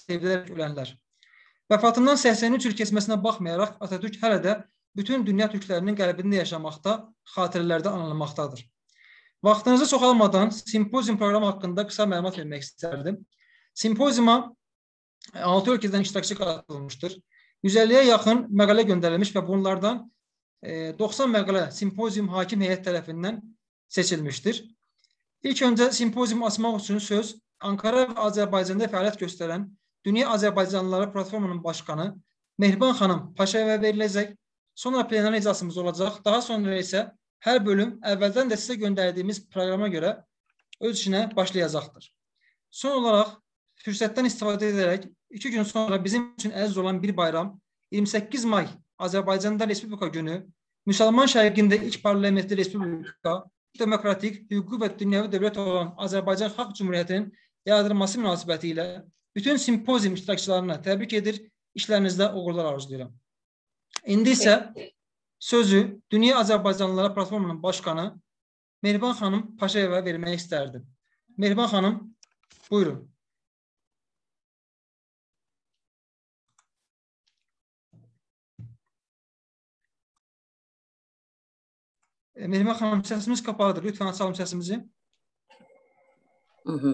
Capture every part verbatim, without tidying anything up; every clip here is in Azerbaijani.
sevilərək ölənlər. Vəfatından səksən üç il keçməsinə baxmayaraq Atatürk hələ də bütün dünya türklərinin qəlbində yaşamaqda, xatirələrdə anılmaqdadır. Vaxtınızı çox almadan simpozium proqramı haqqında qısa məlumat vermək istərdim. Simpoziuma altı ölkədən iştirakçı qatılmışdır. yüz əlliyə yaxın məqalə göndərilmiş və bunlardan doxsan məqalə simpozium hakim heyət tərəfindən seçilmişdir. İlk öncə simpozium açmaq üçün söz Ankara və Azərbaycanda fəaliyyət göstərən Dünya Azərbaycanlıları Platformunun başqanı Mehriban xanım Paşayevə veriləcək. Sonra plenar iclasımız olacaq. Daha sonra isə hər bölüm əvvəldən də sizə göndərdiyimiz proqrama görə öz işinə başlayacaqdır. Son olaraq fürsətdən istifadə edərək iki gün sonra bizim üçün əziz olan bir bayram iyirmi səkkiz may Azərbaycanda Respublika günü Müsəlman şərqində ilk parlamentli respublika, demokratik, hüquqi və dünyəvi dövlət olan Azərbaycan Xalq Cumhuriyyətinin yaradılması münasibəti ilə bütün simpozium iştirakçılarına təbrik edir, işlərinizdə uğurlar arzulayıram. İndi isə sözü Dünya Azərbaycanlıları Platformunun başqanı Mehriban xanım Paşayevə vermək istərdim. Mehriban xanım, buyurun. Mehriban xanım, səsimiz qapalıdır. Lütfən açalım səsimizi. Hı -hı.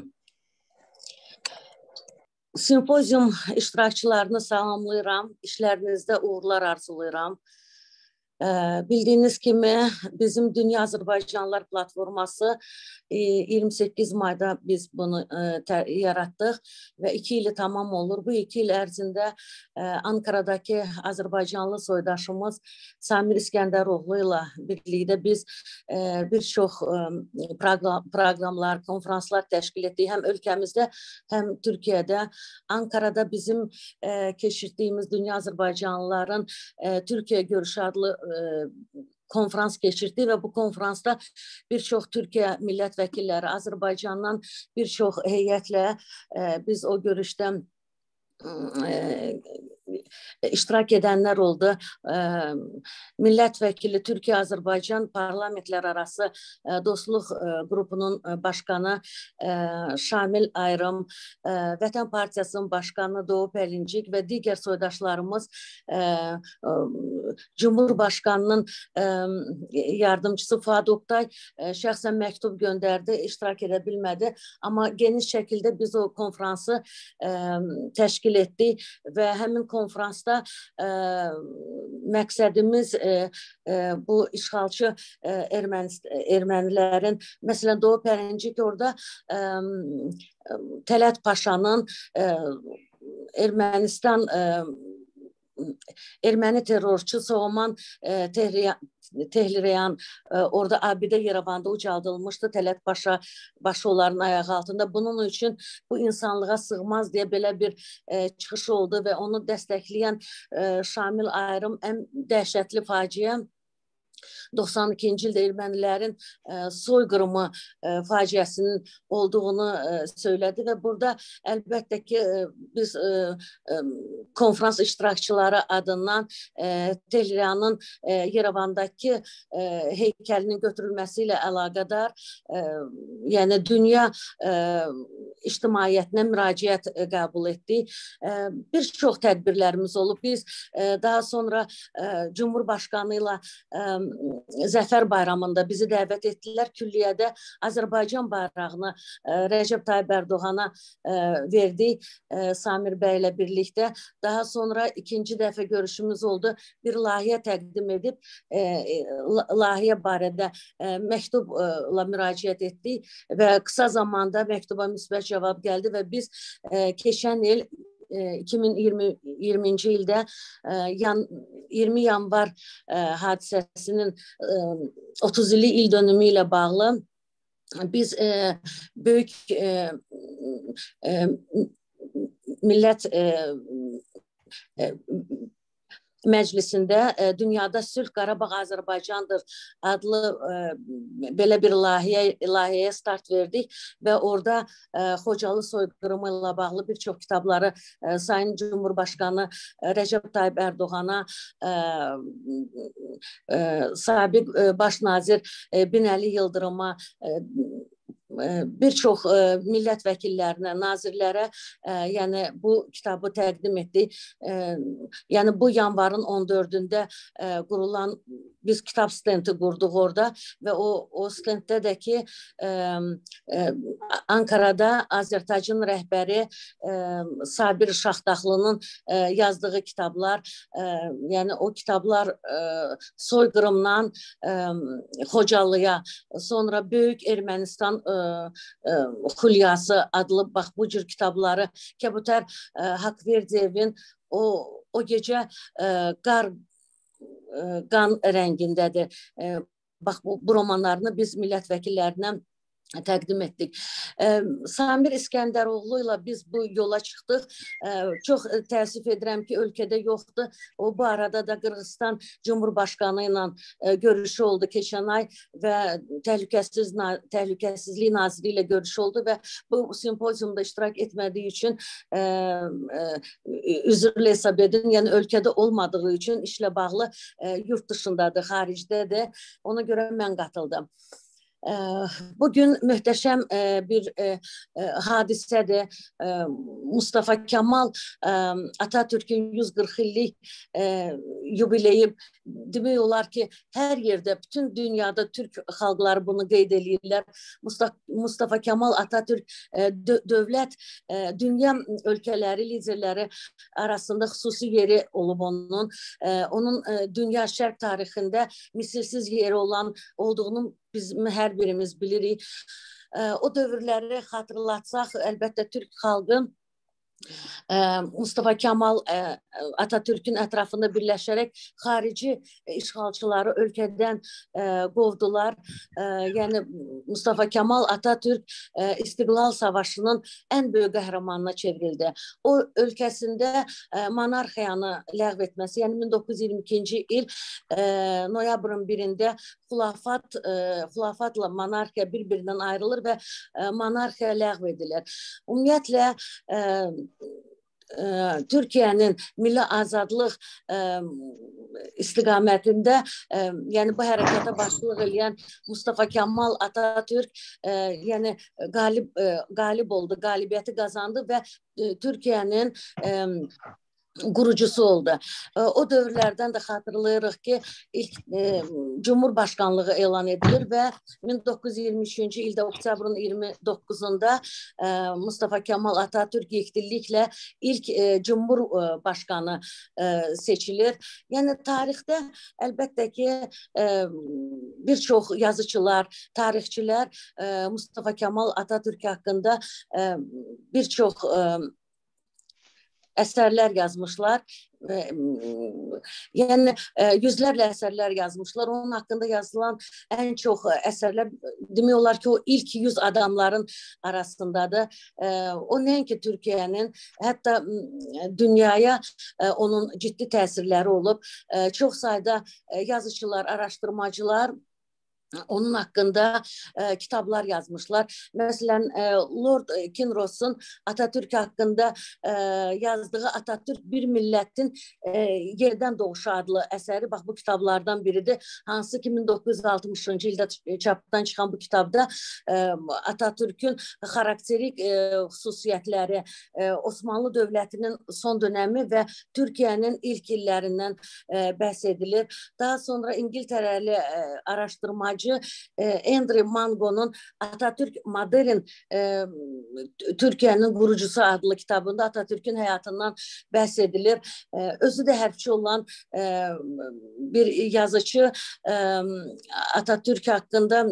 Simpozium iştirakçılarını salamlayıram. İşlərinizdə uğurlar arzulayıram. Bildiyiniz kimi bizim Dünya Azərbaycanlılar Platforması iyirmi səkkiz mayda biz bunu yaratdıq və iki ili tamam olur. Bu iki il ərzində Ankaradakı Azərbaycanlı soydaşımız Samir İskəndəroğlu ilə birlikdə biz bir çox proqramlar, konferanslar təşkil etdik. Həm ölkəmizdə, həm Türkiyədə. Ankarada bizim keçirdiyimiz Dünya Azərbaycanlıların Türkiyə görüşü adlı konferans keçirdi və bu konferansda bir çox Türkiyə millət vəkilləri, Azərbaycandan bir çox heyətlə biz o görüşdə iştirak edənlər oldu. Millət vəkili Türkiyə Azərbaycan parlamentlər arası dostluq qrupunun başqanı Şamil Ayrım, Vətən Partiyasının başqanı Doğu Pəlincik və digər soydaşlarımız Cumhurbaşqanının yardımcısı Fuad Oktay şəxsən məktub göndərdi, iştirak edə bilmədi. Amma geniş şəkildə biz o konferansı təşkil etdik və həmin konferansda e, məqsədimiz e, e, bu işğalçı e, ermənilərin, məsələn Doğu Pərincik orada e, Tələt Paşanın e, Ermənistan e, erməni terrorçu Soğman e, Tehlireyan e, orada abidə Yerevanda ucaldılmışdı. Tələt Paşa başı onların ayağı altında. Bunun üçün bu insanlığa sığmaz deyə belə bir e, çıxış oldu və onu dəstəkləyən e, Şamil Ayrım ən dəhşətli faciə doxsan ikinci ildə ermənilərin e, soyqırımı e, faciəsinin olduğunu e, söylədi və burada əlbəttə ki e, biz e, e, konferans iştirakçıları adından e, Tehliranın e, Yerevandakı e, heykəlinin götürülməsi ilə əlaqədar e, yəni dünya e, ictimaiyyətinə müraciət e, qəbul etdik. E, bir çox tədbirlərimiz olub. Biz e, daha sonra e, Cumhurbaşqanı ilə e, Zəfər bayramında bizi dəvət etdilər. Külliyədə Azərbaycan bayrağını e, Rəcəb Tayyib Ərdoğana e, verdik e, Samir bəy ilə birlikdə. Daha sonra ikinci dəfə görüşümüz oldu. Bir layihə təqdim edib e, layihə barədə e, məktubla müraciət etdik və qısa zamanda məktuba müsbət cavab gəldi və biz e, keçən il iki min iyirminci ildə iyirmi yanvar hadisəsinin otuz illik il dönümü ilə bağlı biz böyük millət məclisində e, dünyada sülh Qarabağ Azərbaycandır adlı e, belə bir layihə, layihəyə start verdik və orada e, Xocalı soyqırımı ilə bağlı bir çox kitabları e, Sayın Cumhurbaşqanı e, Rəcəb Tayyib Ərdoğana, e, e, sabiq e, baş nazir e, Binəli Yıldırıma, e, bir çox millət vəkillərinə, nazirlərə, yəni bu kitabı təqdim etdik. Yəni bu yanvarın on dördündə qurulan biz kitab stendi qurduq orada və o o stenddə də ki Ankarada Azərtacın rəhbəri Sabir Şaxtaxlının yazdığı kitablar, yəni o kitablar soyqırımdan Xocalıya, sonra Böyük Ermənistan Xulyası adlı bax bu cür kitabları Kəbutər Haqverdiyevin o o gecə qar qan rəngindədir. Bax bu, bu romanlarını biz millət vəkillərinə təqdim etdik. Samir İskəndəroğlu ilə biz bu yola çıxdıq. Çox təəssüf edirəm ki, ölkədə yoxdur. O bu arada da Qırğızstan Cumhurbaşqanı ilə görüşü oldu keçən ay və təhlükəsiz, təhlükəsizlik naziri ilə görüşü oldu və bu simpoziumda iştirak etmədiyi üçün üzrlə hesab edin, yəni ölkədə olmadığı üçün işlə bağlı yurt dışındadır, xaricdədir. Ona görə mən qatıldım. Bugün möhtəşəm bir hadisədir. Mustafa Kemal Atatürk'ün yüz qırx illik yubileyi demək olar ki, hər yerdə, bütün dünyada Türk xalqları bunu qeyd edirlər. Mustafa Kemal Atatürk dövlət, dünya ölkələri, liderləri arasında xüsusi yeri olub onun. Onun dünya şərq tarixində misilsiz yeri olan olduğunu biz hər birimiz bilirik. O dövrləri xatırlatsaq, əlbəttə Türk xalqı Mustafa Kemal Atatürk'ün ətrafında birləşərək xarici işğalçıları ölkədən qovdular. Yəni Mustafa Kemal Atatürk İstiqlal Savaşının ən böyük qəhrəmanına çevrildi. O ölkəsində monarxiyanı ləğv etməsi, yəni min doqquz yüz iyirmi ikinci il noyabrın birində xilafat, xilafatla monarxiya bir-birindən ayrılır və monarxiya ləğv edilir. Ümumiyyətlə Türkiyənin milli azadlıq istiqamətində, yəni bu hərəkata başçılıq edən Mustafa Kemal Atatürk yəni qalib qalib oldu, qalibiyyəti qazandı və Türkiyənin qurucusu oldu. O dövrlərdən də xatırlayırıq ki, ilk e, Cumhurbaşqanlığı elan edilir və min doqquz yüz iyirmi üçüncü ildə oktyabrın iyirmi doqquzunda e, Mustafa Kemal Atatürk yekdilliklə ilk e, Cumhurbaşqanı e, seçilir. Yəni tarixdə əlbəttə ki, e, bir çox yazıçılar, tarixçilər e, Mustafa Kemal Atatürk haqqında e, bir çox e, əsərlər yazmışlar. Yəni yüzlərlə əsərlər yazmışlar. Onun haqqında yazılan ən çox əsərlər demək olar ki, o ilk yüz adamların arasındadır. O nəinki Türkiyənin, hətta dünyaya onun ciddi təsirləri olub. Çox sayda yazıçılar, araşdırmacılar onun haqqında e, kitablar yazmışlar. Məsələn, e, Lord Kinross'un Atatürk haqqında e, yazdığı Atatürk bir millətin e, yerdən doğuşu adlı əsəri, bax bu kitablardan biridir. Hansı ki min doqquz yüz altmışıncı ildə çapdan çıxan bu kitabda e, Atatürk'ün xarakterik e, xüsusiyyətləri, e, Osmanlı dövlətinin son dönəmi və Türkiyənin ilk illərindən e, bəhs edilir. Daha sonra İngiltərəli e, araşdırmacı Andrew Mango'nun Atatürk Modern e, Türkiye'nin kurucusu adlı kitabında Atatürk'ün hayatından bəhs edilir. E, özü de hərbçi olan e, bir yazıcı e, Atatürk hakkında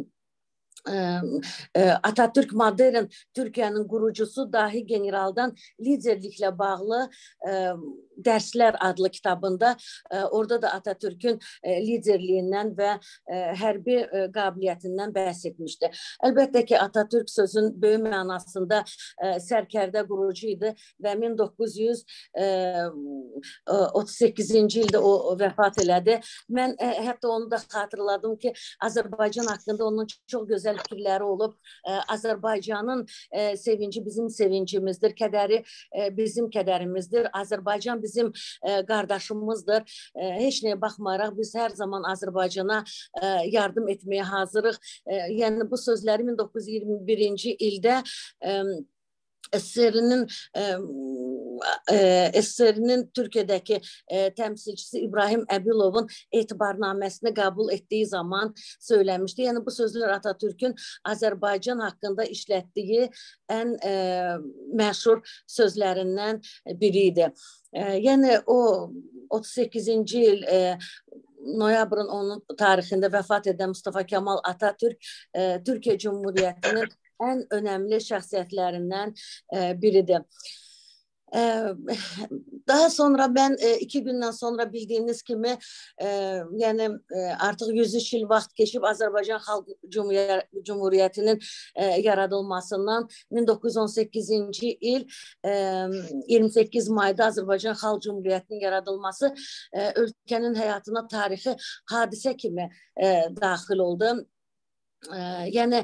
Atatürk Modern Türkiye'nin kurucusu dahi generaldan liderlikle bağlı e, Dərslər adlı kitabında e, orada da Atatürk'ün e, liderliyindən və e, hərbi e, qabiliyyətindən bəhs etmişdi. Əlbəttə ki, Atatürk sözün böyük mənasında e, sərkərdə qurucu idi və min doqquz yüz otuz səkkizinci ildə o, o vəfat elədi. Mən e, hətta onu da xatırladım ki, Azərbaycan haqqında onun çox gözəl gözəl fikirləri olub. Azərbaycanın sevinci bizim sevincimizdir, kədəri bizim kədərimizdir. Azərbaycan bizim qardaşımızdır. Heç nəyə baxmayaraq biz hər zaman Azərbaycana yardım etməyə hazırıq. Yəni bu sözləri min doqquz yüz iyirmi birinci ildə S S R-nin S S R-nin Türkiyədəki təmsilçisi İbrahim Əbilovun etibarnaməsini qəbul etdiyi zaman söyləmişdi. Yəni bu sözlər Atatürkün Azərbaycan haqqında işlətdiyi ən məşhur sözlərindən biri idi. Yəni o otuz səkkizinci il noyabrın onu tarixində vəfat edən Mustafa Kemal Atatürk Türkiyə Cumhuriyyətinin ən önəmli şəxsiyyətlərindən biridir. Daha sonra mən iki gündən sonra bildiyiniz kimi yəni artıq yüz üç il vaxt keçib Azərbaycan Xalq Cumhuriyyətinin yaradılmasından min doqquz yüz on səkkizinci il iyirmi səkkiz mayda Azərbaycan Xalq Cumhuriyyətinin yaradılması ölkənin həyatına tarixi hadisə kimi daxil oldu. Yəni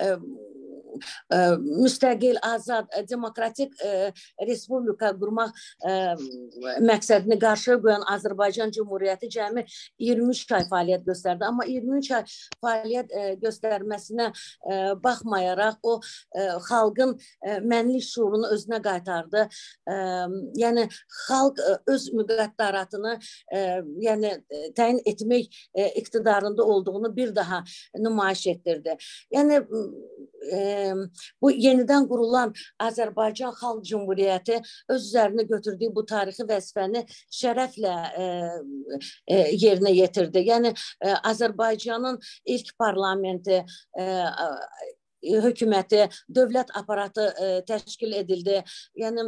müstəqil, azad, demokratik respublika qurmaq məqsədini qarşıya qoyan Azərbaycan Cumhuriyyəti cəmi iyirmi üç ay fəaliyyət göstərdi. Amma iyirmi üç ay fəaliyyət göstərməsinə baxmayaraq o xalqın mənlik şuurunu özünə qaytardı. Yəni xalq öz müqəddəratını yəni təyin etmək iqtidarında olduğunu bir daha nümayiş etdirdi. Yəni bu yenidən qurulan Azərbaycan Xalq Cumhuriyyəti öz üzərinə götürdüyü bu tarixi vəzifəni şərəflə yerinə yetirdi. Yəni Azərbaycanın ilk parlamenti, hökuməti, dövlət aparatı təşkil edildi. Yəni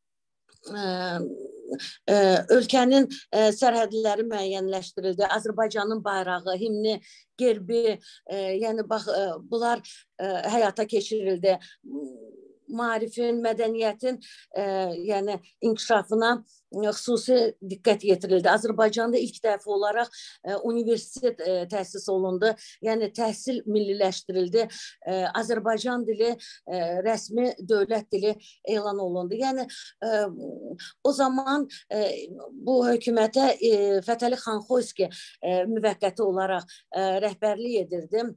ölkənin sərhədləri müəyyənləşdirildi. Azərbaycanın bayrağı, himni, gerbi, yəni bax bunlar həyata keçirildi. Maarifin, mədəniyyətin yəni inkişafına xüsusi diqqət yetirildi. Azərbaycanda ilk dəfə olaraq universitet təsis olundu. Yəni təhsil milliləşdirildi. Azərbaycan dili rəsmi dövlət dili elan olundu. Yəni o zaman bu hökumətə Fətəli Xanxoyski müvəqqəti olaraq rəhbərlik edirdi.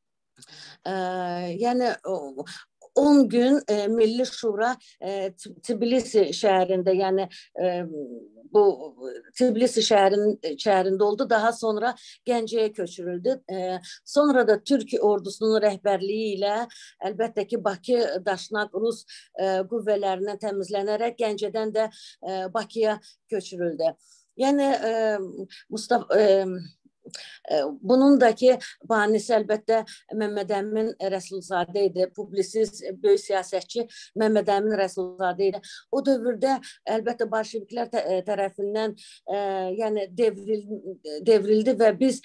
Yəni on gün Milli Şura Tbilisi şəhərində, yəni bu Tbilisi şəhərində oldu. Daha sonra Gəncəyə köçürüldü. Sonra da Türk ordusunun rəhbərliyi ilə əlbəttə ki Bakı Daşnaq Rus qüvvələrindən təmizlənərək Gəncədən də Bakıya köçürüldü. Yəni Mustafa bunun da ki banisi əlbəttə Məmməd Əmin Rəsulzadə idi. Publisist, böyük siyasətçi Məmməd Əmin Rəsulzadə idi. O dövrdə əlbəttə bolşeviklər tərəfindən yəni devrildi və biz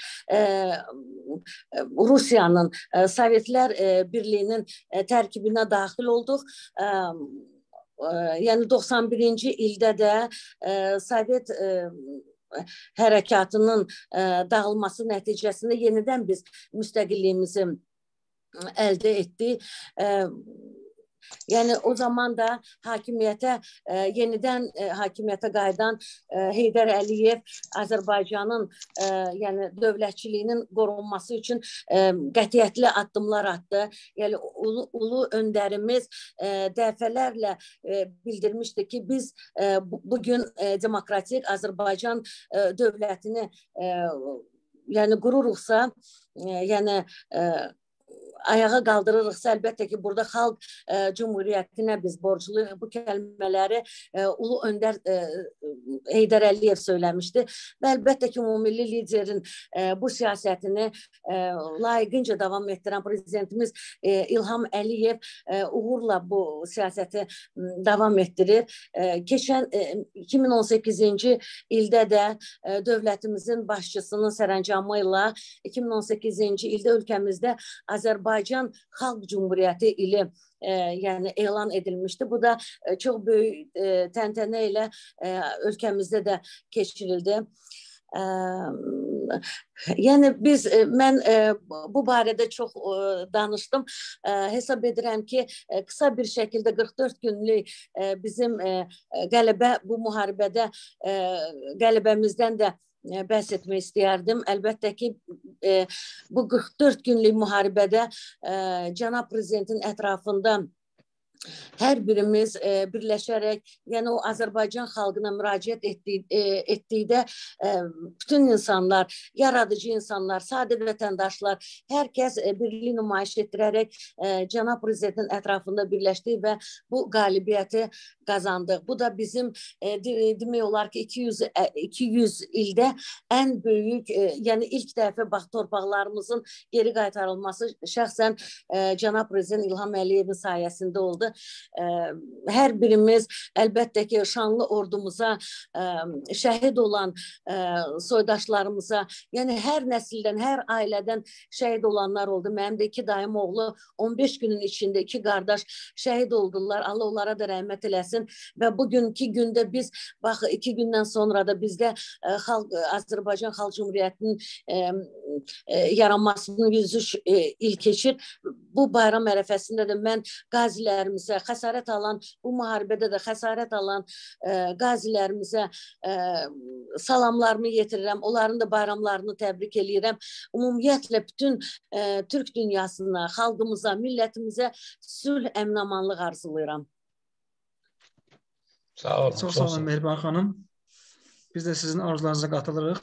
Rusiyanın, Sovetlər Birliyinin tərkibinə daxil olduq. Yəni doxsan birinci ildə də Sovet hərəkatının dağılması nəticəsində yenidən biz müstəqilliyimizi əldə etdik. Yəni o zaman da hakimiyyətə, yenidən hakimiyyətə qayıdan Heydər Əliyev Azərbaycanın yəni dövlətçiliyinin qorunması üçün qətiyyətli addımlar atdı. Yəni ulu, ulu öndərimiz dəfələrlə bildirmişdi ki, biz bugün demokratik Azərbaycan dövlətini yəni qururuqsa, yəni ayağa qaldırırıqsa, əlbəttə ki, burada xalq cumhuriyyətinə biz borcluyuq. Bu kəlmələri ulu öndər Heydər Əliyev söyləmişdi və əlbəttə ki, ümummilli liderin bu siyasətini layiqincə davam etdirən prezidentimiz İlham Əliyev uğurla bu siyasəti davam etdirir. Keçən iki min on səkkizinci ildə də dövlətimizin başçısının sərəncamı ilə iki min on səkkizinci ildə ölkəmizdə Azərbaycan Azərbaycan Xalq Cumhuriyyəti ili yəni elan edilmişdi. Bu da çox böyük təntənə ilə ölkəmizdə də keçirildi. yəni biz, mən bu barədə çox danışdım. Hesab edirəm ki, qısa bir şəkildə qırx dörd günlük bizim qələbə bu müharibədə qələbəmizdən də bəhs etmək istəyərdim. Əlbəttə ki, bu qırx dörd günlük müharibədə cənab prezidentin ətrafında hər birimiz e, birləşərək, yəni o Azərbaycan xalqına müraciət etdiyi, e, etdikdə e, bütün insanlar, yaradıcı insanlar, sadə vətəndaşlar, hər kəs e, birlik nümayiş etdirərək e, cənab prezidentin ətrafında birləşdik və bu qalibiyyəti qazandıq. Bu da bizim e, demək olar ki, iki yüz ildə ən böyük, e, yəni ilk dəfə bax torpaqlarımızın geri qaytarılması şəxsən e, cənab prezident İlham Əliyevin sayəsində oldu. Hər birimiz əlbəttə ki, şanlı ordumuza, şəhid olan soydaşlarımıza, yəni hər nəsildən, hər ailədən şəhid olanlar oldu. Mənim də iki dayım oğlu on beş günün içində iki qardaş şəhid oldular. Allah onlara da rəhmət eləsin. Və bugünkü gündə biz, bax, iki gündən sonra da bizdə xalq, Azərbaycan Xalq Cumhuriyyətinin yaranmasının yüz üç il keçir. Bu bayram ərəfəsində də mən qazilərimizə, xəsarət alan, bu müharibədə də xəsarət alan e, qazilərimizə e, salamlarımı yetirirəm. Onların da bayramlarını təbrik eləyirəm. Ümumiyyətlə bütün e, Türk dünyasına, xalqımıza, millətimizə sülh, əmin-amanlıq arzulayıram. Sağ olun. Çox sağ olun Mehriban xanım. Biz də sizin arzularınıza qatılırıq.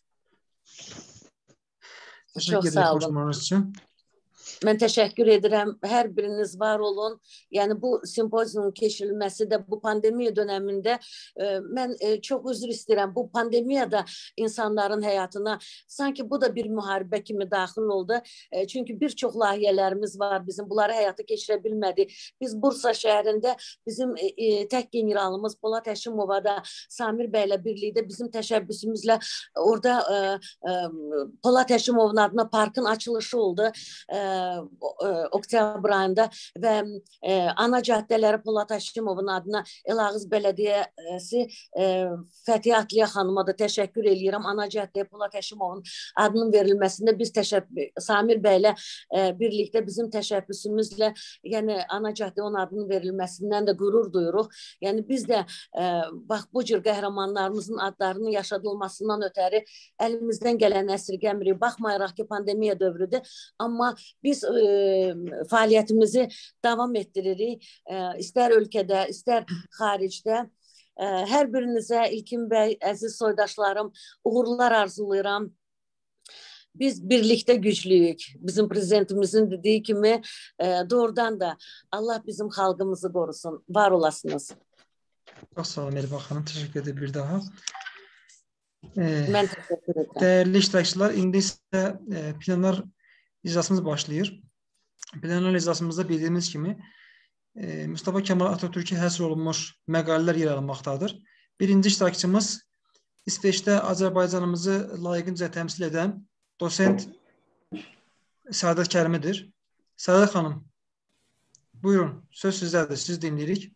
Çox sağ olun. Mən təşəkkür edirəm. Hər biriniz var olun. Yəni bu simpoziumun keçirilməsi də bu pandemiya dönəmində e, mən e, çox üzr istəyirəm. Bu pandemiya da insanların həyatına sanki bu da bir müharibə kimi daxil oldu. E, çünki bir çox layihələrimiz var bizim. Bunları həyata keçirə bilmədik. Biz Bursa şəhərində bizim e, e, tək generalımız Polad Həşimova da Samir bəylə birlikdə bizim təşəbbüsümüzlə orada e, e, Polad Həşimovun adına parkın açılışı oldu. E, oktyabr ayında və e, ana caddələri Polad Həşimovun adına Elağız Bələdiyyəsi e, Fəthiyə Atliyə xanıma da təşəkkür eləyirəm. Ana caddəyə Polad Həşimovun adının verilməsində biz təşəbbüs, Samir bəylə e, birlikdə bizim təşəbbüsümüzlə, yəni ana caddəyə onun adının verilməsindən də qürur duyuruq. Yəni biz də e, bax bu cür qəhrəmanlarımızın adlarının yaşadılmasından ötəri əlimizdən gələn əsirgəmirik. Baxmayaraq ki, pandemiya dövrüdür, amma biz e, fəaliyyətimizi davam etdiririk. E, istər ölkədə, istər xaricdə. E, hər birinizə İlkin bəy, əziz soydaşlarım, uğurlar arzulayıram. Biz birlikdə güclüyük. Bizim prezidentimizin dediyi kimi e, doğrudan da Allah bizim xalqımızı qorusun. Var olasınız. Çox sağ olun Mehriban xanım. Təşəkkür edirəm bir daha. E, Mən təşəkkür edirəm. Dəyərli iştirakçılar, indi isə e, planlar iclasımız başlayır. Plenar iclasımızda bildiyimiz kimi e, Mustafa Kemal Atatürk'e həsr olunmuş məqalələr yer alınmaqdadır. Birinci iştirakçımız İsveçdə Azərbaycanımızı layiqincə təmsil edən dosent Səadət Kərimidir. Səadət xanım, buyurun, söz sizdədir, siz dinləyirik.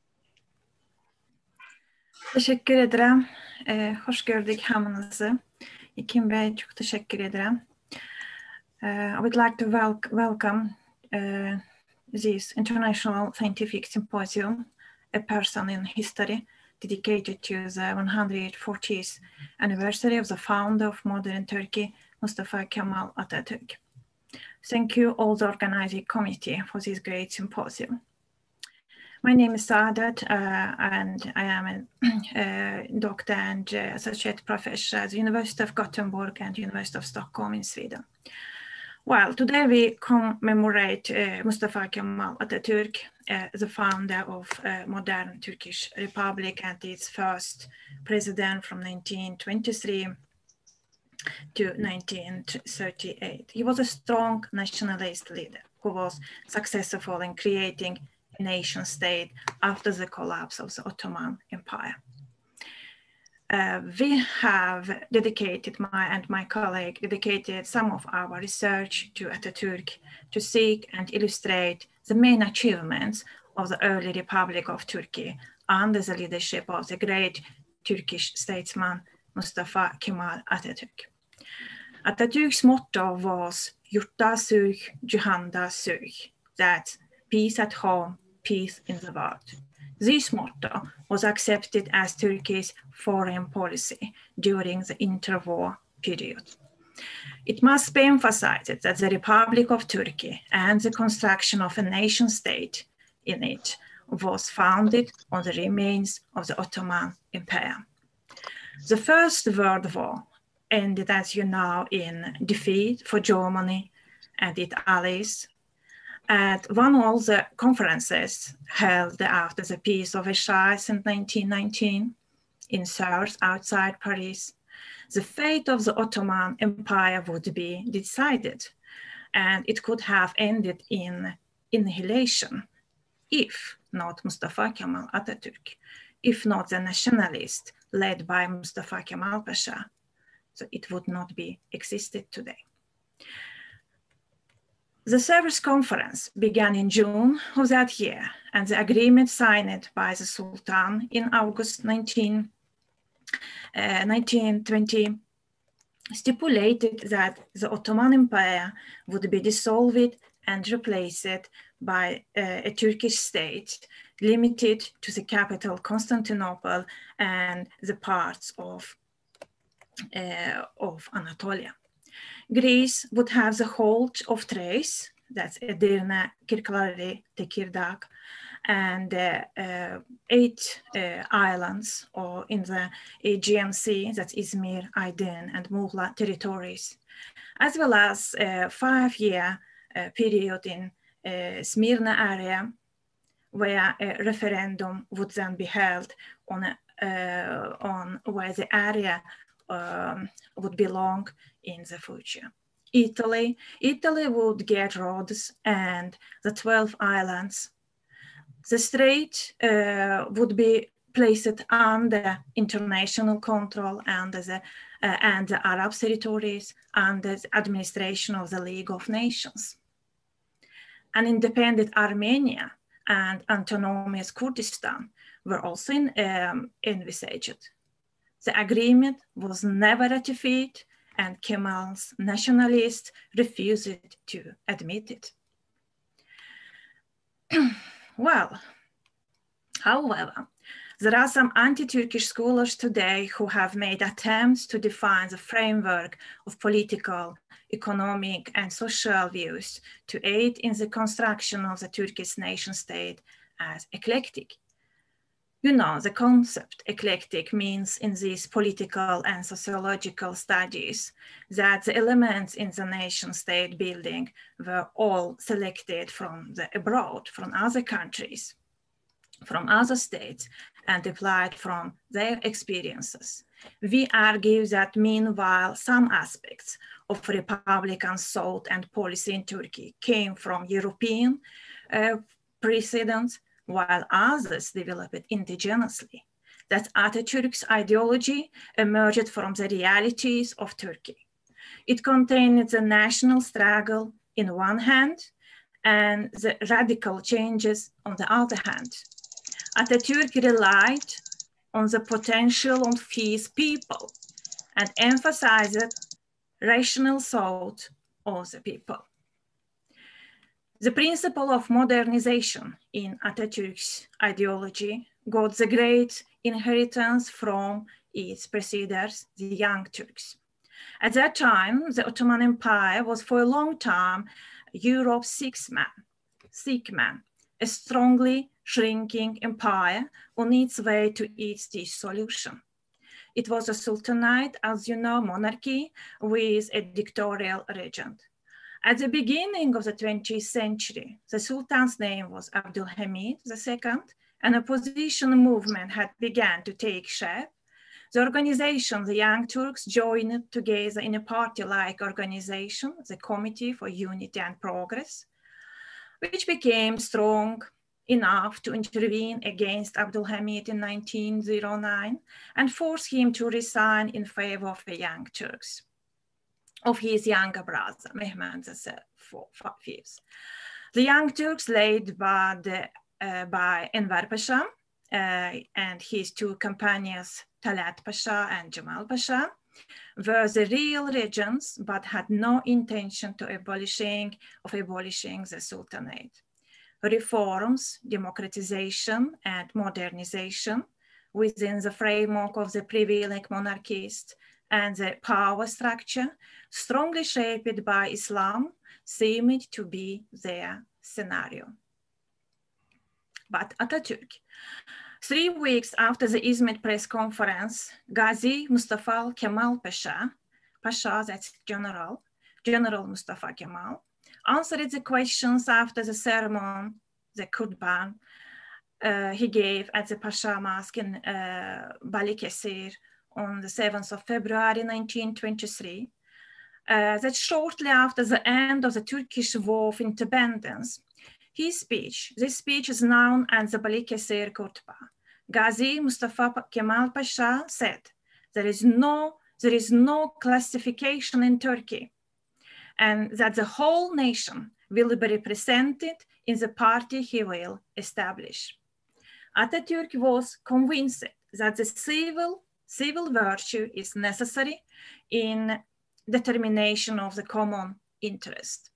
Teşekkür ederim. E, hoş gördük hamınızı. İlkin Bey, çok teşekkür ederim. Uh, I would like to wel welcome uh, this International Scientific Symposium, a person in history, dedicated to the one hundred fortieth anniversary of the founder of modern Turkey, Mustafa Kemal Atatürk. Thank you all the organizing committee for this great symposium. My name is Saadat, uh, and I am a uh, doctor and uh, associate professor at the University of Gothenburg and University of Stockholm in Sweden. Well, today we commemorate uh, Mustafa Kemal Atatürk, uh, the founder of uh, modern Turkish Republic and its first president from nineteen twenty-three to nineteen thirty-eight. He was a strong nationalist leader who was successful in creating a nation state after the collapse of the Ottoman Empire. Uh, we have dedicated, my and my colleague dedicated some of our research to Atatürk to seek and illustrate the main achievements of the early Republic of Turkey under the leadership of the great Turkish statesman Mustafa Kemal Atatürk. Atatürk's motto was Yurtta sulh, Cihanda sulh, that peace at home, peace in the world. This motto was accepted as Turkey's foreign policy during the interwar period. It must be emphasized that the Republic of Turkey and the construction of a nation state in it was founded on the remains of the Ottoman Empire. The First World War ended, as you know, in defeat for Germany and its allies. At one of the conferences held after the Peace of Versailles in nineteen nineteen in South outside Paris, the fate of the Ottoman Empire would be decided, and it could have ended in annihilation if not Mustafa Kemal Atatürk, if not the nationalists led by Mustafa Kemal Pasha. So it would not be existed today. The Sevres Conference began in June of that year, and the agreement signed by the Sultan in August nineteen twenty stipulated that the Ottoman Empire would be dissolved and replaced by uh, a Turkish state limited to the capital Constantinople and the parts of, uh, of Anatolia. Greece would have the whole of Thrace, that's Edirne, Kirklareli, Tekirdağ, and uh, uh, eight uh, islands or in the Aegean Sea, that's Izmir, Aydın, and Muğla territories, as well as a five-year uh, period in uh, Smyrna area, where a referendum would then be held on, a, uh, on where the area um, would belong in the future. Italy, Italy would get Rhodes and the twelve islands. The strait uh, would be placed under international control under the, uh, and the Arab territories under the administration of the League of Nations. An independent Armenia and autonomous Kurdistan were also in, um, envisaged. The agreement was never ratified, and Kemal's nationalists refused to admit it. Well, however, there are some anti-Turkish scholars today who have made attempts to define the framework of political, economic, and social views to aid in the construction of the Turkish nation state as eclectic. You know, the concept eclectic means in these political and sociological studies that the elements in the nation state building were all selected from the abroad, from other countries, from other states, and applied from their experiences. We argue that meanwhile, some aspects of Republican thought and policy in Turkey came from European uh, precedents, while others developed indigenously. That Atatürk's ideology emerged from the realities of Turkey. It contained the national struggle in one hand and the radical changes on the other hand. Atatürk relied on the potential of his people and emphasized rational thought of the people. The principle of modernization in Atatürk's ideology got the great inheritance from its preceders, the Young Turks. At that time, the Ottoman Empire was for a long time Europe's sick man, sick man, a strongly shrinking empire on its way to its dissolution. It was a sultanate, as you know, monarchy with a dictatorial regent. At the beginning of the twentieth century, the Sultan's name was Abdülhamid the Second, and a opposition movement had begun to take shape. The organization, the Young Turks, joined together in a party-like organization, the Committee for Unity and Progress, which became strong enough to intervene against Abdülhamid in nineteen oh nine and force him to resign in favor of the Young Turks, of his younger brother, Mehmed the Fifth. The Young Turks, led by, the, uh, by Enver Pasha uh, and his two companions, Talat Pasha and Jamal Pasha, were the real regents, but had no intention to abolishing of abolishing the Sultanate. Reforms, democratization, and modernization within the framework of the prevailing monarchists and the power structure, strongly shaped by Islam, seemed to be their scenario. But Atatürk, three weeks after the Izmit press conference, Gazi Mustafa Kemal Pasha, Pasha, that's General, General Mustafa Kemal, answered the questions after the sermon, the khutbah, uh, he gave at the Pasha Mosque in uh, Balıkesir on the seventh of February nineteen twenty-three, uh, that shortly after the end of the Turkish War of Independence, his speech, this speech is known as the Balıkesir khutbah. Gazi Mustafa Kemal Pasha said, there is no, there is no classification in Turkey, and that the whole nation will be represented in the party he will establish. Atatürk was convinced that the civil, civil virtue is necessary in determination of the common interest.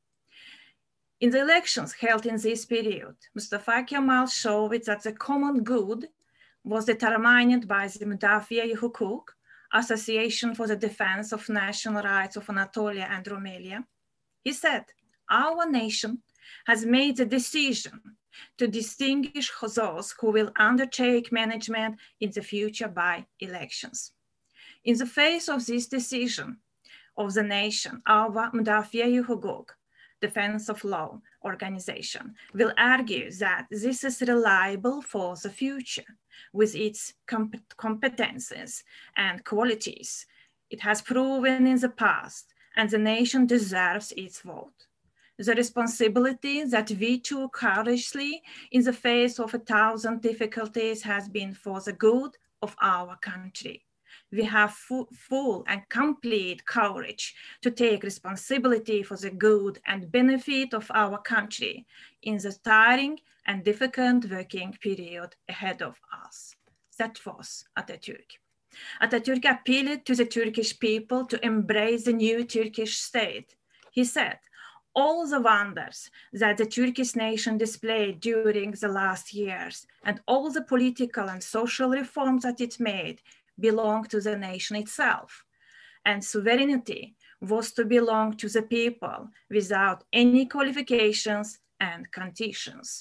In the elections held in this period, Mustafa Kemal showed that the common good was determined by the Müdafiye-i Hukuk, Association for the Defense of National Rights of Anatolia and Rumelia. He said, our nation has made the decision to distinguish those who will undertake management in the future by elections. In the face of this decision of the nation, our Müdafiye-i Hukuk, Defense of Law organization, will argue that this is reliable for the future with its comp competences and qualities it has proven in the past, and the nation deserves its vote. The responsibility that we took courageously in the face of a thousand difficulties has been for the good of our country. We have full, full and complete courage to take responsibility for the good and benefit of our country in the tiring and difficult working period ahead of us. That was Atatürk. Atatürk appealed to the Turkish people to embrace the new Turkish state. He said, all the wonders that the Turkish nation displayed during the last years and all the political and social reforms that it made belong to the nation itself. And sovereignty was to belong to the people without any qualifications and conditions.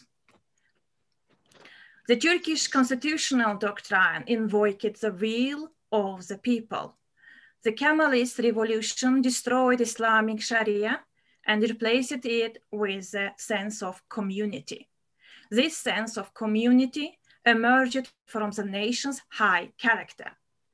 The Turkish constitutional doctrine invoked the will of the people. The Kemalist revolution destroyed Islamic Sharia and replaced it with a sense of community. This sense of community emerged from the nation's high character.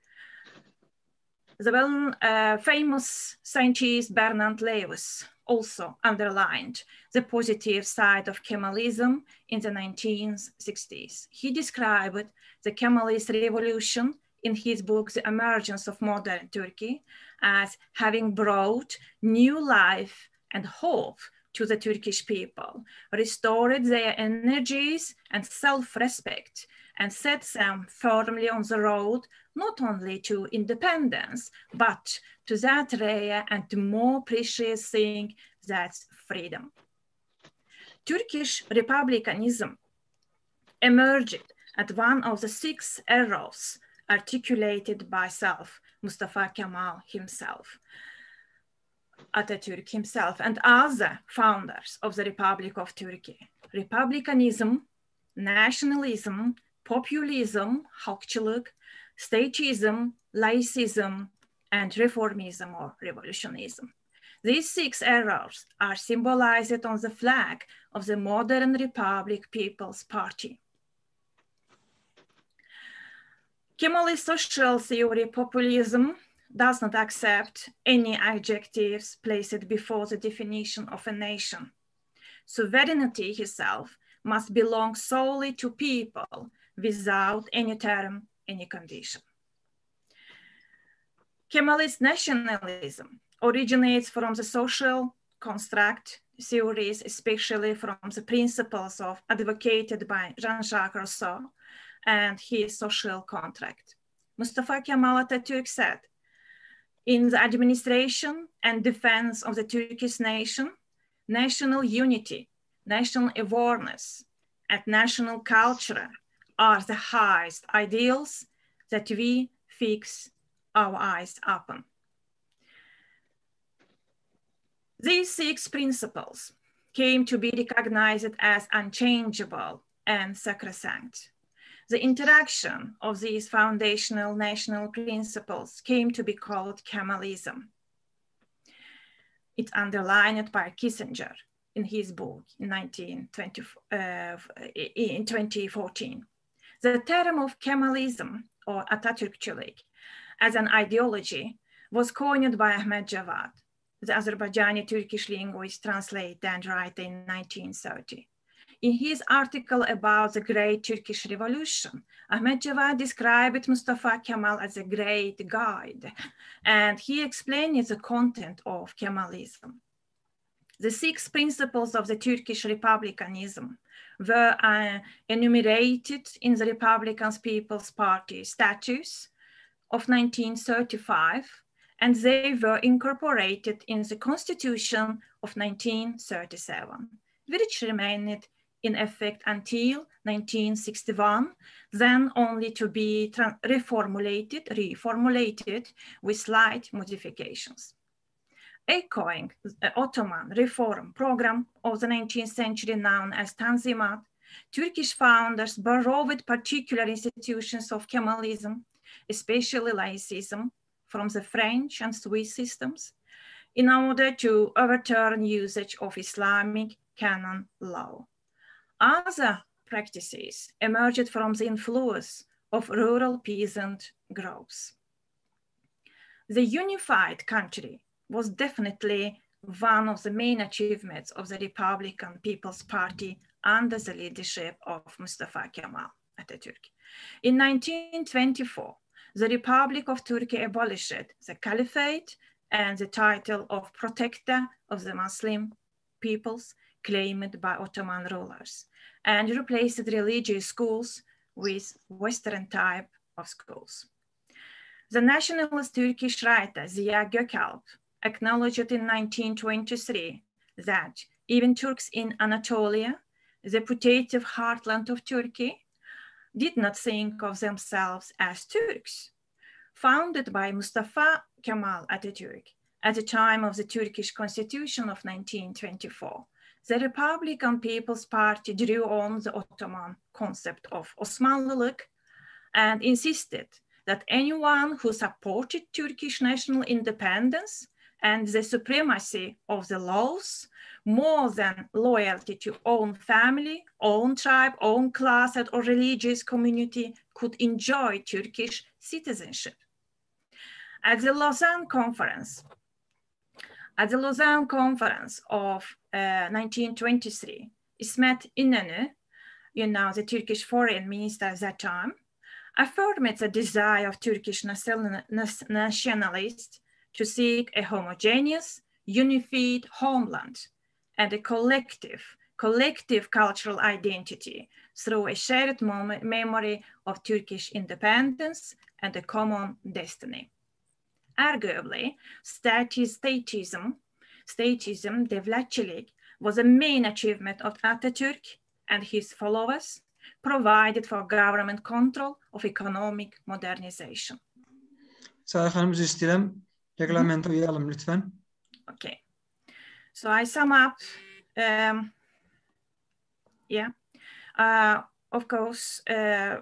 The well, uh, famous scientist Bernard Lewis also underlined the positive side of Kemalism in the nineteen sixties. He described the Kemalist revolution in his book, The Emergence of Modern Turkey, as having brought new life and hope to the Turkish people, restored their energies and self-respect, and set them firmly on the road not only to independence, but to that rare and more precious thing, that's freedom. Turkish republicanism emerged at one of the six errors articulated by self, Mustafa Kemal himself, Atatürk himself, and other founders of the Republic of Turkey. Republicanism, nationalism, populism, halkçılık, statism, laicism, and reformism or revolutionism. These six errors are symbolized on the flag of the modern Republic People's Party. Kemalist social theory populism does not accept any adjectives placed before the definition of a nation. Sovereignty itself must belong solely to people without any term, any condition. Kemalist nationalism originates from the social construct theories, especially from the principles of advocated by Jean-Jacques Rousseau and his social contract. Mustafa Kemal Atatürk said, in the administration and defense of the Turkish nation, national unity, national awareness, and national culture are the highest ideals that we fix our eyes upon. These six principles came to be recognized as unchangeable and sacrosanct. The interaction of these foundational national principles came to be called Kemalism. It's underlined by Kissinger in his book in, nineteen twenty, uh, in twenty fourteen. The term of Kemalism, or Atatürkçülük, as an ideology was coined by Ahmed Javad, the Azerbaijani Turkish linguist, translator, and writer in nineteen thirty. In his article about the Great Turkish Revolution, Ahmed Javad described Mustafa Kemal as a great guide, and he explained the content of Kemalism. The six principles of the Turkish republicanism were uh, enumerated in the Republican People's Party statutes of nineteen thirty-five, and they were incorporated in the Constitution of nineteen thirty-seven, which remained in effect until nineteen sixty-one, then only to be reformulated, reformulated with slight modifications. Echoing the Ottoman reform program of the nineteenth century known as Tanzimat, Turkish founders borrowed particular institutions of Kemalism, especially laicism, from the French and Swiss systems, in order to overturn usage of Islamic canon law. Other practices emerged from the influence of rural peasant groups. The unified country was definitely one of the main achievements of the Republican People's Party under the leadership of Mustafa Kemal Atatürk. In nineteen twenty-four, the Republic of Turkey abolished the Caliphate and the title of Protector of the Muslim peoples claimed by Ottoman rulers, and replaced religious schools with Western type of schools. The nationalist Turkish writer Ziya Gökalp acknowledged in nineteen twenty-three that even Turks in Anatolia, the putative heartland of Turkey, did not think of themselves as Turks. Founded by Mustafa Kemal Atatürk at the time of the Turkish Constitution of nineteen twenty-four, the Republican People's Party drew on the Ottoman concept of Osmanlılık and insisted that anyone who supported Turkish national independence and the supremacy of the laws more than loyalty to own family, own tribe, own class, or religious community could enjoy Turkish citizenship. At the Lausanne Conference, at the Lausanne Conference of uh, nineteen twenty-three, İsmet İnönü, you know, the Turkish foreign minister at that time, affirmed the desire of Turkish nationalists to seek a homogeneous, unified homeland and a collective, collective cultural identity through a shared memory of Turkish independence and a common destiny. Arguably, statism, statism, devletçilik, was a main achievement of Atatürk and his followers, provided for government control of economic modernization. Sayın Hanım, istəyirəm, reglamenta uyalım lütfen. Okay. So I sum up, um, yeah, uh, of course, uh,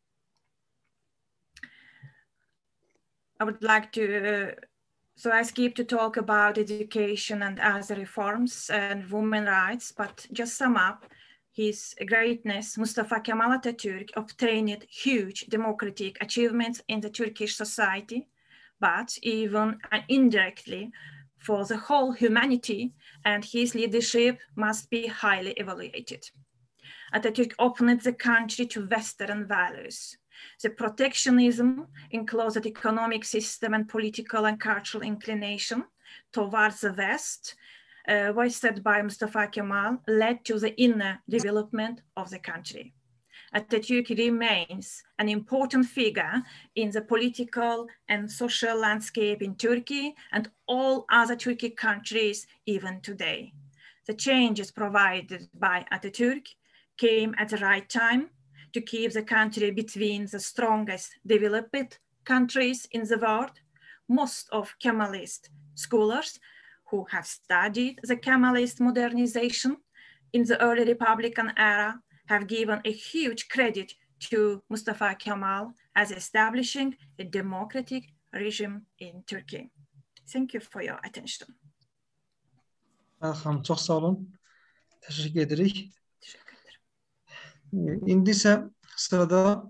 I would like to, uh, so I skip to talk about education and other reforms and women's rights, but just sum up his greatness. Mustafa Kemal Atatürk obtained huge democratic achievements in the Turkish society, but even uh, indirectly for the whole humanity, and his leadership must be highly evaluated. Atatürk opened the country to Western values. The protectionism in closed economic system and political and cultural inclination towards the West, uh, voiced by Mustafa Kemal, led to the inner development of the country. Atatürk remains an important figure in the political and social landscape in Turkey and all other Turkic countries even today. The changes provided by Atatürk came at the right time to keep the country between the strongest developed countries in the world. Most of Kemalist scholars who have studied the Kemalist modernization in the early Republican era have given a huge credit to Mustafa Kemal as establishing a democratic regime in Turkey. Thank you for your attention. Xanım, çox sağ olun. Təşəkkür edirik. Teşekkür ederim. İndi isə sırada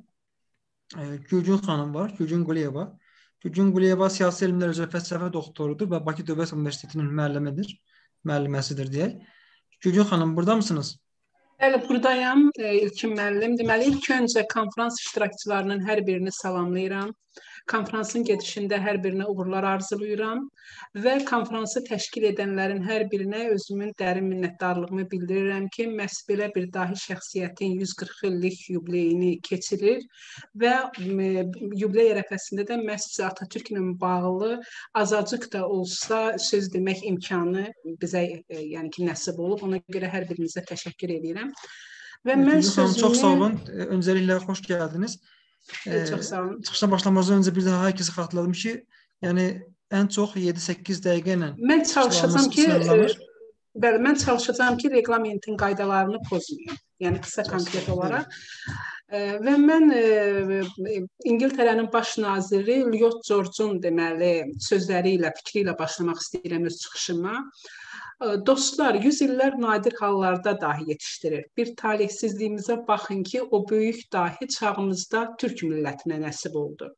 Gülgün xanım var, Gülgün Quliyeva. Gülgün Quliyeva siyasi elmlər üzrə fəlsəfə doktorudur və Bakı Dövlət Universitetinin müəllimədir, müəlliməsidir deyək. Gülgün xanım, burada mısınız? Bəli, buradayam. İlkin müəllim. Deməli, ilk öncə konferans iştirakçılarının hər birini salamlayıram. Konferansın gedişində hər birinə uğurlar arzulayıram və konferansı təşkil edənlərin hər birinə özümün dərin minnətdarlığımı bildirirəm ki, məhz belə bir dahi şəxsiyyətin yüz qırx illik yubileyini keçirir və yubiley ərəfəsində də məhz Atatürklə bağlı azacıq da olsa söz demək imkanı bizə yəni ki, nəsib olub. Ona görə hər birinizə təşəkkür edirəm. Və mən sözümü... Çox sağ olun. Öncəliklə xoş gəldiniz. Çox sağ olun. Çıxışa başlamazdan öncə bir daha hər kəsə xatırladım ki, yəni ən çox yeddi səkkiz dəqiqə ilə mən çalışacağam ki, bəli, mən çalışacağam ki, reglamentin qaydalarını pozmayım. Yəni qısa konkret olaraq. Və mən İngiltərənin baş naziri Lloyd George'un deməli sözləri ilə, fikri ilə başlamaq istəyirəm öz çıxışıma. Dostlar, yüz illər nadir hallarda dahi yetişdirir. Bir talihsizliyimizə baxın ki, o böyük dahi çağımızda Türk millətinə nəsib oldu.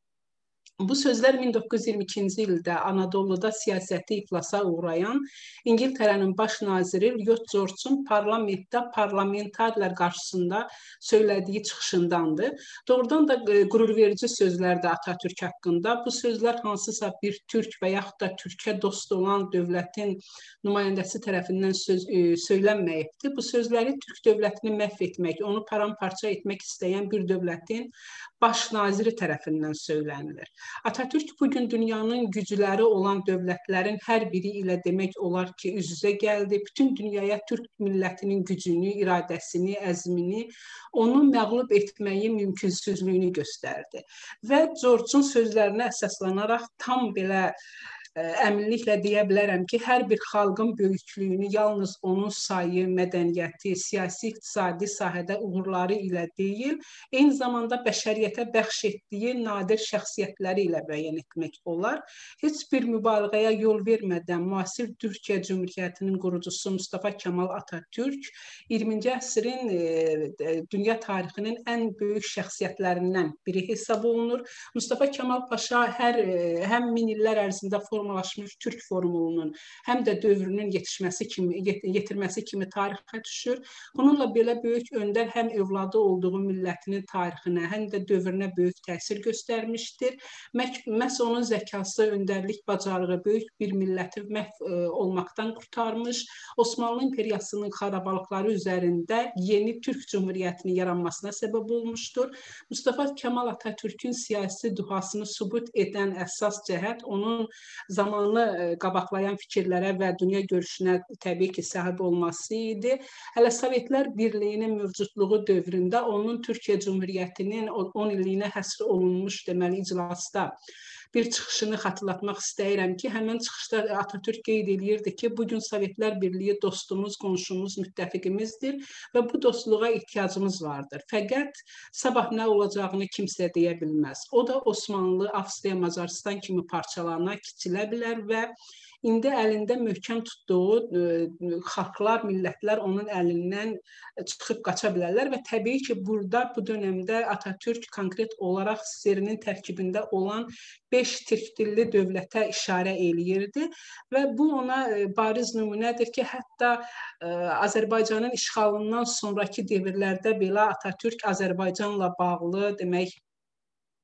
Bu sözlər min doqquz yüz iyirmi ikinci ildə Anadoluda siyasəti iflasa uğrayan İngiltərənin baş naziri Lloyd George'un parlamentdə parlamentarlar qarşısında söylədiyi çıxışındandır. Doğrudan da qürurverici sözlər də Atatürk haqqında. Bu sözlər hansısa bir türk və yaxud da türkə dost olan dövlətin nümayəndəsi tərəfindən söz, e, söylənməyibdir. Bu sözləri Türk dövlətini məhv etmək, onu paramparça etmək istəyən bir dövlətin baş naziri tərəfindən söylənilir. Atatürk bugün dünyanın gücləri olan dövlətlərin hər biri ilə demək olar ki, üz-üzə gəldi. Bütün dünyaya Türk millətinin gücünü, iradəsini, əzmini, onu məğlub etməyi mümkünsüzlüyünü göstərdi. Və George'un sözlərinə əsaslanaraq tam belə əminliklə deyə bilərəm ki, hər bir xalqın böyüklüyünü yalnız onun sayı, mədəniyyəti, siyasi, iqtisadi sahədə uğurları ilə deyil, eyni zamanda bəşəriyyətə bəxş etdiyi nadir şəxsiyyətləri ilə bəyan etmək olar. Heç bir mübaliğəyə yol vermədən müasir Türkiyə Cümhuriyyətinin qurucusu Mustafa Kemal Atatürk iyirminci əsrin e, dünya tarixinin ən böyük şəxsiyyətlərindən biri hesab olunur. Mustafa Kemal Paşa hər, e, həm min illər ərzində formalaşmış Türk formulunun həm də dövrünün yetişməsi kimi, yetirməsi kimi tarixə düşür. Bununla belə böyük öndər həm övladı olduğu millətinin tarixinə, həm də dövrünə böyük təsir göstərmişdir. Məhz onun zəkası, öndərlik bacarığı böyük bir milləti məhv olmaqdan qurtarmış. Osmanlı imperiyasının xarabalıqları üzərində yeni Türk Cümhuriyyətinin yaranmasına səbəb olmuşdur. Mustafa Kemal Atatürk'ün siyasi duhasını sübut edən əsas cəhət onun zamanlı qabaqlayan fikirlərə və dünya görüşünə təbii ki, sahib olması idi. Hələ Sovetlər Birliyinin mövcudluğu dövründə onun Türkiyə Cümhuriyyətinin on illiyinə həsr olunmuş deməli iclasda bir çıxışını xatırlatmaq istəyirəm ki, həmin çıxışda Atatürk qeyd edirdi ki, bugün Sovetlər Birliyi dostumuz, qonşumuz, müttəfiqimizdir və bu dostluğa ehtiyacımız vardır. Fəqət sabah nə olacağını kimsə deyə bilməz. O da Osmanlı, Avstriya, Macaristan kimi parçalarına kiçilə bilər və indi əlində möhkəm tutduğu e, xalqlar, millətlər onun əlindən çıxıb qaça bilərlər və təbii ki, burada bu dönəmdə Atatürk konkret olaraq S S R-nin tərkibində olan beş türk dilli dövlətə işarə eləyirdi və bu ona e, bariz nümunədir ki, hətta e, Azərbaycanın işğalından sonraki devirlərdə belə Atatürk Azərbaycanla bağlı demək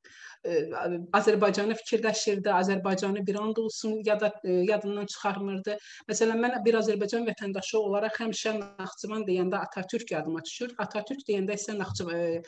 Azərbaycanı fikirləşirdi, Azərbaycanı bir anda olsun ya da yadından çıxarmırdı. Məsələn, mən bir Azərbaycan vətəndaşı olaraq həmişə Naxçıvan deyəndə Atatürk yadıma düşür. Atatürk deyəndə isə Naxçıvan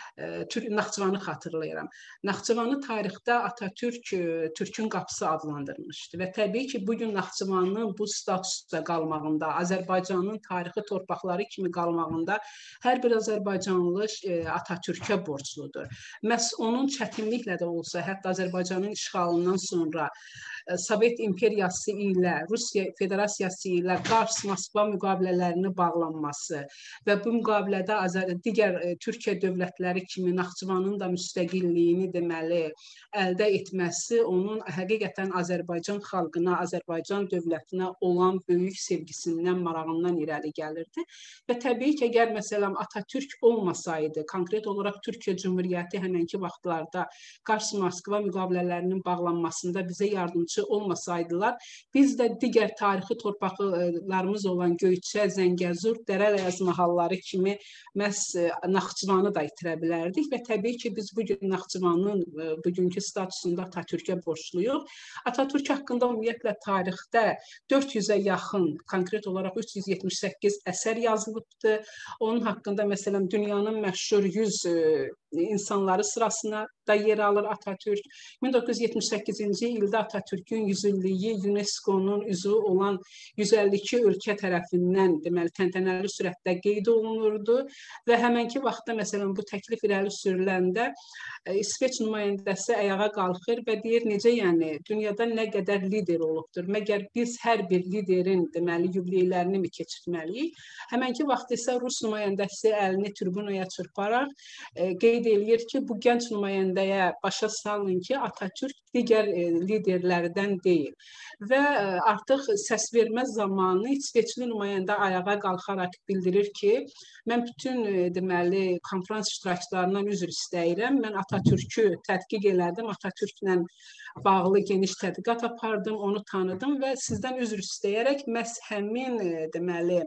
Naxçıvanı xatırlayıram. Naxçıvanı tarixdə Atatürk Türkün qapısı adlandırmışdı və təbii ki, bugün Naxçıvanın bu statusda qalmağında, Azərbaycanın tarixi torpaqları kimi qalmağında hər bir azərbaycanlı Atatürkə borcludur. Məhz onun çətinliklə də olsa, hətta Azərbaycanın işğalından sonra Sovet imperiyası ilə, Rusiya Federasiyası ilə Qars-Moskva müqavilələrini bağlanması və bu müqavilədə digər Türkiyə dövlətləri kimi Naxçıvanın da müstəqilliyini deməli əldə etməsi onun həqiqətən Azərbaycan xalqına, Azərbaycan dövlətinə olan böyük sevgisindən, marağından irəli gəlirdi. Və təbii ki, əgər məsələn Atatürk olmasaydı, konkret olaraq Türkiyə Cümhuriyyəti həmənki vaxtlarda Qars-Moskva müqavilələrinin bağlanmasında bizə yardımcı olmasaydılar, biz də digər tarixi torpaqlarımız olan Göyçə, Zəngəzur, Dərələyaz mahalları kimi məhz Naxçıvanı da itirə bilərdik və təbii ki, biz bugün Naxçıvanın bugünkü statusunda Atatürkə borcluyuq. Atatürk haqqında ümumiyyətlə tarixdə dörd yüzə yaxın, konkret olaraq üç yüz yetmiş səkkiz əsər yazılıbdır. Onun haqqında məsələn dünyanın məşhur yüz insanları sırasına da yer alır Atatürk. min doqquz yüz yetmiş səkkizinci ildə Atatürkün yüz illiyi UNESCO-nun üzvü olan yüz əlli iki ölkə tərəfindən deməli təntənəli sürətdə qeyd olunurdu və həmənki vaxtda məsələn bu təklif irəli sürüləndə İsveç nümayəndəsi ayağa qalxır və deyir necə yəni dünyada nə qədər lider olubdur. Məgər biz hər bir liderin deməli yubileylərini mi keçirməliyik? Həmənki vaxt isə Rus nümayəndəsi əlini tribunaya çırparaq qeyd eləyir ki, bu gənc nümayəndəyə başa salın ki, Atatürk digər liderlərdən deyil. Və artıq səs vermə zamanı İsveçli nümayəndə ayağa qalxaraq bildirir ki, mən bütün deməli konfrans iştirakçılarından üzr istəyirəm. Mən Atatürkü tədqiq elədim, Atatürklə bağlı geniş tədqiqat apardım, onu tanıdım və sizdən üzr istəyərək məhz həmin deməli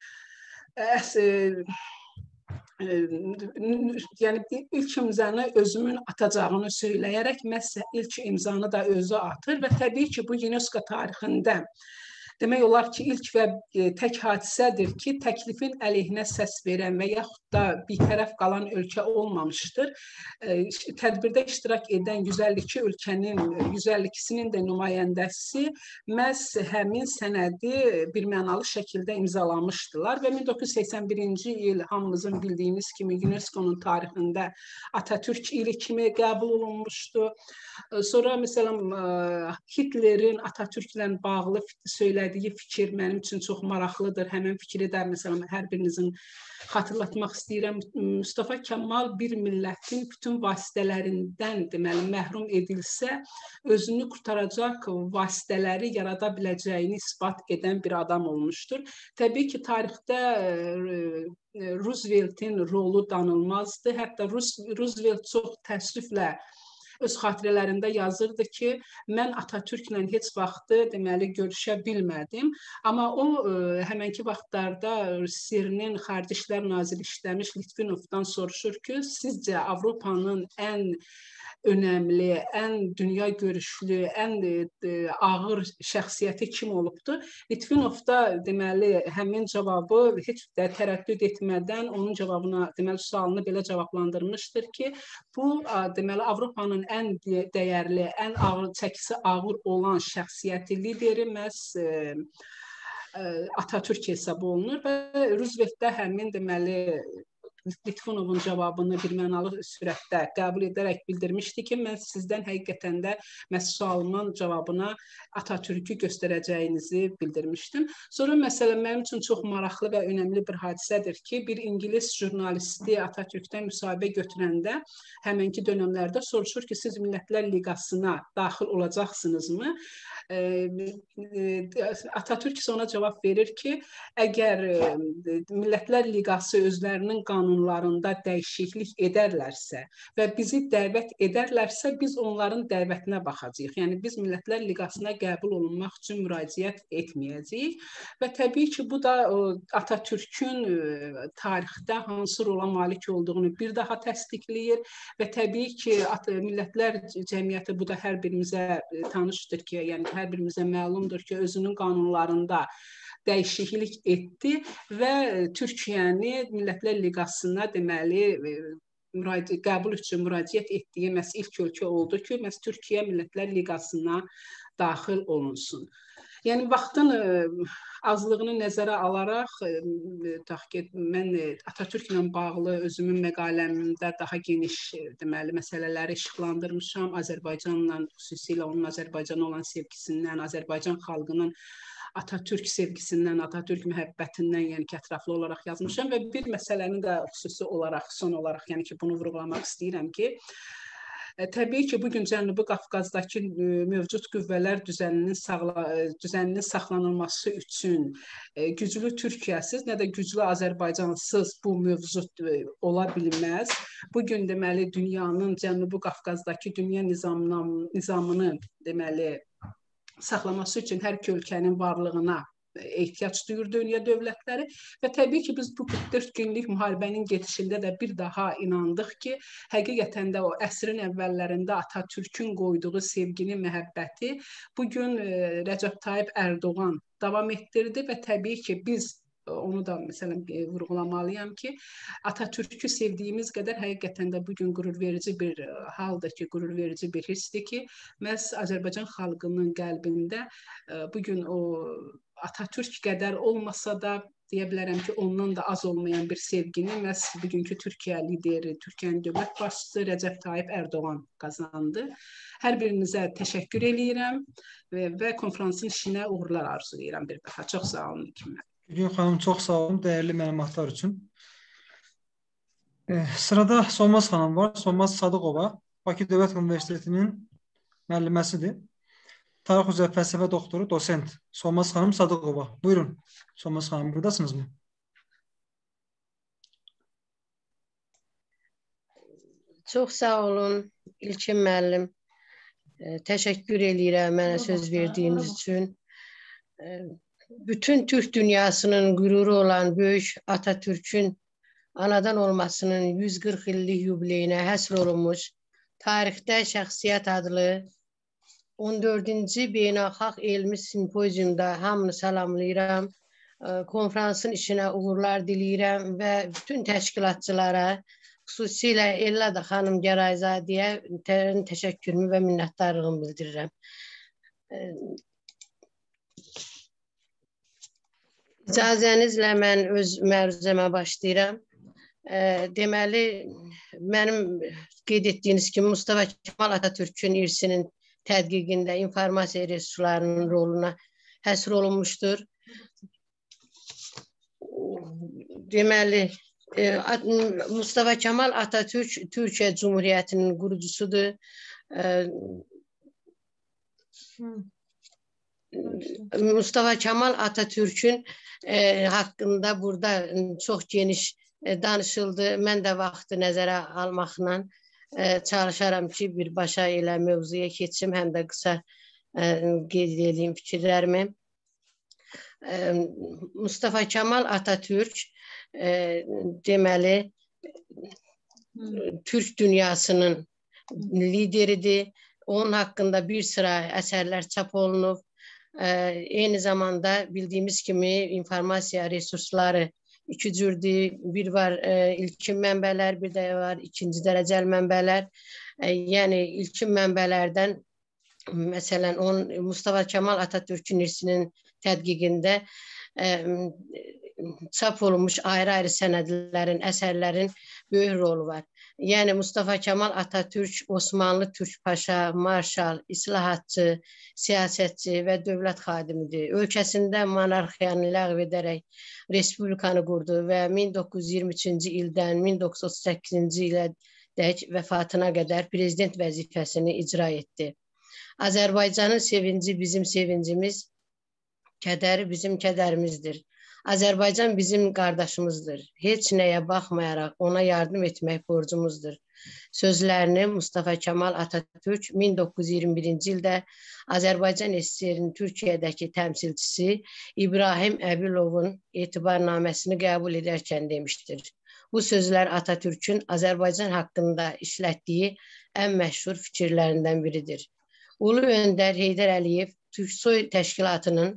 yəni ilk imzanı özümün atacağını söyləyərək məhz ilk imzanı da özü atır və təbii ki, bu UNESCO tarixində demək olar ki, ilk və tək hadisədir ki, təklifin əleyhinə səs verən və yaxud da bir tərəf qalan ölkə olmamışdır. Tədbirdə iştirak edən yüz əlli iki ölkənin yüz əlli ikisinin də nümayəndəsi məhz həmin sənədi birmənalı şəkildə imzalamışdılar və min doqquz yüz səksən birinci il hamımızın bildiyimiz kimi UNESCO-nun tarixində Atatürk ili kimi qəbul olunmuşdu. Sonra məsələn Hitlerin Atatürklə bağlı söylədiyi fikir mənim üçün çox maraqlıdır. Həmin fikri də məsələn hər birinizin xatırlatmaq istəyirəm. Mustafa Kemal bir millətin bütün vasitələrindən deməli məhrum edilsə, özünü qurtaracaq vasitələri yarada biləcəyini isbat edən bir adam olmuşdur. Təbii ki, tarixdə Rooseveltin rolu danılmazdı. Hətta Roosevelt çox təəssüflə öz xatirələrində yazırdı ki, mən Atatürklə heç vaxtı deməli görüşə bilmədim. Amma o həmənki vaxtlarda Sirinin Xarici İşlər Naziri işləmiş Litvinovdan soruşur ki, sizcə Avropanın ən önəmli, ən dünya görüşlü, ən ağır şəxsiyyəti kim olubdu? Litvinov da deməli həmin cavabı heç də tərəddüd etmədən onun cavabına, deməli sualını belə cavablandırmışdır ki, bu deməli Avropanın ən dəyərli, ən ağır çəkisi ağır olan şəxsiyyəti lideri məhz Atatürk hesab olunur və Roosevelt də həmin deməli Litvinovun cavabını birmənalı sürətdə qəbul edərək bildirmişdi ki, mən sizdən həqiqətən də məhz sualımın cavabına Atatürkü göstərəcəyinizi bildirmişdim. Sonra məsələn mənim üçün çox maraqlı və önəmli bir hadisədir ki, bir İngilis jurnalisti Atatürkdən müsahibə götürəndə həmənki dönəmlərdə soruşur ki, siz Millətlər Liqasına daxil olacaqsınızmı? Atatürk isə ona cavab verir ki, əgər Millətlər Liqası özlərinin qanunu qanunlarında dəyişiklik edərlərsə və bizi dəvət edərlərsə, biz onların dəvətinə baxacağıq. Yəni biz Millətlər Liqasına qəbul olunmaq üçün müraciət etməyəcəyik və təbii ki, bu da Atatürkün tarixdə hansı rola malik olduğunu bir daha təsdiqləyir və təbii ki, Millətlər Cəmiyyəti bu da hər birimizə tanışdır ki, yəni hər birimizə məlumdur ki, özünün qanunlarında dəyişiklik etdi və Türkiyəni Millətlər Liqasına deməli qəbul üçün müraciət etdiyi məhz ilk ölkə oldu ki, məhz Türkiyə Millətlər Liqasına daxil olunsun. Yəni vaxtın azlığını nəzərə alaraq, tutaq ki, mən Atatürklə bağlı özümün məqaləmdə daha geniş deməli məsələləri işıqlandırmışam. Azərbaycanla, xüsusilə onun Azərbaycana olan sevgisindən, Azərbaycan xalqının Atatürk sevgisindən, Atatürk məhəbbətindən, yəni ki, ətraflı olaraq yazmışam və bir məsələni də xüsusi olaraq, son olaraq, yəni ki, bunu vurğulamaq istəyirəm ki, təbii ki, bugün Cənubi Qafqazdakı mövcud qüvvələr düzəninin, sağla, düzəninin saxlanılması üçün güclü Türkiyəsiz, nə də güclü Azərbaycansız bu mövcud ola bilməz. Bugün deməli dünyanın Cənubi Qafqazdakı dünya nizamına, nizamını deməli saxlaması üçün hər iki ölkənin varlığına ehtiyac duyur dünya dövlətləri və təbii ki, biz bu qırx dörd günlük müharibənin gedişində də bir daha inandıq ki, həqiqətən də o əsrin əvvəllərində Atatürkün qoyduğu sevgini, məhəbbəti bugün Rəcəb Tayyip Ərdoğan davam etdirdi və təbii ki, biz onu da məsələn vurğulamalıyam ki, Atatürk'ü sevdiyimiz qədər həqiqətən də bugün qürurverici bir haldır ki, qürurverici bir hissdir ki, məhz Azərbaycan xalqının qəlbində bugün o Atatürk qədər olmasa da deyə bilərəm ki, ondan da az olmayan bir sevgini məhz bugünkü Türkiyə lideri, Türkiyənin dövlət başçısı Rəcəb Tayyip Ərdoğan qazandı. Hər birinizə təşəkkür eləyirəm və konferansın işinə uğurlar arzulayıram bir daha. Çox sağ olun. Gülgün xanım, çox sağ olun dəyərli məlumatlar üçün. E, sırada Solmaz xanım var. Solmaz Sadıqova, Bakı Dövlət Universitetinin müəlliməsidir. Tarix üzrə fəlsəfə doktoru, dosent. Solmaz xanım Sadıqova. Buyurun. Solmaz xanım, buradasınız mı? Çox sağ olun İlkin müəllim. E, təşəkkür eləyirəm mənə söz verdiyiniz üçün. E, Bütün Türk dünyasının qüruru olan böyük Atatürk'ün anadan olmasının yüz qırx illik yubileyinə həsr olunmuş tarixdə şəxsiyyət adlı on dördüncü beynəlxalq elmi simpoziumda hamını salamlayıram. Konferansın işinə uğurlar diləyirəm və bütün təşkilatçılara, xüsusilə Ellada xanım Gərayzadəyə təşəkkürümü və minnətdarlığımı bildirirəm. İcazənizlə mən öz məruzəmə başlayıram. E, deməli, mənim qeyd etdiyiniz kimi Mustafa Kemal Atatürk'ün irsinin tədqiqində informasiya resurslarının roluna həsr olunmuşdur. Deməli, e, Mustafa Kemal Atatürk Türkiyə Cumhuriyyətinin qurucusudur. E, Mustafa Kemal Atatürk'ün e, haqqında burada çox geniş e, danışıldı. Mən də vaxtı nəzərə almaqla e, çalışaram ki, birbaşa elə mövzuya keçim, həm də qısa e, qeyd edeyim fikirlərimi. E, Mustafa Kemal Atatürk e, deməli Türk dünyasının lideridir. Onun haqqında bir sıra əsərlər çap olunub. Eyni zamanda bildiyimiz kimi informasiya resursları iki cürdür. Bir var e, ilkin mənbələr, bir də var ikinci dərəcəli mənbələr. E, yəni ilkin mənbələrdən məsələn on, Mustafa Kemal Atatürk'ün irsinin tədqiqində e, çap olunmuş ayrı-ayrı sənədlərin, əsərlərin böyük rolu var. Yəni Mustafa Kemal Atatürk Osmanlı Türk Paşa, marşal, islahatçı, siyasətçi və dövlət xadimidir. Ölkəsində monarxiyanı ləğv edərək respublikanı qurdu və min doqquz yüz iyirmi üçüncü ildən min doqquz yüz otuz səkkizinci ilə dək vəfatına qədər prezident vəzifəsini icra etdi. Azərbaycanın sevinci bizim sevincimiz, kədəri bizim kədərimizdir. Azərbaycan bizim qardaşımızdır. Heç nəyə baxmayaraq ona yardım etmək borcumuzdur. Sözlərini Mustafa Kemal Atatürk min doqquz yüz iyirmi birinci ildə Azərbaycan S S R-in Türkiyədəki təmsilçisi İbrahim Əbilovun etibarnaməsini qəbul edərkən demişdir. Bu sözlər Atatürk'ün Azərbaycan haqqında işlətdiyi ən məşhur fikirlərindən biridir. Ulu Öndər Heydər Əliyev Türksoy Təşkilatının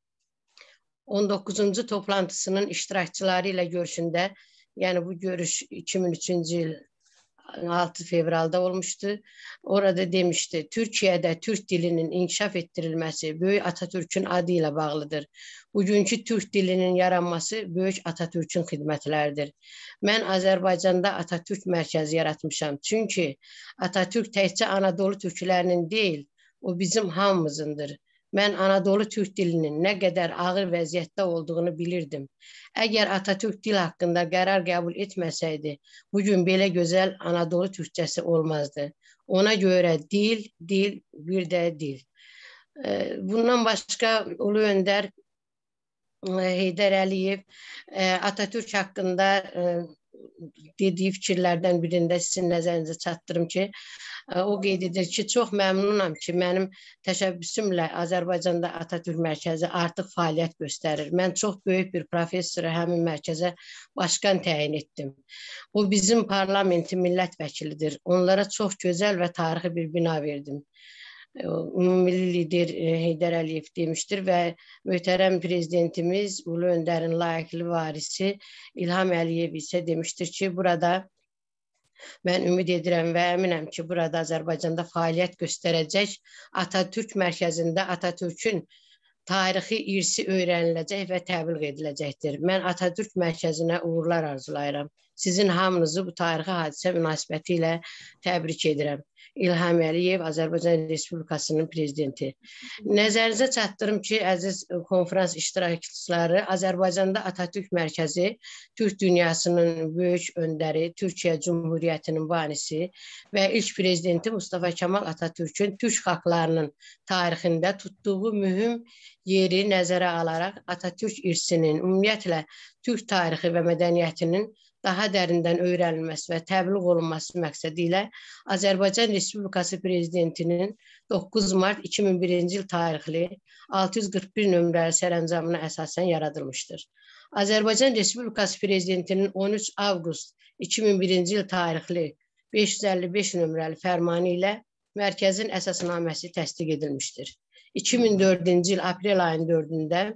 on doqquzuncu toplantısının iştirakçıları ilə görüşündə, yəni bu görüş iki min üçüncü il altı fevralda olmuştu. Orada demişti, Türkiye'de Türk dilinin inkişaf ettirilmesi Böyük Atatürk'ün adı ile bağlıdır. Bugünkü Türk dilinin yaranması Böyük Atatürk'ün xidmətləridir. Mən Azərbaycanda Atatürk mərkəzi yaratmışam. Çünki Atatürk təkcə Anadolu türklərinin deyil, o bizim hamımızındır. Mən Anadolu Türk dilinin nə qədər ağır vəziyyətdə olduğunu bilirdim. Əgər Atatürk dil haqqında qərar qəbul etməsəydi, bugün belə gözəl Anadolu Türkçəsi olmazdı. Ona görə dil, dil, bir də dil. Bundan başqa Ulu Öndər Heydər Əliyev Atatürk haqqında dediyi fikirlərdən birində sizin nəzərinizə çatdırım ki, o qeyd edir ki, çox məmnunam ki, mənim təşəbbüsümlə Azərbaycanda Atatürk mərkəzi artıq fəaliyyət göstərir. Mən çox böyük bir professoru həmin mərkəzə başqan təyin etdim. O bizim parlamentin millət vəkilidir. Onlara çox gözəl və tarixi bir bina verdim. Ümumilli lider Heydər Əliyev demişdir və möhtərəm prezidentimiz Ulu Öndərin layiqli varisi İlham Əliyev isə demişdir ki, burada mən ümid edirəm və əminəm ki, burada Azərbaycanda fəaliyyət göstərəcək Atatürk mərkəzində Atatürk'ün tarixi irsi öyrəniləcək və təbliğ ediləcəkdir. Mən Atatürk mərkəzinə uğurlar arzulayıram. Sizin hamınızı bu tarixi hadisə münasibəti ilə təbrik edirəm. İlham Əliyev, Azərbaycan Respublikasının prezidenti. Nəzərinizə çatdırım ki, əziz konferans iştirakçıları, Azərbaycanda Atatürk mərkəzi Türk dünyasının böyük öndəri, Türkiyə Cumhuriyyətinin banisi və ilk prezidenti Mustafa Kemal Atatürk'ün Türk xalqlarının tarixində tutduğu mühüm yeri nəzərə alaraq Atatürk irsinin, ümumiyyətlə Türk tarixi və mədəniyyətinin daha dərindən öyrənilməsi və təbliğ olunması məqsədi ilə Azərbaycan Respublikası Prezidentinin doqquz mart iki min birinci il tarixli altı yüz qırx bir nömrəli sərəncamına əsasən yaradılmışdır. Azərbaycan Respublikası Prezidentinin on üç avqust iki min birinci il tarixli beş yüz əlli beş nömrəli fərmanı ilə mərkəzin əsasnaməsi təsdiq edilmişdir. iki min dördüncü il aprel ayının dördündə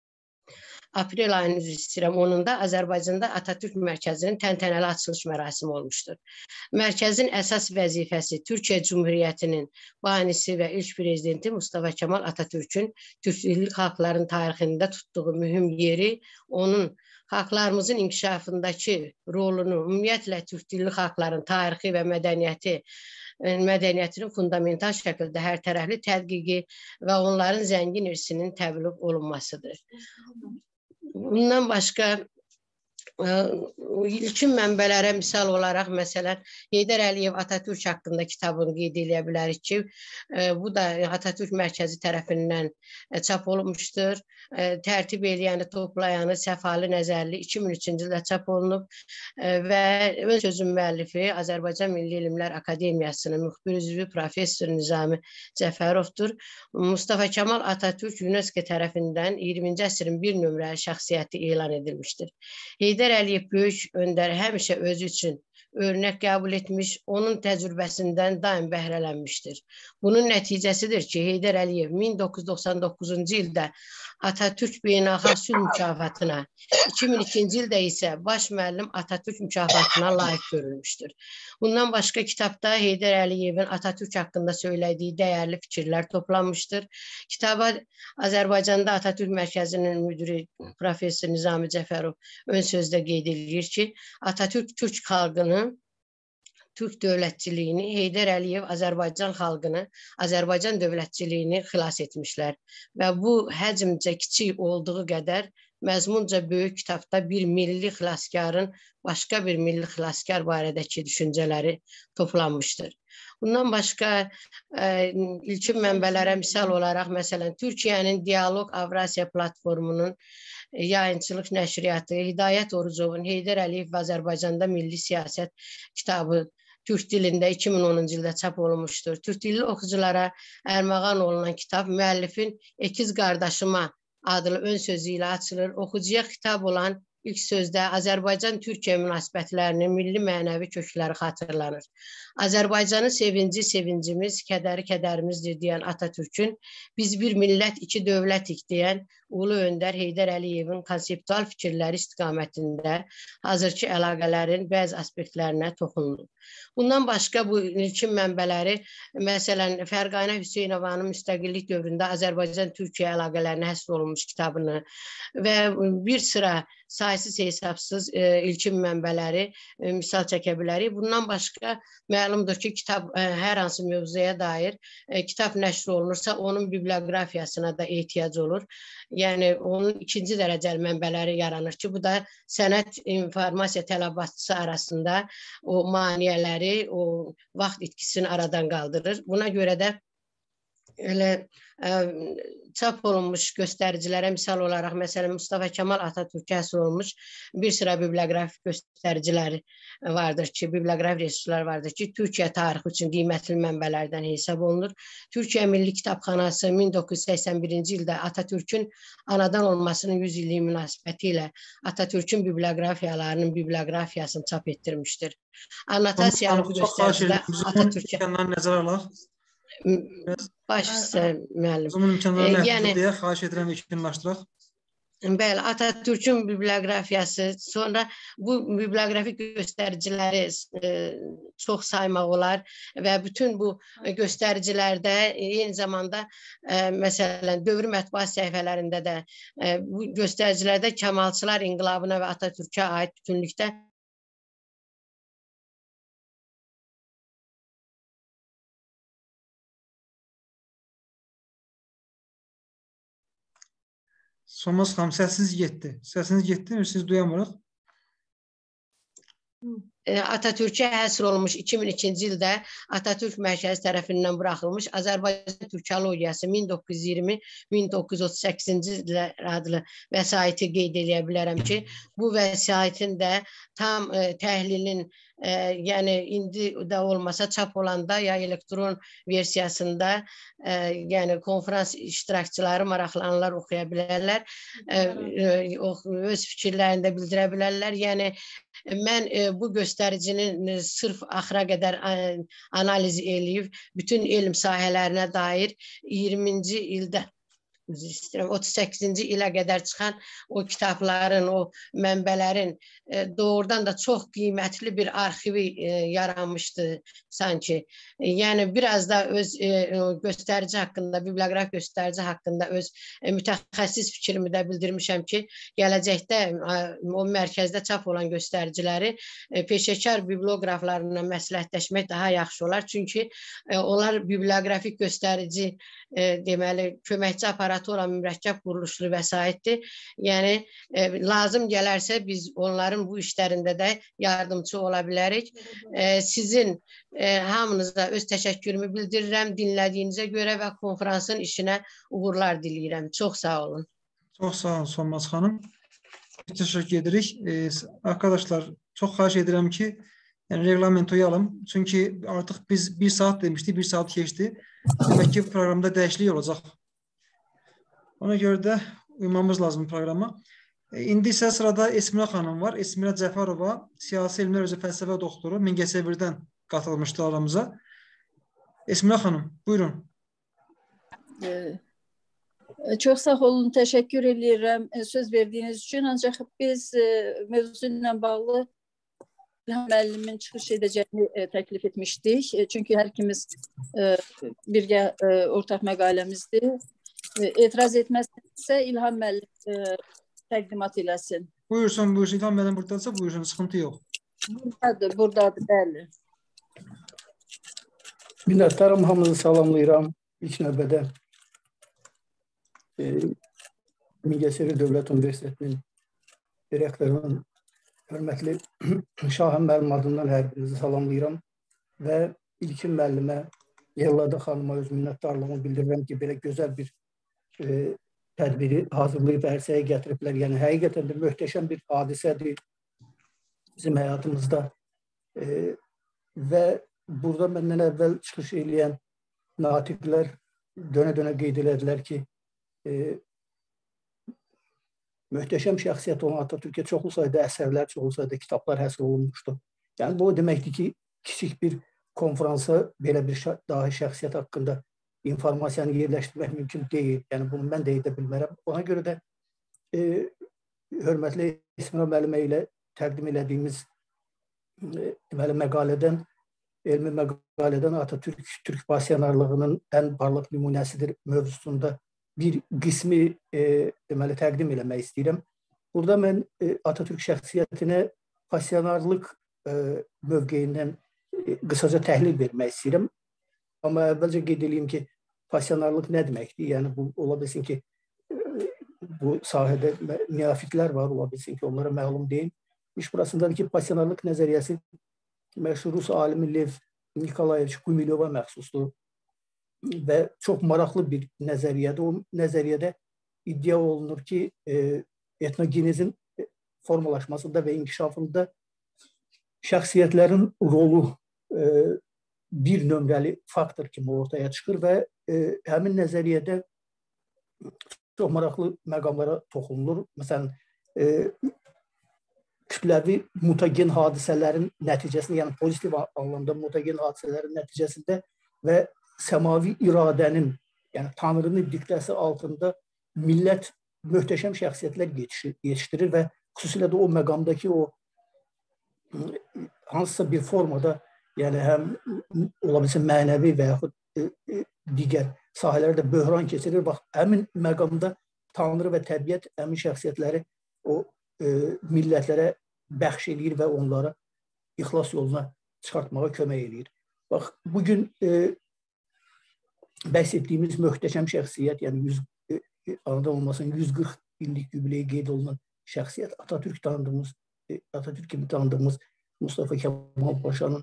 Aprel ayının üzr istəyirəm, onunda Azərbaycanda Atatürk mərkəzinin təntənəli açılış mərasimi olmuşdur. Mərkəzin əsas vəzifəsi Türkiyə Cumhuriyyətinin banisi və ilk prezidenti Mustafa Kemal Atatürk'ün Türk xalqların tarixində tutduğu mühüm yeri, onun xalqlarımızın inkişafındakı rolunu, ümumiyyətlə Türk dilli xalqların tarixi və mədəniyyəti mədəniyyətinin fundamental şəkildə hər tərəfli tədqiqi və onların zəngin irsinin təbliğ olunmasıdır. Bundan başqa ilkin mənbələrə misal olaraq, məsələn, Heydər Əliyev Atatürk haqqında kitabını qeyd edə bilərik ki, bu da Atatürk mərkəzi tərəfindən çap olunmuşdur. Tərtib eləyəni, toplayanı Səfalı Nəzərli iki min üçüncü ildə çap olunub və ön sözün müəllifi Azərbaycan Milli Elmlər Akademiyasının müxbir üzvü Professor Nizami Cəfərovdur. Mustafa Kemal Atatürk UNESCO tərəfindən iyirminci əsrin bir nömrəli şəxsiyyəti elan edilmişdir. Heydər Əliyev böyük öndər həmişə özü üçün örnək qəbul etmiş, onun təcrübəsindən daim bəhrələnmişdir. Bunun nəticəsidir ki, Heydər Əliyev min doqquz yüz doxsan doqquzuncu ildə Atatürk Beynəlxalq Sülh mükafatına, iki min ikinci ildə isə baş müəllim Atatürk mükafatına layiq görülmüşdür. Bundan başqa kitabda Heydər Əliyevin Atatürk haqqında söylədiyi dəyərli fikirlər toplanmışdır. Kitaba Azərbaycanda Atatürk Mərkəzinin müdiri Professor Nizami Cəfərov ön sözdə qeyd edir ki, Atatürk Türk xalqını, Türk dövlətçiliyini, Heydər Əliyev Azərbaycan xalqını, Azərbaycan dövlətçiliyini xilas etmişlər və bu həcmcə kiçik olduğu qədər məzmunca böyük kitabda bir milli xilaskarın başqa bir milli xilaskar barədəki düşüncələri toplanmışdır. Bundan başqa ilkin mənbələrə misal olaraq, məsələn, Türkiyənin Dialog Avrasiya platformunun yayınçılıq nəşriyyatı, Hidayət Orucovun Heydər Əliyev və Azərbaycanda Milli Siyasət kitabı Türk dilində iki min onuncu ildə çap olunmuşdur. Türk dilli oxuculara ərmağan olunan kitab müəllifin Ekiz qardaşıma adlı ön sözü ilə açılır. Oxucuya xitab olan ilk sözdə Azərbaycan-Türkiyə münasibətlərinin milli mənəvi kökləri xatırlanır. Azərbaycanın sevinci sevincimiz, kədəri kədərimizdir deyən Atatürkün, biz bir millət, iki dövlətik deyən Ulu Öndər Heydər Əliyevin konseptual fikirləri istiqamətində hazırki əlaqələrin bəzi aspektlərinə toxunulur. Bundan başqa bu ilkin mənbələri, məsələn, Fərqanə Hüseynovanın müstəqillik dövründə Azərbaycan-Türkiyə əlaqələrinə həsr olunmuş kitabını və bir sıra saysız hesabsız e, ilkin mənbələri e, misal çəkə bilərik. Bundan başqa məlumdur ki, kitab e, hər hansı mövzuya dair e, kitab nəşr olunursa, onun bibliografiyasına da ehtiyac olur. Yəni, onun ikinci dərəcəli mənbələri yaranır ki, bu da sənət informasiya tələbatçısı arasında o maniyələri, o vaxt itkisini aradan qaldırır. Buna görə də elə ə, çap olunmuş göstəricilərə misal olaraq, məsələn, Mustafa Kemal Atatürkə həsr olunmuş bir sıra bibliografik göstəriciləri vardır ki, bibliografik resurslar vardır ki, Türkiyə tarixi üçün qiymətli mənbələrdən hesab olunur. Türkiyə Milli Kitabxanası min doqquz yüz səksən birinci ildə Atatürkün anadan olmasının yüz illiyi münasibəti ilə Atatürkün bibliografiyalarının bibliografiyasını çap etdirmişdir. Annotasiyalı bu göstəricidə Atatürkə... nəzərə alaq. Baş müəllim. Zaman imkanları məhduddur deyə xahiş edirəm yekunlaşdıraq. Bəli, Atatürkün bibliografiyası, sonra bu bibliografik göstəriciləri e, çox saymaq olar və bütün bu göstəricilərdə eyni zamanda e, məsələn, dövr mətbuat səhifələrində də e, bu göstəricilərdə Kəmalçılar inqilabına və Atatürkə aid bütünlükdə Solmaz xanım, səsiniz getdi. Səsiniz getdi mi? Siz duyamırıq. Atatürkə həsr olunmuş iki min ikinci ildə Atatürk Mərkəzi tərəfindən buraxılmış Azərbaycan Türkologiyası min doqquz yüz iyirmi - min doqquz yüz otuz səkkizinci illər adlı vəsaiti qeyd edə bilərəm ki, bu vəsaitin də tam e, təhlilin e, yəni indi də olmasa çap olanda ya elektron versiyasında e, yəni konferans iştirakçıları maraqlananlar oxuya bilərlər, e, e, öz fikirlərini də bildirə bilərlər. Yəni mən e, bu göstəricinin sırf axıra qədər analiz eləyib, bütün elm sahələrinə dair iyirminci ildə, otuz səkkizinci ilə qədər çıxan o kitabların, o mənbələrin e, doğrudan da çox qiymətli bir arxivi e, yaranmışdı sanki. E, yəni biraz da öz e, göstərici haqqında, biblioqraf göstərici haqqında öz e, mütəxəssis fikrimi də bildirmişəm ki, gələcəkdə e, o mərkəzdə çap olan göstəriciləri e, peşəkar biblioqraflarla məsləhətləşmək daha yaxşı olar. Çünki e, onlar biblioqrafik göstərici e, deməli, köməkçi aparat olan mürəkkəb quruluşlu vəsaitdir. Yəni, e, lazım gələrsə biz onların bu işlərində də yardımcı ola bilərik. E, sizin e, hamınıza öz təşəkkürümü bildirirəm dinlədiyinizə görə və konferansın işinə uğurlar diləyirəm. Çox sağ olun. Çox sağ olun Solmaz xanım. Təşəkkür edirik. E, arkadaşlar, çox xahiş edirəm ki, yəni reglamenti uyalım. Çünki artıq biz bir saat demişdik, bir saat keçdi. Demək ki, proqramda dəyişiklik olacaq. Ona görə də uymamız lazım proqrama. E, indi isə sırada Esmira xanım var. Esmira Cəfərova, siyasi elmlər üzrə fəlsəfə doktoru, Mingəçevirdən qatılmışdı aramıza. Esmira xanım, buyurun. E, çox sağ olun, təşəkkür edirəm söz verdiyiniz üçün. Ancaq biz e, mövzu ilə bağlı İlham müəllimin çıxış edəcəyini e, təklif etmişdik. E, çünki hər ikimiz e, birgə e, ortaq məqaləmizdir. Etiraz etməzsə İlham müəllim e, təqdimat eləsin. Buyursun, buyursun. İlham müəllim buradadırsa buyursun, sıxıntı yox. Buradadır, buradadır, bəli. Minnətdarım, hamınızı salamlayıram ilk növbədə. E, Mingəçevir Dövlət Universitetinin direktorunun hörmətli Şahin müəllim adından hər birinizi salamlayıram və İlkin müəllimə, Yellada xanıma öz minnətdarlığımı bildirirəm ki, belə gözəl bir e, tədbiri hazırlayıb ərsəyə gətiriblər. Yəni, həqiqətən də möhtəşəm bir hadisədir bizim həyatımızda e, və burada məndən əvvəl çıxış edən natiqlər dönə-dönə qeyd elədilər ki, e, möhtəşəm şəxsiyyət olan Atatürk'e çoxlu sayda əsərlər, çoxlu sayda kitablar həsr olunmuşdu. Yəni, bu deməkdir ki, kiçik bir konferansa belə bir dahi şəxsiyyət haqqında informasiyanı yerləşdirmək mümkün deyil. Yəni, bunu mən də edə bilmərəm. Ona görə də e, hörmətli İsmira müəllimə ilə təqdim elədiyimiz e, deməli, məqalədən, elmi məqalədən Atatürk Türk pasiyonarlığının ən parlaq nümunəsidir mövzusunda bir qismi e, deməli, təqdim eləmək istəyirəm. Burada mən e, Atatürk şəxsiyyətinə pasiyonarlıq e, mövqeyindən e, qısaca təhlil vermək istəyirəm. Amma əvvəlcə qeyd edeyim ki, pasiyonarlıq nə deməkdir? Yəni, bu ola bilsin ki, e, bu sahədə neofitlər var, ola bilsin ki, onlara məlum deyil. İş burasındadır ki, pasiyonarlıq nəzəriyyəsi məşhur Rus alimi Lev Nikolayeviç Gumilyova məxsusdur. Və çox maraqlı bir nəzəriyyədir. O nəzəriyyədə iddia olunur ki, e, etnogenezin formalaşmasında və inkişafında şəxsiyyətlərin rolu e, bir nömrəli faktor kimi ortaya çıxır və e, həmin nəzəriyyədə çox maraqlı məqamlara toxunulur. Məsələn, e, kütləvi mutagen hadisələrin nəticəsində, yəni pozitiv anlamda mutagen hadisələrin nəticəsində və səmavi iradənin, yəni Tanrının diktəsi altında millət möhtəşəm şəxsiyyətlər yetişdirir və xüsusilə də o məqamdakı o hansısa bir formada, yəni həm ola bilsin mənəvi və yaxud digər sahələrdə böhran keçirir. Bax, həmin məqamda Tanrı və təbiət həmin şəxsiyyətləri o e, millətlərə bəxş edir və onlara ixlas yoluna çıxartmağa kömək edir. Bax, bugün e, bəhs etdiyimiz möhtəşəm şəxsiyyət, yəni yüz, e, anadan olmasın yüz qırx illik yubileyi qeyd olunan şəxsiyyət Atatürk tanıdığımız, e, Atatürk kimi tanıdığımız Mustafa Kemal Paşanın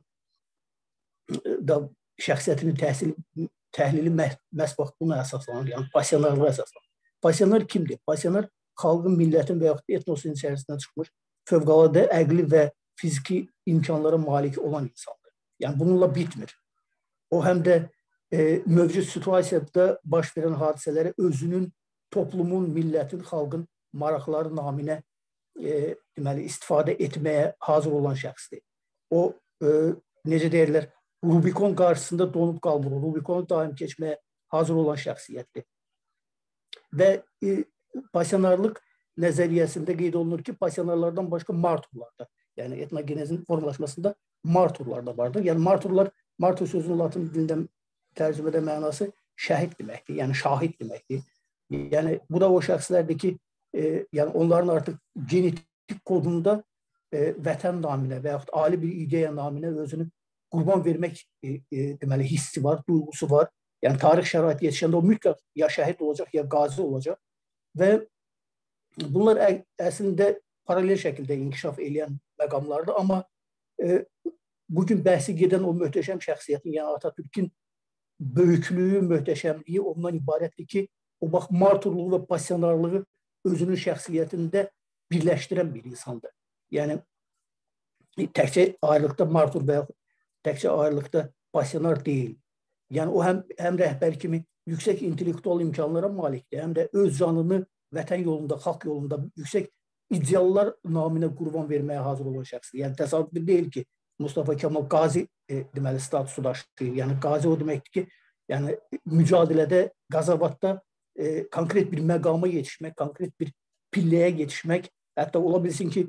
e, da şəxsiyyətinin təhsili, təhlili məhz bax buna əsaslanır, yəni pasiyonarlığa əsaslanır. Pasiyonar kimdir? Pasiyonar xalqın, millətin və yaxud etnosun içərisindən çıxmış fövqəladə əqli və fiziki imkanlara malik olan insandır. Yəni bununla bitmir. O həm də E, mövcud situasiyada baş verən hadisələri özünün, toplumun, millətin, xalqın maraqları naminə e, deməli, istifadə etməyə hazır olan şəxsdir. O, e, necə deyirlər, Rubikon qarşısında donub qalmır, Rubikonu daim keçməyə hazır olan şəxsiyyətdir. Və e, pasiyonarlıq nəzəriyyəsində qeyd olunur ki, pasiyonarlardan başqa marturlar da, yəni etnogenezin formalaşmasında marturlar da vardır. Yəni marturlar, martur sözünün latin dilindən tərcümədə mənası şəhid deməkdir, yəni şahid deməkdir. Yəni bu da o şəxslərdir ki, e, yəni onların artıq genetik kodunda e, vətən naminə və yaxud ali bir ideya naminə özünü qurban vermək e, e, deməli hissi var, duyğusu var. Yəni tarix şəraiti yetişəndə o mütləq ya şəhid olacaq, ya qazi olacaq və bunlar ə, əslində paralel şəkildə inkişaf edən məqamlardır, amma e, bugün bəhsi gedən o möhtəşəm şəxsiyyətin, yəni Atatürk'ün böyüklüyü, möhtəşəmliyi ondan ibarətdir ki, o bax marturluğu və pasiyonarlığı özünün şəxsiyyətində birləşdirən bir insandır. Yəni təkcə ayrılıqda martur və yaxud təkcə ayrılıqda pasiyonar deyil. Yəni o həm, həm rəhbər kimi yüksək intellektual imkanlara malikdir, həm də öz canını vətən yolunda, xalq yolunda yüksək ideallar naminə qurban verməyə hazır olan şəxsdir. Yəni təsadüf deyil ki, Mustafa Kemal qazi e, deməli statusu daşıyır. Yəni qazi o deməkdir ki, yəni mücadilədə, qazavadda e, konkret bir məqama yetişmək, konkret bir pilləyə yetişmək, hətta ola bilsin ki,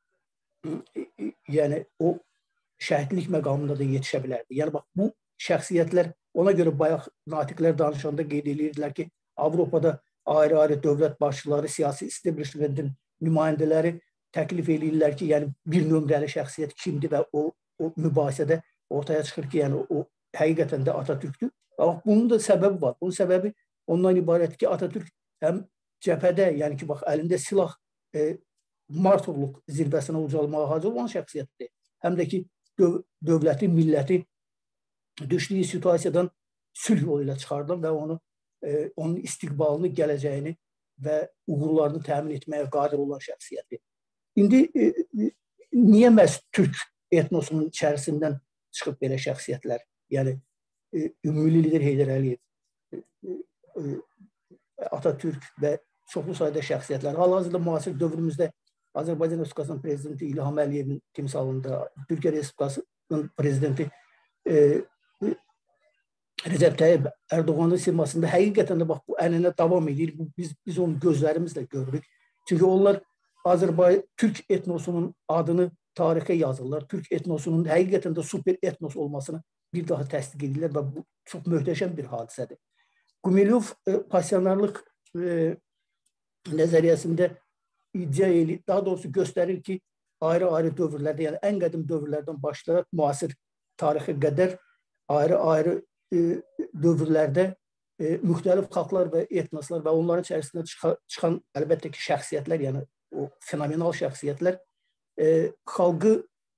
e, e, yəni o şəhidlik məqamında da yetişə bilərdi. Yəni bax bu şəxsiyyətlər, ona görə bayaq natiqlər danışanda qeyd edirdilər ki, Avropada ayrı-ayrı dövlət başçıları, siyasi establishmentin nümayəndələri təklif edirlər ki, yəni bir nömrəli şəxsiyyət kimdir və o, o mübahisədə ortaya çıxır ki, yəni o həqiqətən də Atatürk'dür. Bunun da səbəbi var. Bunun səbəbi ondan ibarətdir ki, Atatürk həm cəbhədə, yəni ki, bax, əlində silah e, marturluq zirvəsinə ucalmağa hazır olan şəxsiyyətdir. Həm də ki, döv dövləti, milləti düşdüyü situasiyadan sülh yolu ilə çıxardan və onu, e, onun istiqbalını, gələcəyini və uğurlarını təmin etməyə qadir olan şəxsiyyətdir. İndi e, niyə məhz Türk etnosunun içərisindən çıxıb belə şəxsiyyətlər? Yəni, e, Ümummilli lider Heydər Əliyev, e, e, Atatürk və çoxlu sayda şəxsiyyətlər. Hal-hazırda müasir dövrümüzdə Azərbaycan Respublikasının prezidenti İlham Əliyevin timsalında, Türkiyə Respublikasının prezidenti e, e, Recep Tayyip Erdoğan'ın simasında həqiqətən də bax, bu ənənə davam edir. Biz, biz onu gözlərimizlə görürük. Çünki onlar Azərbaycan, Türk etnosunun adını tarixə yazırlar. Türk etnosunun həqiqətən də super etnos olmasını bir daha təsdiq edirlər və bu çox möhtəşəm bir hadisədir. Gumilyov e, pasyanarlıq e, nəzəriyyəsində iddia edir, daha doğrusu göstərir ki, ayrı-ayrı dövrlərdə, yəni ən qədim dövrlərdən başlayaraq müasir tarixə qədər ayrı-ayrı e, dövrlərdə e, müxtəlif xalqlar və etnoslar və onların içərisində çıxa, çıxan əlbəttə ki, şəxsiyyətlər, yəni o fenomenal şəxsiyyətlər e, xalqı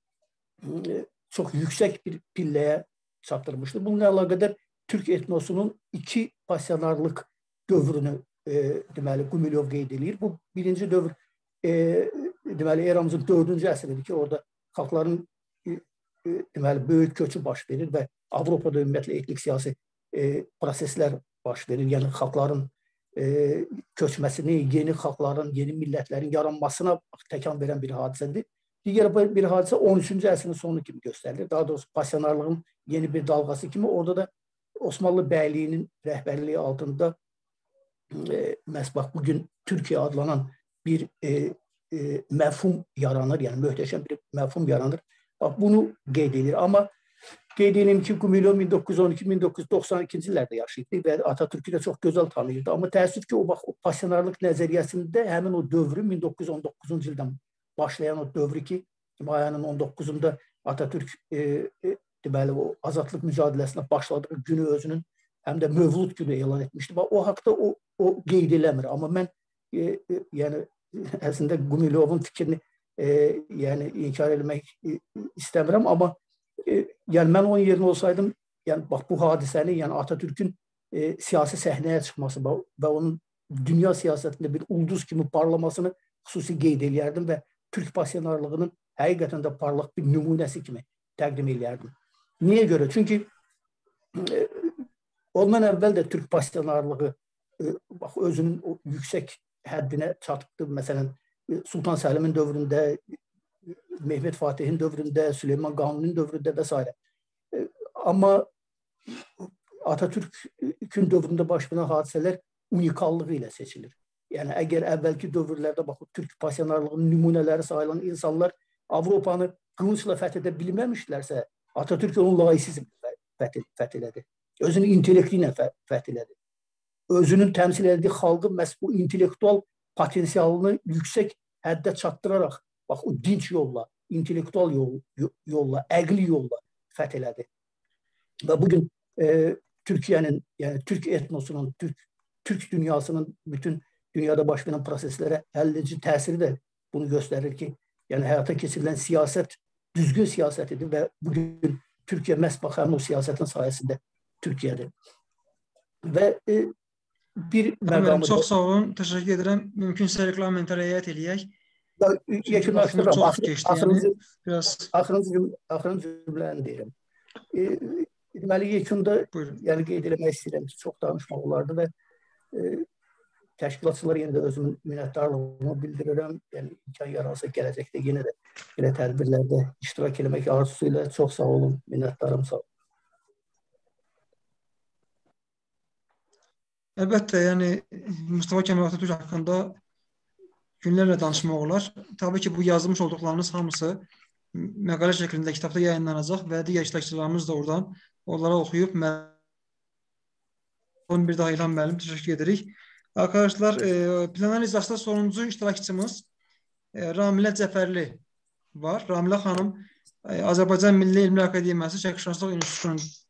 e, çox yüksək bir pilləyə çatdırmışdır. Bununla əlaqədar Türk etnosunun iki pasyanarlıq dövrünü e, deməli, Gumilyov qeyd edir. Bu birinci dövr e, deməli, eramızın dördüncü əsridir ki, orada xalqların e, e, deməli, böyük köçü baş verir və Avropada ümumiyyətlə etnik siyasi e, proseslər baş verir. Yəni, xalqların e, köçməsini, yeni xalqların, yeni millətlərin yaranmasına təkan verən bir hadisədir. Digər bir hadisə on üçüncü əsrin sonu kimi göstərilir. Daha doğrusu pasyanarlığın yeni bir dalğası kimi orada da Osmanlı bəyliyinin rəhbərliyi altında e, məhz bax, bugün Türkiyə adlanan bir e, e, məfhum yaranır, yəni möhtəşəm bir məfhum yaranır. Bax, bunu qeyd edir. Amma qeyd edeyim ki, Gumilyov min doqquz yüz on iki min doqquz yüz doxsan ikinci illərdə yaşayırdı və Atatürk'ü də çox gözəl tanıyırdı. Amma təəssüf ki, o, bax, o pasyanarlıq nəzəriyyəsində həmin o dövrü min doqquz yüz on doqquzuncu ildən başlayan o dövrü ki, ayının on doqquzunda Atatürk e, e, deməli, o azadlıq mücadiləsinə başladığı günü özünün həm də Mövlud günü elan etmişdi. O haqda o, o qeyd eləmir. Amma mən e, e, yəni, əslində Gumilyovun fikrini e, yəni, inkar eləmək e, istəmirəm. Amma e, yəni, mən onun yerində olsaydım, yəni, bax, bu hadisəni, yəni Atatürk'ün e, siyasi səhnəyə çıxması və onun dünya siyasətində bir ulduz kimi parlamasını xüsusi qeyd eləyərdim və Türk pasyanarlığının həqiqətən də parlaq bir nümunəsi kimi təqdim eləyərdim. Niyə görə? Çünki e, ondan əvvəl də Türk pasyanarlığı e, bax, özünün o yüksək həddinə çatıbdı. Məsələn, Sultan Səlimin dövründə, Mehmet Fatihin dövründə, Süleyman Qanunun dövründə və s. E, amma Atatürk'ün dövründə baş verən hadisələr unikallığı ilə seçilir. Yəni, əgər əvvəlki dövrlərdə bax, Türk pasyanarlığının nümunələri sayılan insanlar Avropanı qılıncla fəth edə bilməmişlərsə, Atatürk onun laisizmini fəth elədi. Özünün intellekti ilə fəth elədi. Özünün təmsil etdiyi xalqı məhz bu intellektual potensialını yüksək həddə çatdıraraq, bax, o dinç yolla, intellektual yol, yolla, əqli yolla fəth elədi. Və bugün e, Türkiyənin, yəni Türk etnosunun, Türk, Türk dünyasının bütün dünyada baş verən proseslərə həlledici təsiri də bunu göstərir ki, yəni həyata keçirilən siyasət düzgün siyasətidir və bugün Türkiyə məhz bax, həmin o siyasətin sayəsində Türkiyədir. Və e, bir məqamı... Çox sağ olun, təşəkkür edirəm. Mümkünsə reglamentə riayət eləyək. Yekunlaşdırıram. Axırıncı cümləni deyirəm. E, deməli, yekunda yəni, qeyd eləmək istəyirəm ki, çox danışmaq olardı və e, təşkilatçılar yenə də özümün minnətdarlığımı bildirirəm. Yəni, imkan yaransa gələcəkdə yenə də belə tədbirlərdə iştirak eləmək arzusuyla çox sağ olun, minnətdarım, sağ olun. Əlbəttə, yəni Mustafa Kemal Atatürk haqqında günlərlə danışmaq olar. Təbii ki, bu yazılmış olduqlarınız hamısı məqalə şəklində kitabda yayınlanacaq və digər iştirakçılarımız da oradan onlara oxuyub bir daha İlham müəllim təşəkkür edirik. Arkadaşlar, plenar iclasda sonuncu iştirakçımız Ramilə Cəfərli var. Ramilə xanım Azərbaycan Milli Elmlər Akademiyası Şərqşünaslıq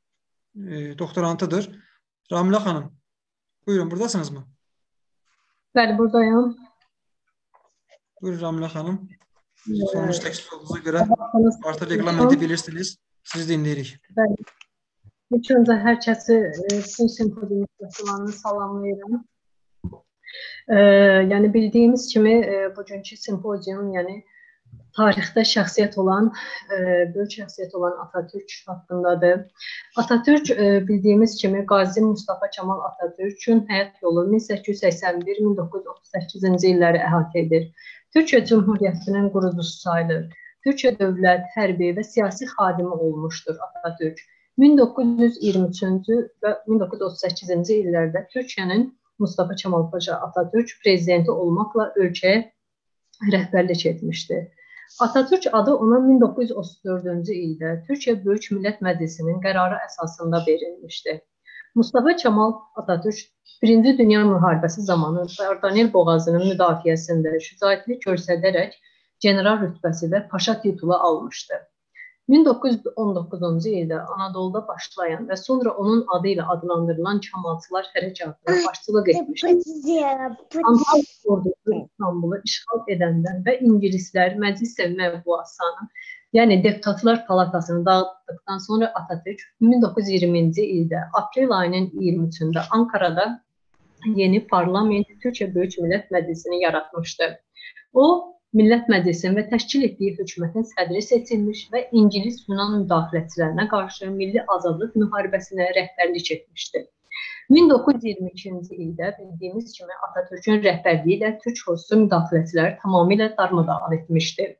İnstitutunun doktorantıdır. Ramilə xanım, buyurun, buradasınız mı? Bəli, buradayım. Buyurun Ramilə xanım. Sonuncu təklif olduğunuza görə artıq reglamenti bilirsiniz. Sizi dinləyirik. Bəli. İlk öncə hər kəsi bu simpozium iştirakçılarını salamlayıram. E, yəni bildiyimiz kimi e, bugünkü simpozium yəni tarixdə şəxsiyyət olan, e, böyük şəxsiyyət olan Atatürk haqqındadır. Atatürk e, bildiyimiz kimi Qazi Mustafa Kemal Atatürk'ün həyat yolu min səkkiz yüz səksən bir min doqquz yüz otuz səkkizinci illəri əhatə edir. Türkiyə Cumhuriyyətinin qurucusu sayılır. Türkiyə dövlət, hərbi və siyasi xadimi olmuşdur Atatürk. min doqquz yüz iyirmi üçüncü və min doqquz yüz otuz səkkizinci illərdə Türkiyənin Mustafa Kemal Paşa Atatürk prezidenti olmaqla ölkəyə rəhbərlik etmişdir. Atatürk adı ona min doqquz yüz otuz dördüncü ildə Türkiyə Böyük Millət Məclisinin qərarı əsasında verilmişdir. Mustafa Kemal Atatürk Birinci Dünya Müharibəsi zamanı Dardanel boğazının müdafiəsində şücaətlik göstərərək general rütbəsi və paşa titulu almışdı. min doqquz yüz on doqquzuncu ildə Anadoluda başlayan və sonra onun adı ilə adlandırılan Kemalçılar hərəkatına başçılıq etmişdir. Anadolu ordusu İstanbulu işğal edəndən və ingilislər Məclis Məvbuasını, yəni Deputatlar Palatasını dağıtdıqdan sonra Atatürk min doqquz yüz iyirminci ildə aprel ayının iyirmi üçündə Ankara'da yeni parlament Türkiyə Böyük Millət Məclisini yaratmışdı. O, Millət Məclisinin və təşkil etdiyi hökumətin sədri seçilmiş və İngilis-Yunan müdaxiləçilərinə qarşı milli azadlıq müharibəsinə rəhbərlik etmişdi. min doqquz yüz iyirmi ikinci ildə bildiyimiz kimi Atatürk'ün rəhbərliyi ilə Türk ordusu müdaxiləçiləri tamamilə darmadağın etmişdi.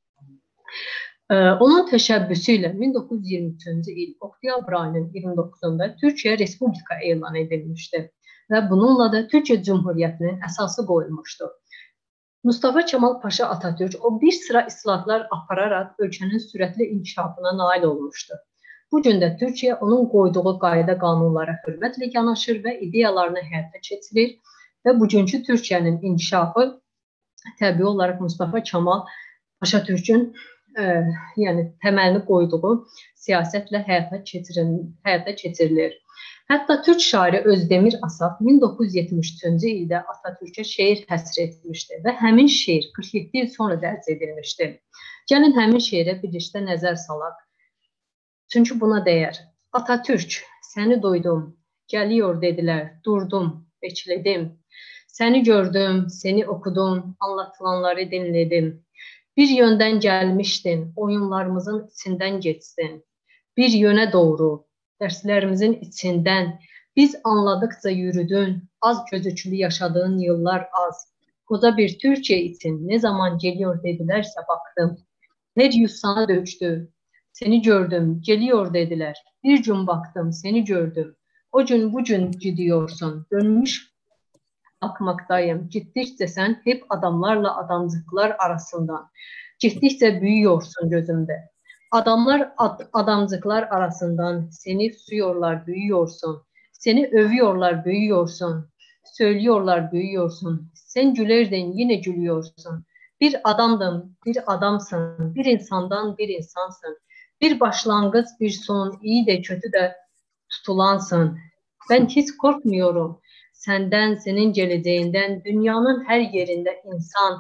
Onun təşəbbüsü ilə min doqquz yüz iyirmi üçüncü il oktyabr ayının iyirmi doqquzunda Türkiyə Respublika elan edilmişdi və bununla da Türkiyə Cumhuriyyətinin əsası qoyulmuşdu. Mustafa Kemal Paşa Atatürk o bir sıra islahatlar apararaq ölkənin sürətli inkişafına nail olmuşdu. Bu gün də Türkiyə onun qoyduğu qayda qanunlara hörmətlə yanaşır və ideyalarını həyata keçirir və bugünkü Türkiyənin inkişafı təbii olaraq Mustafa Kemal Atatürk'ün e, yəni təməlini qoyduğu siyasətlə həyata keçirilir. Həyata keçirilir. Hətta Türk şairi Özdemir Asaf min doqquz yüz yetmiş üçüncü ildə Atatürk'ə şeir həsr etmişdi və həmin şeir qırx yeddi il sonra dərc edilmişdi. Gəlin həmin şeirə birlikdə nəzər salaq. Çünki buna dəyər. Atatürk, səni duydum, gəliyor dedilər, durdum, bekledim. Səni gördüm, seni okudum, anlatılanları dinledim. Bir yöndən gəlmişdin, oyunlarımızın içindən geçsin. Bir yönə doğru, dərslərimizin içindən, biz anladıqca yürüdün, az gözüklü yaşadığın yıllar az. Qoca bir Türkiye için ne zaman geliyor dedilərsə baktım. Her yüz sana dökdü, seni gördüm, geliyor dediler. Bir gün baktım, seni gördüm. O gün bugün gidiyorsun, dönmüş bakmaktayım. Gittikçe sen hep adamlarla adamcıklar arasından. Gittikçe büyüyorsun gözümde. Adamlar ad, adamcıklar arasından seni susuyorlar, büyüyorsun. Seni övüyorlar, büyüyorsun. Söylüyorlar, büyüyorsun. Sen gülerdin, yine gülüyorsun. Bir adamdın, bir adamsın. Bir insandan bir insansın. Bir başlangıç, bir son, iyi de kötü de tutulansın. Ben hiç korkmuyorum. Senden, senin geleceğinden, dünyanın her yerinde insan.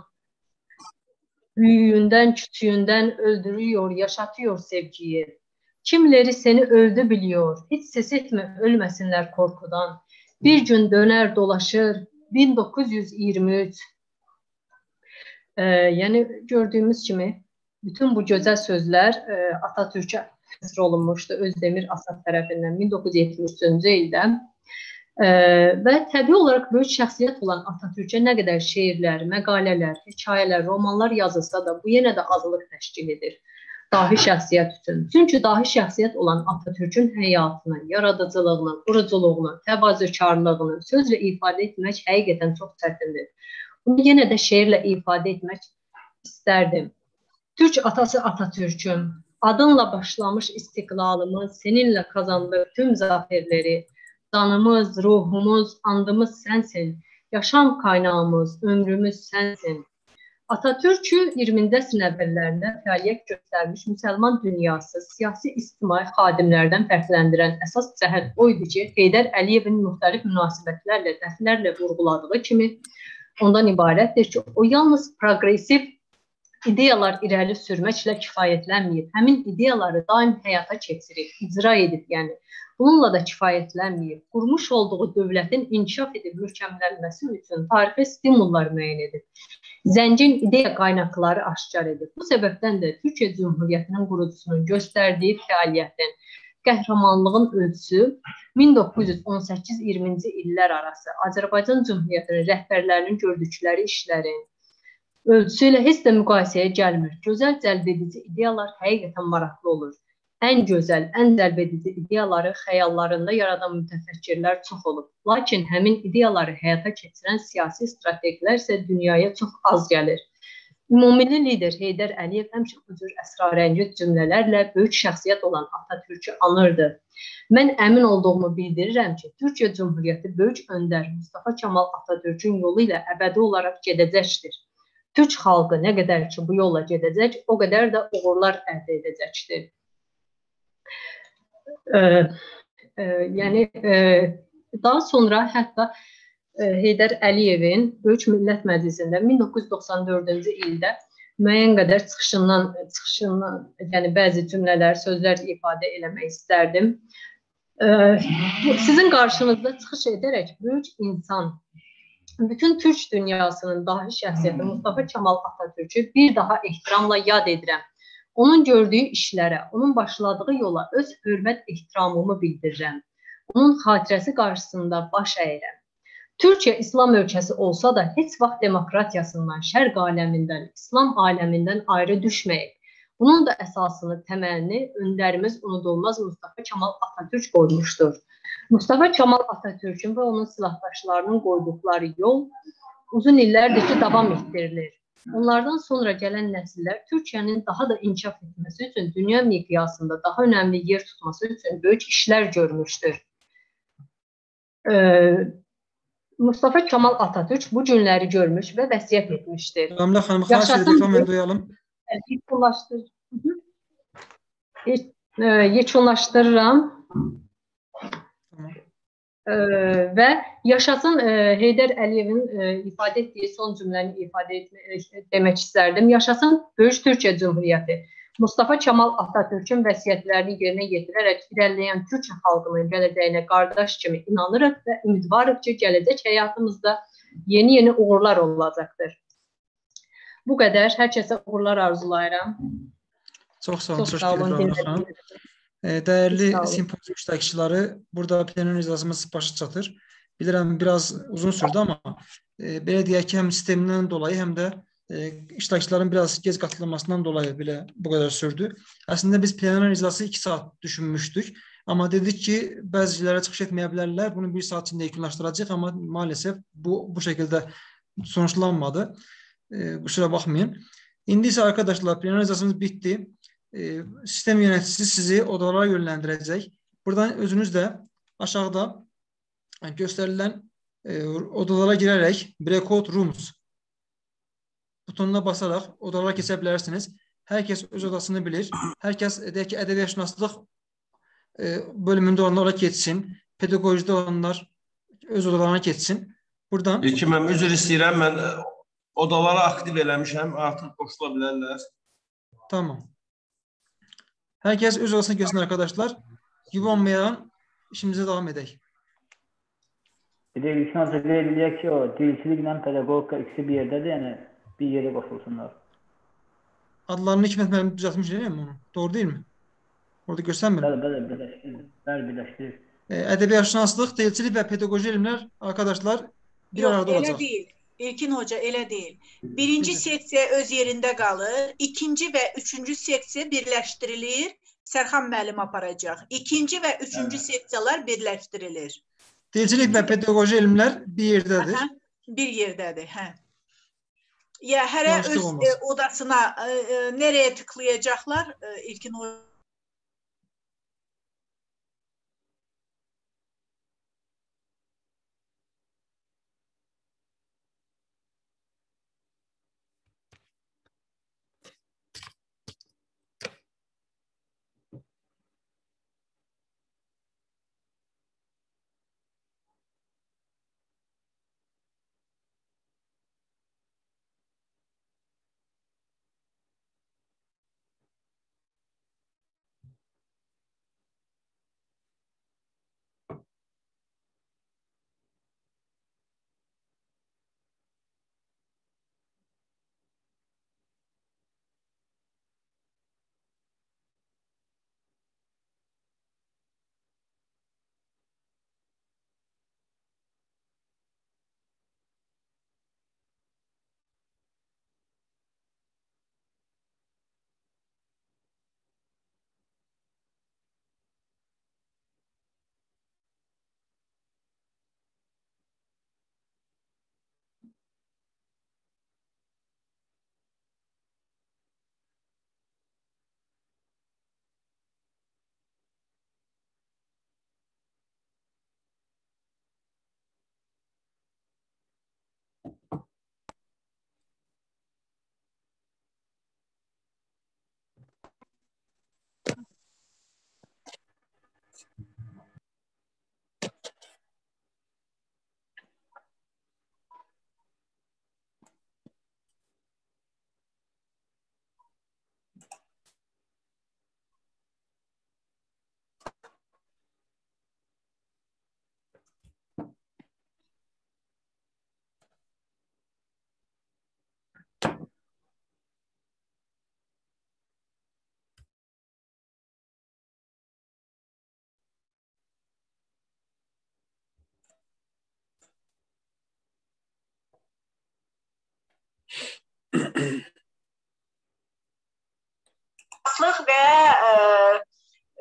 Büyüğünden, küçüğünden öldürüyor, yaşatıyor sevgiyi. Kimileri seni öldü biliyor. Hiç ses etme, ölmesinler korkudan. Bir gün döner dolaşır. bin doqquz yüz iyirmi üç. Ee, yəni gördüyümüz kimi bütün bu gözəl sözlər e, Atatürk'ə həsr olunmuşdu Özdemir Asaf tərəfindən min doqquz yüz yetmiş üçüncü ildə. E, və təbii olaraq böyük şəxsiyyət olan Atatürk'ə nə qədər şeirlər, məqalələr, hekayələr, romanlar yazılsa da bu yenə də azlıq təşkil edir dahi şəxsiyyət üçün. Çünki dahi şəxsiyyət olan Atatürk'ün həyatını, yaradıcılığını, quruculuğunu, təvazökarlığını sözlə ifadə etmək həqiqətən çox çətindir. Bunu yenə də şeirlə ifadə etmək istərdim. Türk atası Atatürk'üm, adınla başlamış istiqlalımız, seninle kazandık tüm zaferleri. Canımız, ruhumuz, andımız sensin. Yaşam kaynağımız, ömrümüz sensin. Atatürk'ü iyirminci əsrin əvvəllərində fəaliyyət göstərmiş müsəlman dünyası siyasi ictimai xadimlərdən fərqləndirən əsas cəhət o idi ki, Heydər Əliyevin müxtəlif münasibətlərlə, dəflərlə vurğuladığı kimi, ondan ibarətdir ki, o yalnız progresiv ideyalar irəli sürməklə kifayətlənməyib. Həmin ideyaları daim həyata keçirib, icra edib, yəni. Bununla da kifayətlənməyib. Qurmuş olduğu dövlətin inkişaf edib mürkəmlənməsi üçün tarixi stimullar müəyyən edib. Zəngin ideya qaynaqları aşkar edib. Bu səbəbdən də Türkiyə Cümhuriyyətinin qurucusunun göstərdiyi fəaliyyətin, qəhrəmanlığın ölçüsü min doqquz yüz on səkkiz iyirminci illər arası Azərbaycan Cümhuriyyətinin rəhbərlərinin gördükləri işlərin ölçüsü ilə heç də müqayisəyə gəlmir. Gözəl cəlbedici ideyalar həqiqətən maraqlı olur. Ən gözəl, ən cəlbedici ideyaları xəyallarında yaradan mütəfəkkirlər çox olub. Lakin həmin ideyaları həyata keçirən siyasi strategilər isə dünyaya çox az gəlir. Ümumilli lider Heydər Əliyev həmişə bu cür əsrarəngiz cümlələrlə böyük şəxsiyyət olan Atatürk'ü anırdı. Mən əmin olduğumu bildirirəm ki, Türkiyə Cümhuriyyəti böyük öndər Mustafa Kemal Atatürk'ün yolu ilə əbədi olaraq gedəcəkdir. Türk xalqı nə qədər ki bu yolla gedəcək, o qədər də uğurlar əldə edəcəkdir. E, e, yəni e, daha sonra hətta e, Heydər Əliyevin Böyük Millət Məclisində min doqquz yüz doxsan dördüncü ildə müəyyən qədər çıxışından, çıxışından yəni bəzi cümlələr, sözlər ifadə eləmək istərdim. E, bu, sizin qarşınızda çıxış edərək böyük insan, bütün Türk dünyasının dahi şəxsiyyəti Mustafa Kemal Atatürk'ü bir daha ehtiramla yad edirəm. Onun gördüyü işlərə, onun başladığı yola öz hörmət ehtiramımı bildirirəm. Onun xatirəsi qarşısında baş əyirəm. Türkiyə İslam ölkəsi olsa da heç vaxt demokratiyasından, şərq aləmindən, İslam aləmindən ayrı düşməyib. Bunun da əsasını, təməlini öndərimiz unudulmaz Mustafa Kemal Atatürk qoymuşdur. Mustafa Kemal Atatürk'ün və onun silahdaşlarının qoyduqları yol uzun illərdir ki, davam etdirilir. Onlardan sonra gələn nəsillər Türkiyənin daha da inkişaf etməsi üçün dünya miqyasında daha önəmli yer tutması üçün böyük işlər görmüşdür. Ee, Mustafa Kemal Atatürk bu günləri görmüş və vəsiyyət etmişdir. Ramla xanım, xahiş edirəm, hemen duyalım. Yekunlaşdır. Yekunlaşdırıram. Ee, və yaşasın e, Heydər Əliyevin e, ifadə etdiyi son cümləni ifadə etmək, demək istərdim. Yaşasın Böyük Türkiyə Cümhuriyyəti. Mustafa Kemal Atatürk'ün vəsiyyətlərini yerinə yetirərək irəliləyən Türk xalqının gələcəyinə qardaş kimi inanırıq və ümidvarıq ki, gələcək həyatımızda yeni-yeni uğurlar olacaqdır. Bu qədər. Hər kəsə uğurlar arzulayıram. Çox sağ olun. Çox sağ olun. Dəyərli simpozium iştirakçıları, burada plenar iclasımız başa çatır. Bilirəm, biraz uzun sürdü, amma e, belə deyək ki, həm sistemindən dolayı, həm də e, iştirakçıların biraz gec qatılmasından dolayı belə bu qədər sürdü. Əslində biz plenar iclası iki saat düşünmüşdük, amma dedik ki, bəzilərə çıxış etməyə bilərlər, bunu bir saat içində yekunlaşdıracaq, amma maalesef bu, bu şəkildə sonuçlanmadı. E, kusura baxmayın. İndi isə arkadaşlar, plenar iclasımız bitdi. Sistem yöneticisi sizi odalara yönləndirəcək. Buradan özünüz də aşağıda göstərilən odalara girərək breakout rooms butonuna basaraq odalara keçə bilərsiniz. Hər kəs öz odasını bilir. Hər kəs deyək ki, ədəbiyyatşünaslıq bölümündə olanlar ora keçsin. Pedagojide olanlar öz odalarına keçsin. Buradan... İlkin, mən üzr istəyirəm. Mən odalara aktiv eləmişəm. Artıq qoşula bilərlər. Tamam. Herkes öz odasına geçsin arkadaşlar. Gibi olmayan işimize devam edelim. Bir de ilkin hazırlayabiliyoruz ki o dilçilikle pedagogika ikisi bir yerdedir, yani bir yere koşulsunlar. Adlarını Hikmet Müəllim düzeltmiş değil mi onu? Doğru değil mi? Orada göstermiyor. Bəli, bəli, birləşdirir. Bəli, birləşdirir. Ədəbiyyatşünaslıq, dilçilik və pedagojik elmlər arkadaşlar bir Yok, arada olacaq. Yok, elə değil. İlkin Hoca, elə deyil. Birinci seksiya öz yerində qalır, ikinci və üçüncü seksiya birləşdirilir, Sərxan müəllim aparacaq. İkinci və üçüncü seksiyalar birləşdirilir. Dilcilik və pedagojik elmlər bir yerdədir. Aha, bir yerdədir, hə. Ya hərə öz e, odasına e, e, nereye tıklayacaqlar e, İlkin Hoca?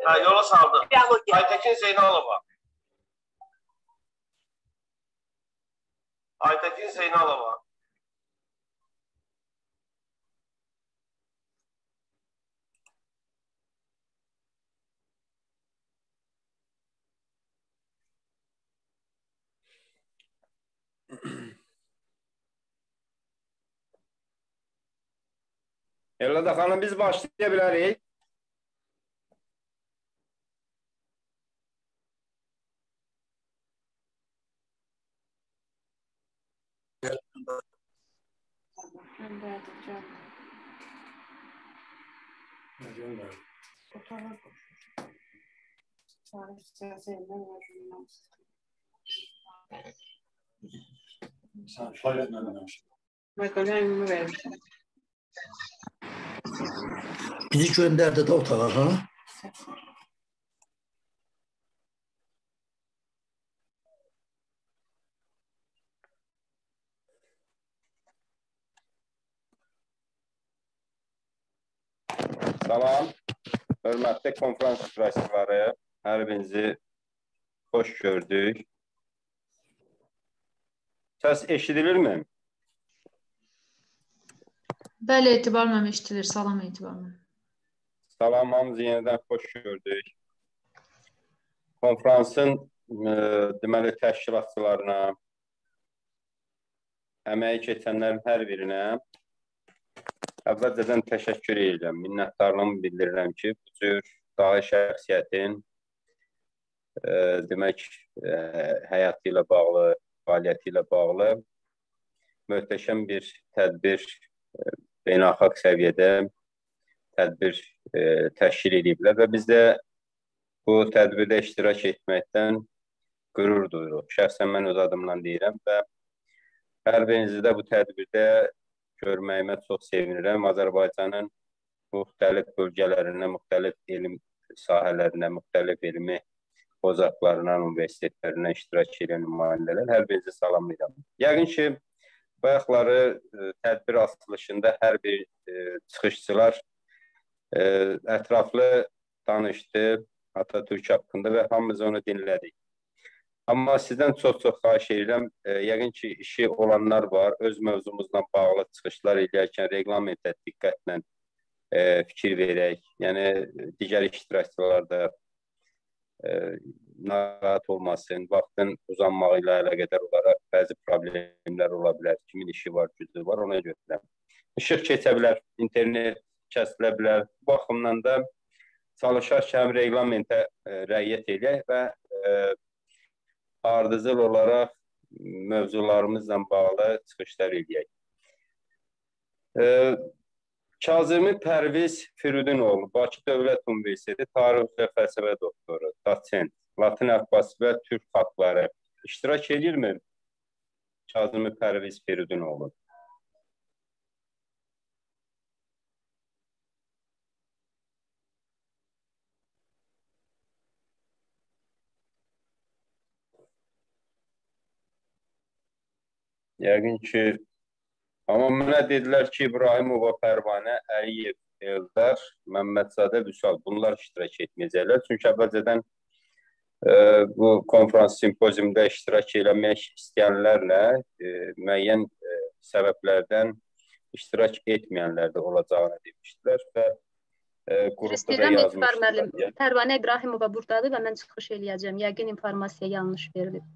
Ha, yola saldım. Aytekin Zeynalova. Aytekin Zeynalova. Elada xanım, biz başlaya bilərik. Bizi gönderdi de otağa, ha? Salam, hörmətli konferans iştirakçıları, hər birinizi xoş gördük. Səs eşidilirmi? Bəli, etibarla eşidilir. Salam, etibarla. Salam, hamınızı yenidən xoş gördük. Konferansın e, deməli təşkilatçılarına, əməyi keçənlərin hər birinə əvvəlcədən təşəkkür edirəm. Minnətdarlığımı bildirirəm ki, bu cür dahi şəxsiyyətin e, demək e, həyatı ilə bağlı, fəaliyyəti ilə bağlı möhtəşəm bir tədbir e, beynəlxalq səviyyədə tədbir e, təşkil ediblər və biz də bu tədbirdə iştirak etməkdən qürur duyuruq. Şəxsən mən öz adımdan deyirəm və hər birinizi də bu tədbirdə görməyimə çox sevinirəm. Azərbaycanın müxtəlif bölgələrinə, müxtəlif elm sahələrinə, müxtəlif elmi ocaqlarından, universitetlərindən iştirak edən nümayəndələr. Hər birinizi salamlayıram. Yəqin ki, bayaqları e, tədbir açılışında hər bir e, çıxışçılar e, ətraflı danışdı Atatürk haqqında və hamımız onu dinlədik. Amma sizdən çox-çox xahiş edirəm, e, yəqin ki, işi olanlar var, öz mövzumuzla bağlı çıxışlar edərkən reglamentə diqqətlə e, fikir verək. Yəni, digər iştirakçılar da e, narahat olmasın, vaxtın uzanmağı ilə əlaqədar olaraq bəzi problemlər ola bilər, kimin işi var, gücü var, ona görə. İşıq keçə bilər, internet kəsilə bilər. Bu baxımdan da çalışarkən reglamentə e, rəiyyət edək və e, ardıcıl olaraq mövzularımızla bağlı çıxışlar edək. Ee, Kazımi Pərviz Firudinoğlu, Bakı Dövlət Universiteti Tarix və Fəlsəfə doktoru, doçent, Latin əlifbası və Türk xalqları iştirak edirmi Kazımi Pərviz Firudinoğlu? Yəqin ki, amma mənə dedilər ki, İbrahimova, Pərvanə, Əliyev, Eldar, Məmmədzadə, Vüsal, bunlar iştirak etməyəcəklər. Çünki əvvəlcədən e, bu konferans simpoziumda iştirak eləmək istəyənlərlə e, müəyyən e, səbəblərdən iştirak etməyənlər də olacağını demişdilər və e, qrupda da yazmışdılar. Pərvanə İbrahimova buradadır və mən çıxış eləyəcəm. Yəqin informasiya yanlış verilib.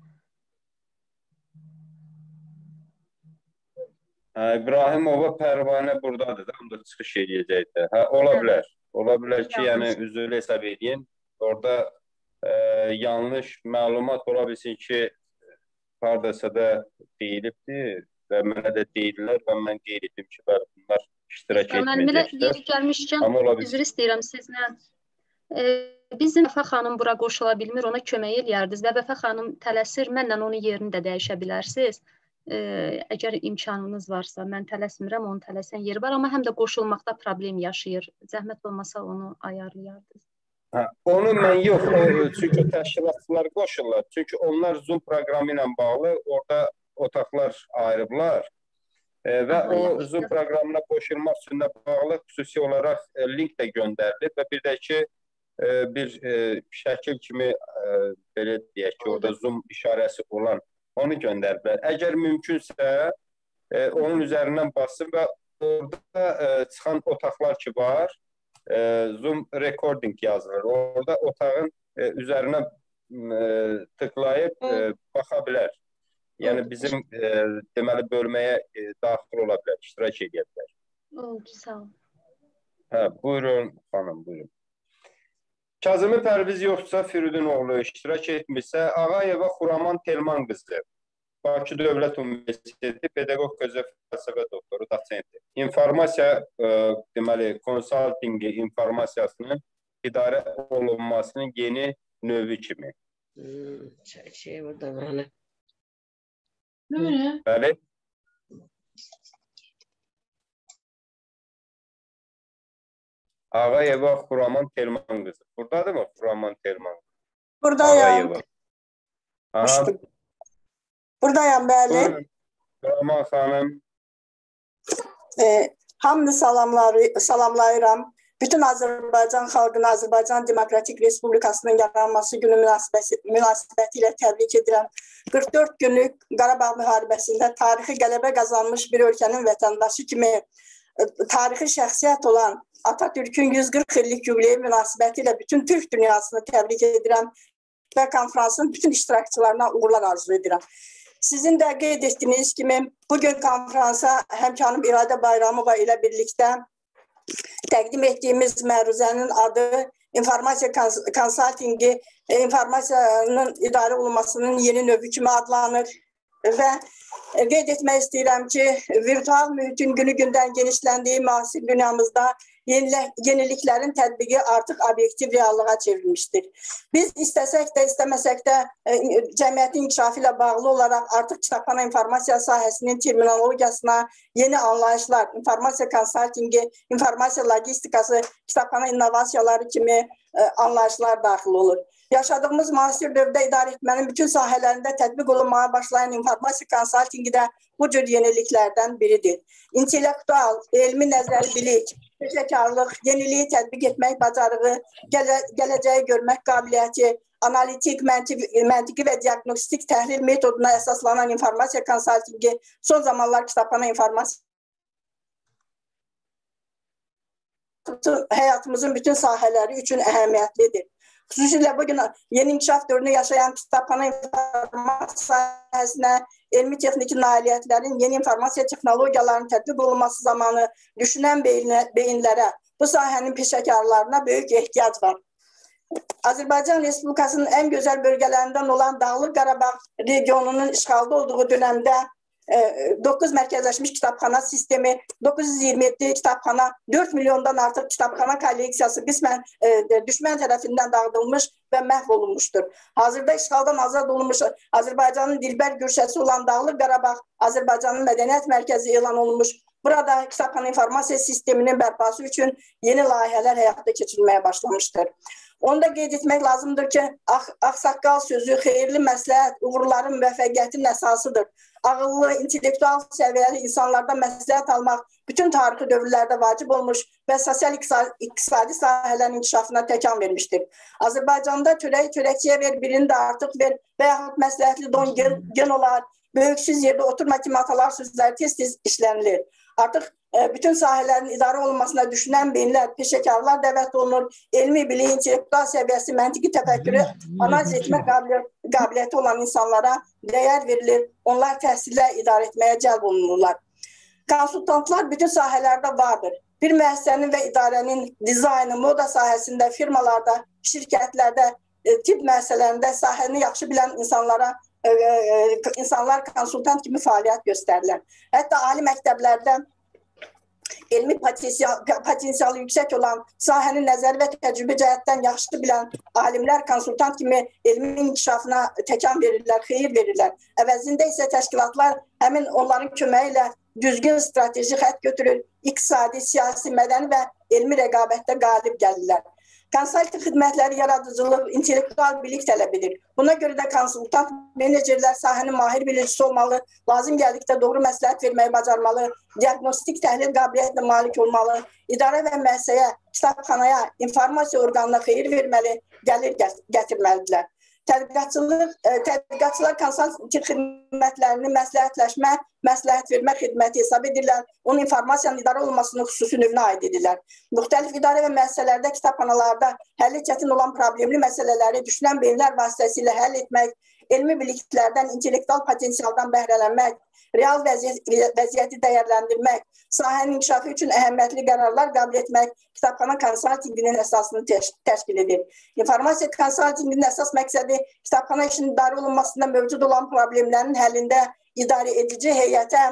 İbrahimova, Pərvanə buradadır da, onda çıxış edəcəkdir. Hə, ola bilər. Ola bilər ki, yəni üzrlü hesab edin. Orada e, yanlış məlumat ola bilsin ki, haradasa da deyilibdir və mənə də deyirlər və mən qeyd etdim ki, bunlar iştirak etməyəcəkdir. Gəlmişkən, üzr istəyirəm sizlə. E, bizim Vəfa xanım bura qoşula bilmir, ona kömək eləyərdiniz və Vəfa xanım tələsir, mənlə onun yerini də dəyişə bilərsiniz. Ee, əgər imkanınız varsa, mən tələsmirəm, onun tələsən yeri var, amma həm də qoşulmaqda problem yaşayır. Zəhmət olmasa onu ayarlayardınız. Hə, onu mən yox, o, çünki təşkilatçılar qoşurlar. Çünki onlar Zoom proqramı ilə bağlı orada otaqlar ayırıblar e, və o Zoom proqramına qoşulmaq üçün də bağlı xüsusi olaraq e, link də göndərilib və bir də ki, bir şəkil kimi belə deyək ki, orada zoom işarəsi olan onu göndəriblər. Əgər mümkünsə onun üzərindən basın və orada çıxan otaqlar ki var, zoom recording yazılır. Orada otağın üzərinə tıklayıb baxa bilər. Yəni bizim deməli bölməyə daxil ola bilər, iştirak edə bilər. Oldu, sağ olun. Hə, buyurun xanım, buyurun. Kazımı Pərviz yoxsa Firidun oğlu iştirak etmişsə, Ağayeva Xuraman Telman qızı, Bakı Dövlət Universiteti Pedaqog Gözəl Fəlsəfə doktoru, doçenti. İnformasiya, deməli, konsaltingi informasiyasının idarə olunmasının yeni növü kimi. Şey burada mənə. Növü? Bəli. Ağayeva Xuraman Telman qızı. Buradadır mı Xuraman Telman? Buradayım. Aha. Buradayım, bəli. Xuraman xanım. E, hamını salamları, salamlayıram. Bütün Azərbaycan xalqını Azərbaycan Demokratik Respublikasının yaranması günü münasibəti, münasibəti ilə təbrik edirəm. qırx dörd günlük Qarabağ müharibəsində tarixi qələbə qazanmış bir ölkənin vətəndaşı kimi tarixi şəxsiyyət olan Atatürk'ün yüz qırx illik yubileyi münasibəti ilə bütün Türk dünyasını təbrik edirəm və konferansın bütün iştirakçılarına uğurlar arzu edirəm. Sizin də qeyd etdiyiniz kimi bugün konferansa həmkarım İradə Bayramova ilə birlikdə təqdim etdiyimiz məruzənin adı informasiya konsaltingi, informasiyanın idarə olunmasının yeni növü kimi adlanır və qeyd etmək istəyirəm ki, virtual mühitin günü-gündən genişləndiyi müasir dünyamızda yeniliklərin tətbiqi artıq obyektiv reallığa çevrilmişdir. Biz istəsək də, istəməsək də cəmiyyətin inkişafı ilə bağlı olaraq artıq kitabxana informasiya sahəsinin terminologiyasına yeni anlayışlar, informasiya konsaltingi, informasiya logistikası, kitabxana innovasiyaları kimi anlayışlar daxil olur. Yaşadığımız müasir dövrdə idarə etmənin bütün sahələrində tətbiq olunmaya başlayan informasiya konsaltingi də bu cür yeniliklərdən biridir. İntellektual, elmi nəzəri bilik, peşəkarlıq, yeniliyi tətbiq etmək bacarığı, gələ, gələcəyi görmək qabiliyyəti, analitik, məntiqi, məntiqi və diagnostik təhlil metoduna əsaslanan informasiya konsaltingi son zamanlar kitabxana informasiya həyatımızın bütün sahələri üçün əhəmiyyətlidir. Xüsusilə bugün yeni inkişaf dövrünü yaşayan kitabxana informasiya sahəsinə elmi texniki nailiyyətlərin yeni informasiya texnologiyalarının tətbiq olunması zamanı düşünən beyinlərə, bu sahənin peşəkarlarına böyük ehtiyac var. Azərbaycan Respublikasının ən gözəl bölgələrindən olan Dağlıq Qarabağ regionunun işğalda olduğu dönəmdə doqquz mərkəzləşmiş kitabxana sistemi, doqquz yüz iyirmi yeddi kitabxana, dörd milyondan artıq kitabxana kolleksiyası qismən düşmən tərəfindən dağıdılmış və məhv olunmuşdur. Hazırda işğaldan azad olunmuş Azərbaycanın dilbər güşəsi olan Dağlıq Qarabağ Azərbaycanın mədəniyyət mərkəzi elan olunmuş. Burada kitabxana informasiya sisteminin bərpası üçün yeni layihələr həyata keçirilməyə başlamışdır. Onu da qeyd etmək lazımdır ki, ağsaqqal sözü xeyirli məsləhət, uğurların müvəffəqiyyətin əsasıdır. Ağıllı, intellektual səviyyəli insanlardan məsləhət almaq bütün tarixi dövrlərdə vacib olmuş və sosial-iqtisadi sahələrin inkişafına təkan vermişdir. Azərbaycanda çörək çörəkçiyə ver, birini də artıq ver və yaxud məsləhətli don gen olar, böyüksüz yerdə oturma kimi atalar sözləri tez-tez işlənilir. Artıq e, bütün sahələrin idarə olunmasına düşünən beyinlər, peşəkarlar dəvət olunur, elmi bilik, intellektual səviyyəsi, məntiqi təfəkkürü, analiz etmə qabiliyyəti olan insanlara dəyər verilir, onlar təhsillə idarə etməyə cəlb olunurlar. Konsultantlar bütün sahələrdə vardır. Bir müəssisənin və idarənin dizaynı, moda sahəsində, firmalarda, şirkətlərdə, e, tibb müəssisələrində sahəni yaxşı bilən insanlara insanlar konsultant kimi fəaliyyət göstərirlər. Hətta ali məktəblərdə elmi potensialı yüksək olan, sahənin nəzəri və təcrübə cəhətdən yaxşı bilən alimlər konsultant kimi elmin inkişafına təkan verirlər, xeyir verirlər. Əvəzində isə təşkilatlar həmin onların köməyi ilə düzgün strateji xətt götürür, iqtisadi, siyasi, mədəni və elmi rəqabətdə qalib gəlirlər. Konsalting xidmətləri yaradıcılıq, intellektual bilik tələb edir. Buna görə də konsultant menecerlər sahənin mahir bilicisi olmalı, lazım gəldikdə doğru məsləhət verməyi bacarmalı, diaqnostik təhlil qabiliyyətinə malik olmalı, idarə və müəssisəyə, kitabxanaya, informasiya orqanına xeyir verməli, gəlir gətirməlidirlər. Tədqiqatçılıq, tədqiqatçılar konsalting xidmətlərini məsləhətləşmə, məsləhət vermə xidməti hesab edirlər. Onun informasiyanın idarə olunmasının xüsusi növünə aid edirlər. Müxtəlif idarə və müəssisələrdə, kitabxanalarda həlli çətin olan problemli məsələləri düşünən beyinlər vasitəsilə həll etmək, elmi biliklərdən, intellektual potensialdan bəhrələnmək, real vəziyyəti dəyərləndirmək, sahənin inkişafı üçün əhəmiyyətli qərarlar qəbul etmək kitabxana konsaltinginin əsasını təşkil edir. İnformasiya konsaltinginin əsas məqsədi kitabxana işinin idarə olunmasında mövcud olan problemlərin həllində idarə edici heyətə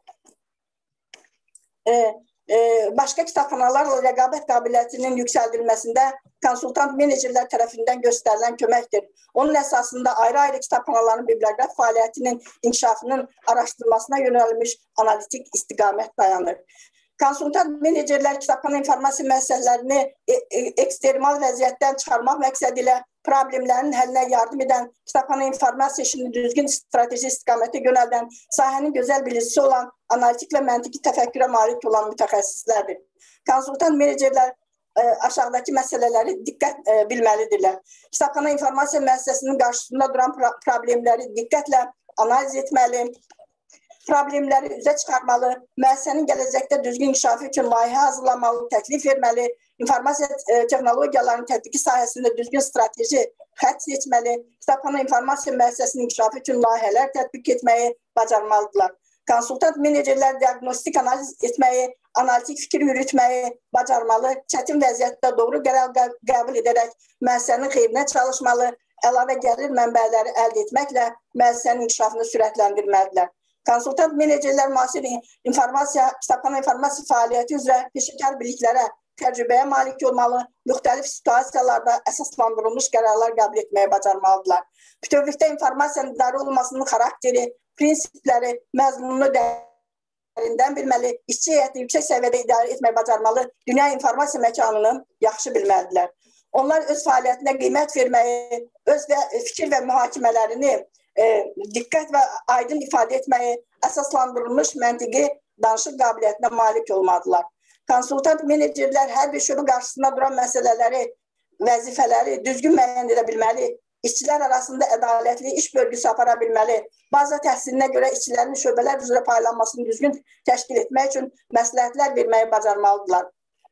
e, e, başqa kitabxanalarla rəqabət qabiliyyətinin yüksəldilməsində konsultant menecerlər tərəfindən göstərilən köməkdir. Onun əsasında ayrı-ayrı kitabxanaların biblioqraf fəaliyyətinin inkişafının araşdırılmasına yönəlmiş analitik istiqamət dayanır. Konsultant menecerlər kitabxana informasiya məsələlərini e e ekstremal vəziyyətdən çıxarmaq məqsədi ilə problemlərin həllinə yardım edən, kitabxana informasiya işini düzgün strateji istiqamətə yönəldən, sahənin gözəl bilicisi olan, analitik və məntiqi təfəkkürə malik olan mütəxəssislərdir. Konsultant menecerlər e, aşağıdakı məsələləri diqqət e, bilməlidirlər. Kitabxana informasiya müəssisəsinin qarşısında duran pro problemləri diqqətlə analiz etməli, problemləri üzə çıxarmalı, müəssisənin gələcəkdə düzgün inkişafı üçün layihə hazırlamalı, təklif verməli, informasiya e, texnologiyalarının tətbiqi sahəsində düzgün strateji xətt seçməli, kitabxana informasiya müəssisəsinin inkişafı üçün layihələr tətbiq etməyi bacarmalıdırlar. Konsultant menecerlər diaqnostik analiz etməyi, analitik fikir yürütməyi bacarmalı, çətin vəziyyətdə doğru qərar qəbul edərək müəssisənin xeyrinə çalışmalı, əlavə gəlir mənbələri əldə etməklə müəssisənin inkişafını sürətləndirməlidirlər. Konsultant menecerlər müasir informasiya, kitabxana informasiya fəaliyyəti üzrə peşəkar biliklərə, təcrübəyə malik olmalı, müxtəlif situasiyalarda əsaslandırılmış qərarlar qəbul etməyə bacarmalıdırlar. Bütövlükdə informasiyanın idarə olunmasının xarakteri, prinsipləri, məzmununu dərindən bilməli, işçi heyətini yüksək səviyyədə idarə etməyə bacarmalı, dünya informasiya məkanını yaxşı bilməlidirlər. Onlar öz fəaliyyətinə qiymət verməyi, öz və fikir və mühakimələrini e, diqqət və aydın ifadə etməyi, əsaslandırılmış məntiqi danışıq qabiliyyətinə malik olmalıdırlar. Konsultant menecerlər hər bir şöbə qarşısında duran məsələləri, vəzifələri düzgün müəyyən edə bilməli, işçilər arasında ədalətli iş bölgüsü apara bilməli, baza təhsilinə görə işçilərin şöbələr üzrə paylanmasını düzgün təşkil etmək üçün məsləhətlər verməyi bacarmalıdırlar.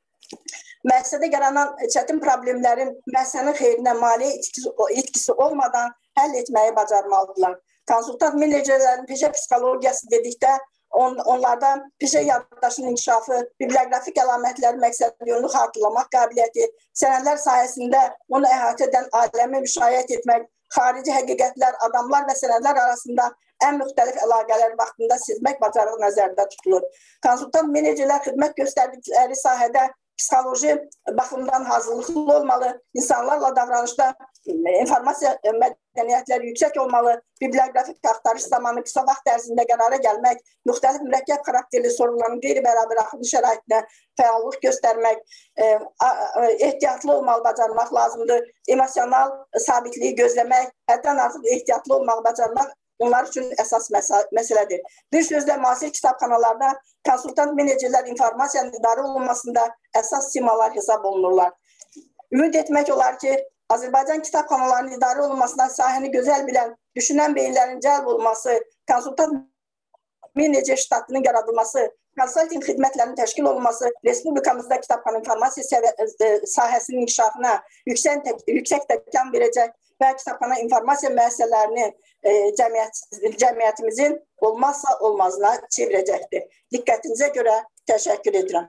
Müəssisədə yaranan çətin problemlərin müəssisənin xeyrinə maliyyə itkisi, itkisi olmadan həll etməyi bacarmalıdırlar. Konsultant menecerlərin peşə psixologiyası dedikdə on, onlarda peşə yaddaşının inkişafı, bibliografik əlamətləri məqsədyönlü xatırlamaq qabiliyyəti, sənədlər sayəsində onu əhatə edən aləmi müşahidə etmək, xarici həqiqətlər, adamlar və sənədlər arasında ən müxtəlif əlaqələr vaxtında sezmək bacarığı nəzərdə tutulur. Konsultant menecerlər xidmət göstərdikləri sahədə psixoloji baxımdan hazırlıqlı olmalı, insanlarla davranışda informasiya mədəniyyətləri yüksək olmalı, bibliografik axtarış zamanı qısa vaxt ərzində qərara gəlmək, müxtəlif mürəkkəb xarakterli sorunların qeyri-bərabər axını şəraitinə fəallıq göstərmək, ehtiyatlı olmalı bacarmaq lazımdır, emosional sabitliyi gözləmək, həddən artıq ehtiyatlı olmalı bacarmaq onlar üçün əsas məsələdir. Bir sözlə, müasir kitabxanalarda konsultant menecerlər informasiyanın idarə olunmasında əsas simalar hesab olunurlar. Ümid etmək olar ki, Azərbaycan kitabxanalarının idarə olunmasına sahəni gözəl bilən, düşünən beyinlərin cəlb olması, konsultant menecer ştatının yaradılması, konsalting xidmətlərinin təşkil olunması, Respublikamızda kitabxana informasiya sahəsinin inkişafına yüksək, yüksək təkan verəcək və kitabxana informasiya müəssisələrini e, cəmiyyət, cəmiyyətimizin olmazsa olmazına çevirəcəkdir. Diqqətinizə görə təşəkkür edirəm.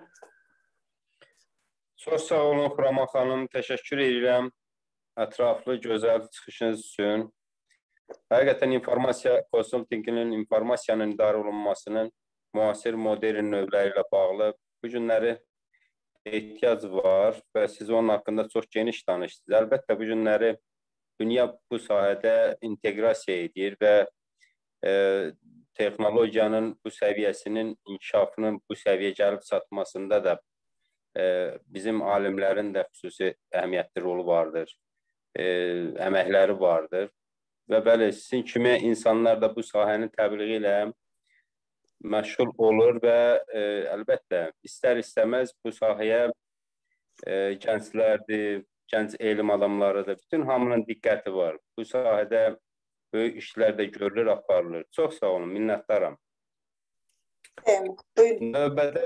Çox sağ olun Xuraman xanım, təşəkkür edirəm ətraflı, gözəl çıxışınız üçün. Həqiqətən informasiya konsultinginin, informasiyanın idarə olunmasının müasir modern növləri ilə bağlı bu günləri ehtiyac var və siz onun haqqında çox geniş danışdınız. Əlbəttə bu günləri dünya bu sahədə inteqrasiya edir və e, texnologiyanın bu səviyyəsinin inkişafının bu səviyyə gəlib çatmasında da e, bizim alimlərin də xüsusi əhəmiyyətli rolu vardır, e, əməkləri vardır və bəli, sizin kimi insanlar da bu sahənin təbliği ilə məşğul olur və e, əlbəttə istər-istəməz bu sahəyə e, gənclərdir, gənc elm adamlarıdır, bütün hamının diqqəti var. Bu sahədə böyük işlər də görülür, aparılır. Çox sağ olun, minnətdaram. Növbədə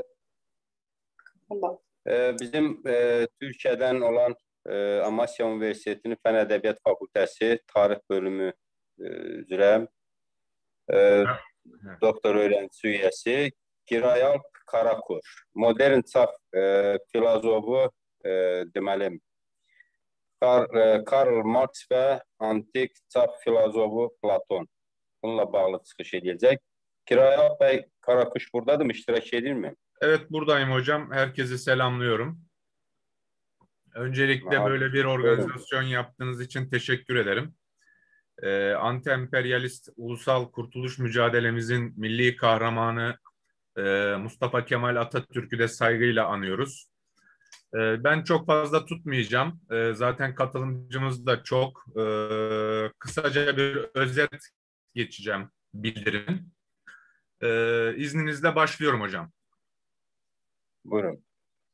e, bizim e, Türkiyədən olan e, Amasya Universitetinin Fənn Ədəbiyyat Fakültəsi Tarix bölümü e, üzrə e, doktor öğrencisi üyəsi Girayalp Karakur, modern çağ e, filozofu e, deməli Kar, e, Karl Marx və antik çağ filozofu Platon. Bununla bağlı çıxış edəcək. Girayalp Bey Karakuş buradadır mı? İştirak edir mi? Evet, buradayım hocam. Herkesi selamlıyorum. Öncelikle Abi, böyle bir organizasyon yaptığınız için teşekkür ederim. Ee, Anti-emperyalist ulusal kurtuluş mücadelemizin milli kahramanı e, Mustafa Kemal Atatürk'ü de saygıyla anıyoruz. E, ben çok fazla tutmayacağım. E, zaten katılımcımız da çok. E, kısaca bir özet geçeceğim bildirimin. E, izninizle başlıyorum hocam. Buyurun.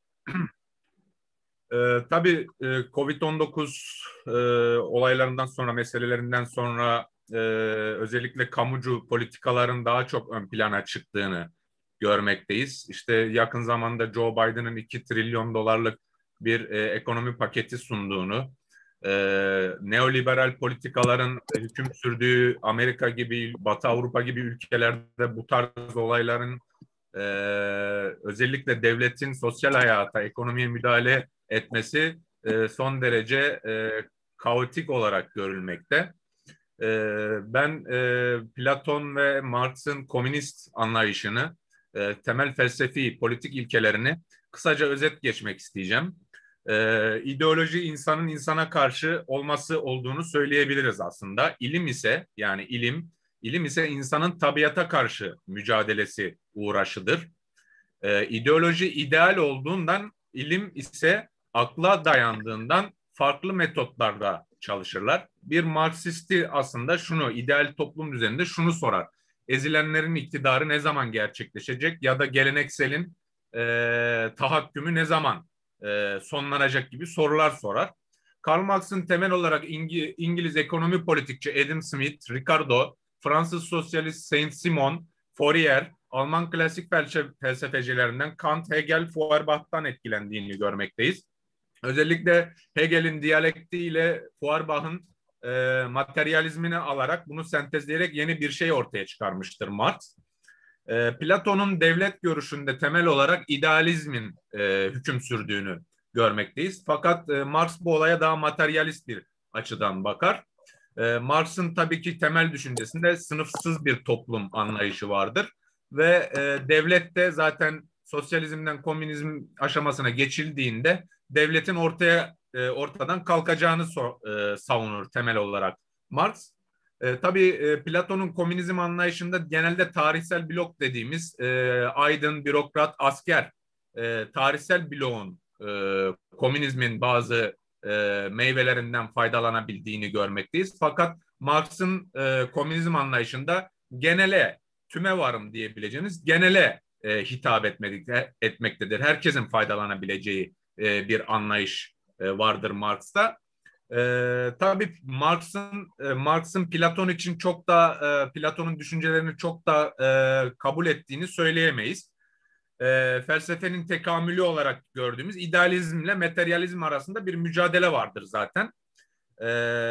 Ee, tabii e, kovid on dokuz e, olaylarından sonra, meselelerinden sonra e, özellikle kamucu politikaların daha çok ön plana çıktığını görmekteyiz. İşte yakın zamanda Joe Biden'ın iki trilyon dolarlık bir e, ekonomi paketi sunduğunu, e, neoliberal politikaların hüküm sürdüğü Amerika gibi, Batı Avrupa gibi ülkelerde bu tarz olayların e, özellikle devletin sosyal hayata, ekonomiye müdahale etmesi e, son derece e, kaotik olarak görülmekte. E, ben e, Platon ve Marx'ın komünist anlayışını, e, temel felsefi, politik ilkelerini kısaca özet geçmek isteyeceğim. E, ideoloji insanın insana karşı olması olduğunu söyleyebiliriz aslında. İlim ise, yani ilim, ilim ise insanın tabiata karşı mücadelesi, uğraşıdır. E, ideoloji ideal olduğundan, ilim ise akla dayandığından farklı metotlarda çalışırlar. Bir Marksisti aslında şunu, ideal toplum düzeninde şunu sorar: ezilenlerin iktidarı ne zaman gerçekleşecek ya da gelenekselin e, tahakkümü ne zaman e, sonlanacak gibi sorular sorar. Karl Marx'ın temel olarak İngi, İngiliz ekonomi politikçi Adam Smith, Ricardo, Fransız sosyalist Saint-Simon, Fourier, Alman klasik felsefecilerinden Kant, Hegel, Feuerbach'tan etkilendiğini görmekteyiz. Özellikle Hegel'in diyalektiğiyle Feuerbach'ın e, materyalizmini alarak, bunu sentezleyerek yeni bir şey ortaya çıkarmıştır Marx. E, Platon'un devlet görüşünde temel olarak idealizmin e, hüküm sürdüğünü görmekteyiz. Fakat e, Marx bu olaya daha materyalist bir açıdan bakar. E, Marx'ın tabii ki temel düşüncesinde sınıfsız bir toplum anlayışı vardır. Ve e, devlet de zaten sosyalizmden komünizm aşamasına geçildiğinde devletin ortaya e, ortadan kalkacağını so, e, savunur temel olarak Marx. E, tabii e, Platon'un komünizm anlayışında genelde tarihsel blok dediğimiz e, aydın, bürokrat, asker e, tarihsel bloğun e, komünizmin bazı e, meyvelerinden faydalanabildiğini görmekteyiz. Fakat Marx'ın e, komünizm anlayışında genele, tüme varım diyebileceğimiz genele e, hitap etmektedir. Herkesin faydalanabileceği e, bir anlayış e, vardır Marx'ta. E, tabii Marx'ın e, Marx'ın Platon için çok da e, Platon'un düşüncelerini çok da e, kabul ettiğini söyleyemeyiz. E, felsefenin tekamülü olarak gördüğümüz idealizmle materyalizm arasında bir mücadele vardır zaten. E,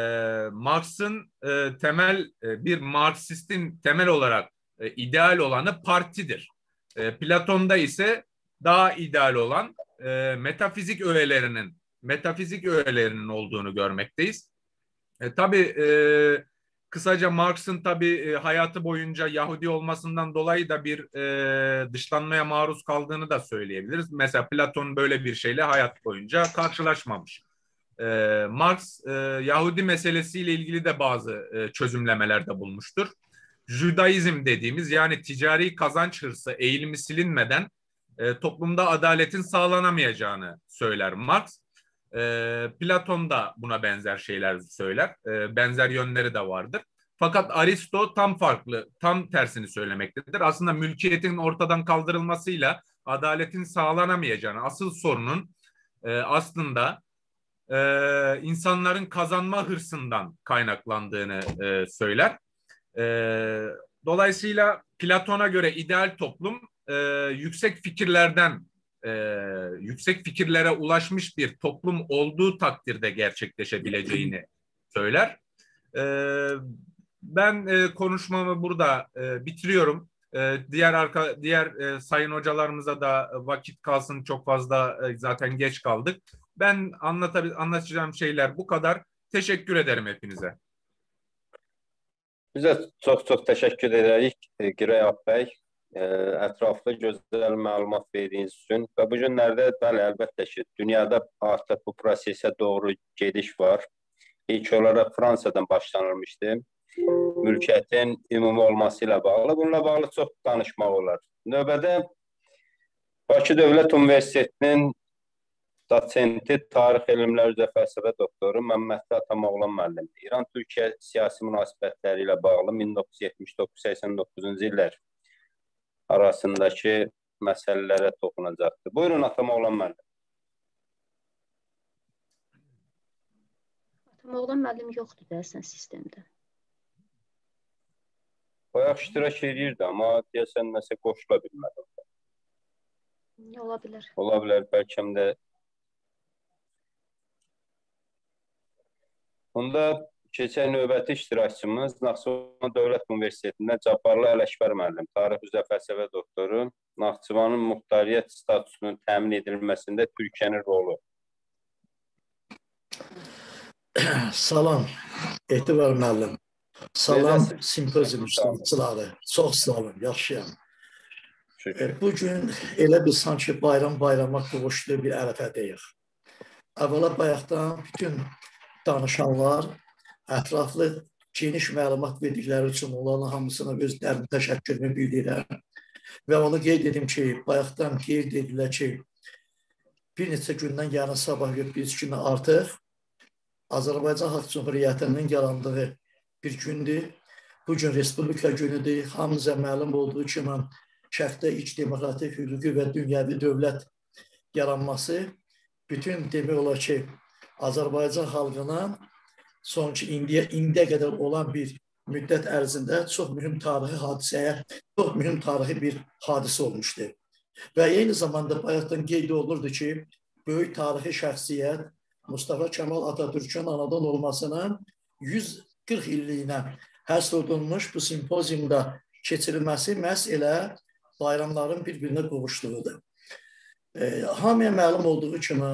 Marx'ın e, temel e, bir Marksistin temel olarak e, ideal olanı partidir. E, Platon'da ise daha ideal olan e, metafizik öğelerinin metafizik öğelerinin olduğunu görmekteyiz. E, tabii e, kısaca Marx'ın tabii e, hayatı boyunca Yahudi olmasından dolayı da bir e, dışlanmaya maruz kaldığını da söyleyebiliriz. Mesela Platon böyle bir şeyle hayat boyunca karşılaşmamış. E, Marx e, Yahudi meselesiyle ilgili de bazı e, çözümlemelerde bulmuştur. Judaizm dediğimiz, yani ticari kazanç hırsı eğilimi silinmeden e, toplumda adaletin sağlanamayacağını söyler Marx. E, Platon da buna benzer şeyler söyler. E, benzer yönleri de vardır. Fakat Aristo tam farklı, tam tersini söylemektedir. Aslında mülkiyetin ortadan kaldırılmasıyla adaletin sağlanamayacağını, asıl sorunun e, aslında e, insanların kazanma hırsından kaynaklandığını e, söyler. E, dolayısıyla Platon'a göre ideal toplum e, yüksek fikirlerden, e, yüksek fikirlere ulaşmış bir toplum olduğu takdirde gerçekleşebileceğini söyler. E, ben e, konuşmamı burada e, bitiriyorum. E, diğer arka, diğer e, sayın hocalarımıza da vakit kalsın, çok fazla e, zaten geç kaldık. Ben anlatacağım şeyler bu kadar. Teşekkür ederim hepinize. Bizə çox-çox təşəkkür edirik Girayab bəy, ətraflı, gözəl məlumat verdiyiniz üçün. Və bu günlərdə, bəli, əlbəttə ki, dünyada artıq bu prosesə doğru gediş var. İlk olaraq Fransadan başlanılmışdı. Mülkiyyətin ümumi olması ilə bağlı. Bununla bağlı çox danışmaq olar. Növbədə Bakı Dövlət Universitetinin Doçenti, tarix elmləri üzrə fəlsəfə doktoru Məmmədli Atamoğlan müəllim. İran-Türkiyə siyasi münasibətləri ilə bağlı min doqquz yüz yetmiş doqquz səksən doqquzuncu illər arasındakı məsələlərə toxunacaqdır. Buyurun Atamoğlan müəllim. Atamoğlan müəllim yoxdur deyəsən sistemdə. Bayaq iştirak edirdi, amma deyəsən nəsə qoşula bilmədi. Ola bilər. Ola bilər, bəlkə də. Onda keçək növbəti iştirakçımız Naxçıvan Dövlət Universitetində Cabbarlı Ələkbər müəllim, tarix üzrə fəlsəfə doktoru, Naxçıvanın muxtariyyət statusunun təmin edilməsində Türkiyənin rolu. Salam, Etibar müəllim. Salam, simpozium iştirakçıları. Çox sağ olun, yaxşıyam. Bugün elə bir sanki bayram bayrama qovuşduğu bir ərəfədəyik. Əvvəla bayaqdan bütün danışanlar ətraflı geniş məlumat verdikləri üçün onların hamısına özlərinin təşəkkürümü bildirirəm. Və onu qeyd edim ki, bayaqdan qeyd edilər ki, bir neçə gündən yarın sabah yox, bir üç gündən artıq Azərbaycan Xalq Cümhuriyyətinin yarandığı bir gündür. Bugün Respublika günüdür. Hamımıza məlum olduğu kimi şərqdə ilk demokratik, hüquqi və dünyəvi dövlət yaranması bütün demək olar ki, Azərbaycan xalqına sonki indiyə, indiyə qədər olan bir müddət ərzində çox mühüm tarixi hadisəyə, çox mühüm tarixi bir hadisə olmuşdur. Və eyni zamanda bayaqdan qeyd olunurdu ki, böyük tarixi şəxsiyyət Mustafa Kemal Atatürk'ün anadan olmasının yüz qırx illiyinə həsr olunmuş bu simpoziumda keçirilməsi məhz elə bayramların bir-birinə qovuşduğudur. E, hamıya məlum olduğu kimi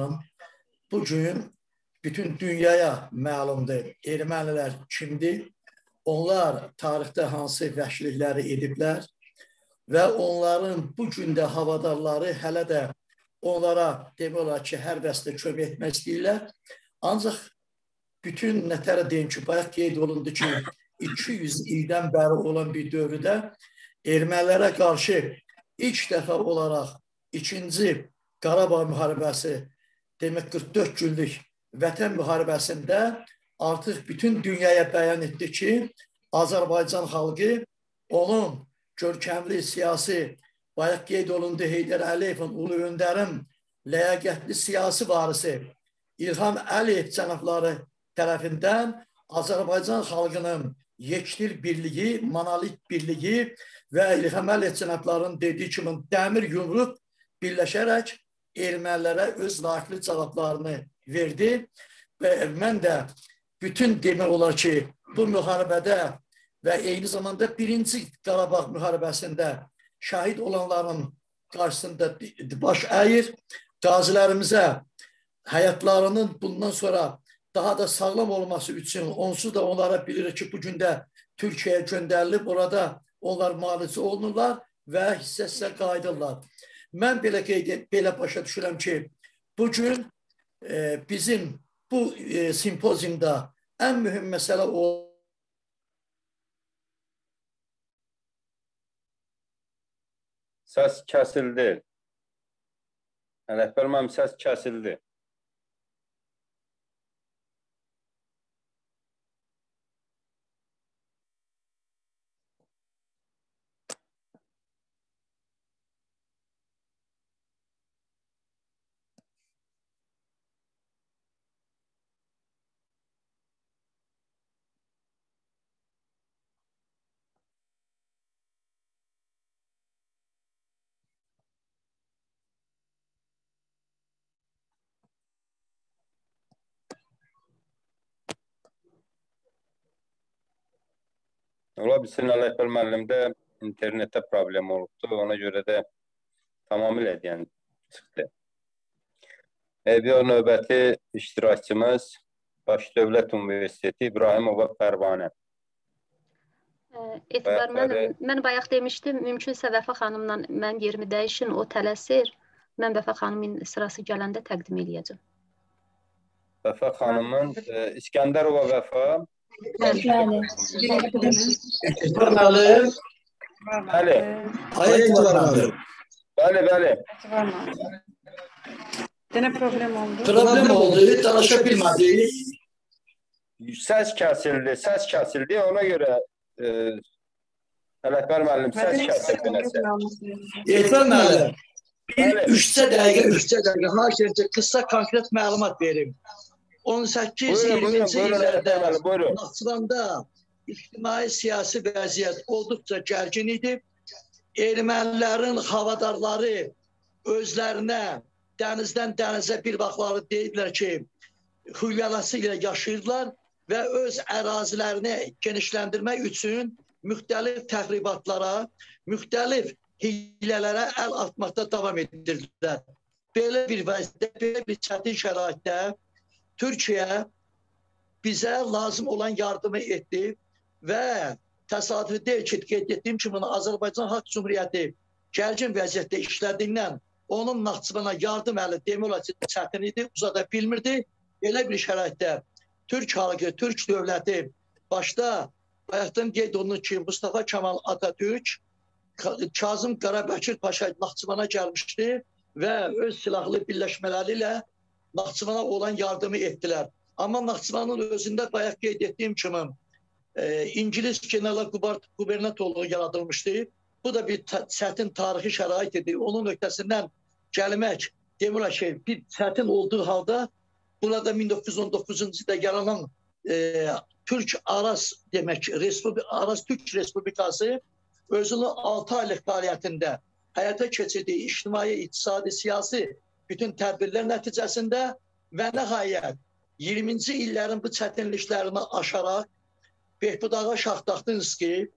bugün bütün dünyaya məlumdur ermənilər kimdir, onlar tarixdə hansı vəhşilikləri ediblər və onların bu gündə havadarları hələ də onlara demək olar ki, hər vəsdə kömək etmək istəyirlər. Ancaq bütün nətərə deyim ki, bayaq qeyd olundu ki, iki yüz ildən bəri olan bir dövrdə ermənilərə qarşı ilk dəfə olaraq ikinci Qarabağ müharibəsi, demək qırx dörd günlük Vətən müharibəsində artıq bütün dünyaya bəyan etdi ki, Azərbaycan xalqı onun görkəmli siyasi, bayaq qeyd olundu Heydər Əliyevin, Ulu Öndərin ləyaqətli siyasi varisi İlham Əliyev cənabları tərəfindən Azərbaycan xalqının yekdil birliyi, monolit birliyi və İlham Əliyev cənablarının dediyi kimi dəmir yumruq birləşərək ermənilərə öz layiqli cavablarını verdi və mən də bütün demək olar ki, bu müharibədə və eyni zamanda birinci Qarabağ müharibəsində şəhid olanların qarşısında baş əyir, qazilərimizə həyatlarının bundan sonra daha da sağlam olması üçün onsuz da onlara bilirik ki, bugün də Türkiyəyə göndərilib, orada onlar müalicə olunurlar və hissə-hissə qayıdırlar. Mən belə qeyd belə başa düşürəm ki, bugün e, bizim bu e, simpoziumda ən mühüm məsələ o. Səs kəsildi. Rəhbər müəllim, səs kəsildi. Ola bilsin, Rəhbər müəllimdə internetdə problem olubdu. Ona görə də tamamilə yəni çıxdı. E, bir növbəti iştirakçımız Bakı Dövlət Universiteti İbrahimova Pərvanə. Etibar müəllim, mən bayaq demişdim, mümkünsə Vəfa xanımla mən yerimi dəyişin, o tələsir. Mən Vəfa xanımın sırası gələndə təqdim edəcəm. Vəfa xanımın e, İskəndərova Vəfa. Bəli. Etibar müəllim. Bəli. Hayır, Etibar müəllim. Bəli, bəli. Yenə problem oldu. Problem oldu, danışa bilmədik. Səs kəsildi, səs kəsildi. Ona görə e, Rəhbər müəllim, səs kəsildi nəsə. Etibar müəllim, bir üçcə dəqiqə, üçcə dəqiqə, hakimcə qısa konkret məlumat verim. on səkkiz iyirminci illərdə Naxçıvanda ictimai siyasi vəziyyət olduqca gərgin idi. Ermənilərin havadarları özlərinə dənizdən dənizə bir vaxtları deyirlər ki, hülyalası ilə yaşayırlar və öz ərazilərini genişləndirmək üçün müxtəlif təxribatlara, müxtəlif hilələrə əl atmaqda davam edirlər. Belə bir vəziyyətdə, belə bir çətin şəraitdə Türkiyə bizə lazım olan yardımı etdi və təsadüfi deyil ki, qeyd etdiyim kimi Azərbaycan Xalq Cümhuriyyəti gərgin vəziyyətdə işlədiyindən onun Naxçıvana yardım əli demək olar ki, çətin idi, uzada bilmirdi. Elə bir şəraitdə Türk xalqı, Türk dövləti başda bayaqdan qeyd olunur ki, Mustafa Kemal Atatürk, Kazım Qarabəkir Paşa Naxçıvana gəlmişdi və öz silahlı birləşmələri ilə Naxçıvana olan yardımı etdilər. Amma Naxçıvanın özündə bayaq qeyd etdiyim kimi e, İngilis general qubernatorluğu yaradılmışdı. Bu da bir çətin tarixi şərait idi. Onun öhdəsindən gəlmək demək ki, bir çətin olduğu halda burada min doqquz yüz on doqquzuncu ildə yaranan e, Türk Araz demək, Respublik Araz Türk Respublikası özünün altı aylıq fəaliyyətində həyata keçirdiyi ictimai, iqtisadi, siyasi bütün tədbirlər nəticəsində və nəhayət iyirminci illərin bu çətinliklərini aşaraq Behbudağa Şahtaxtinski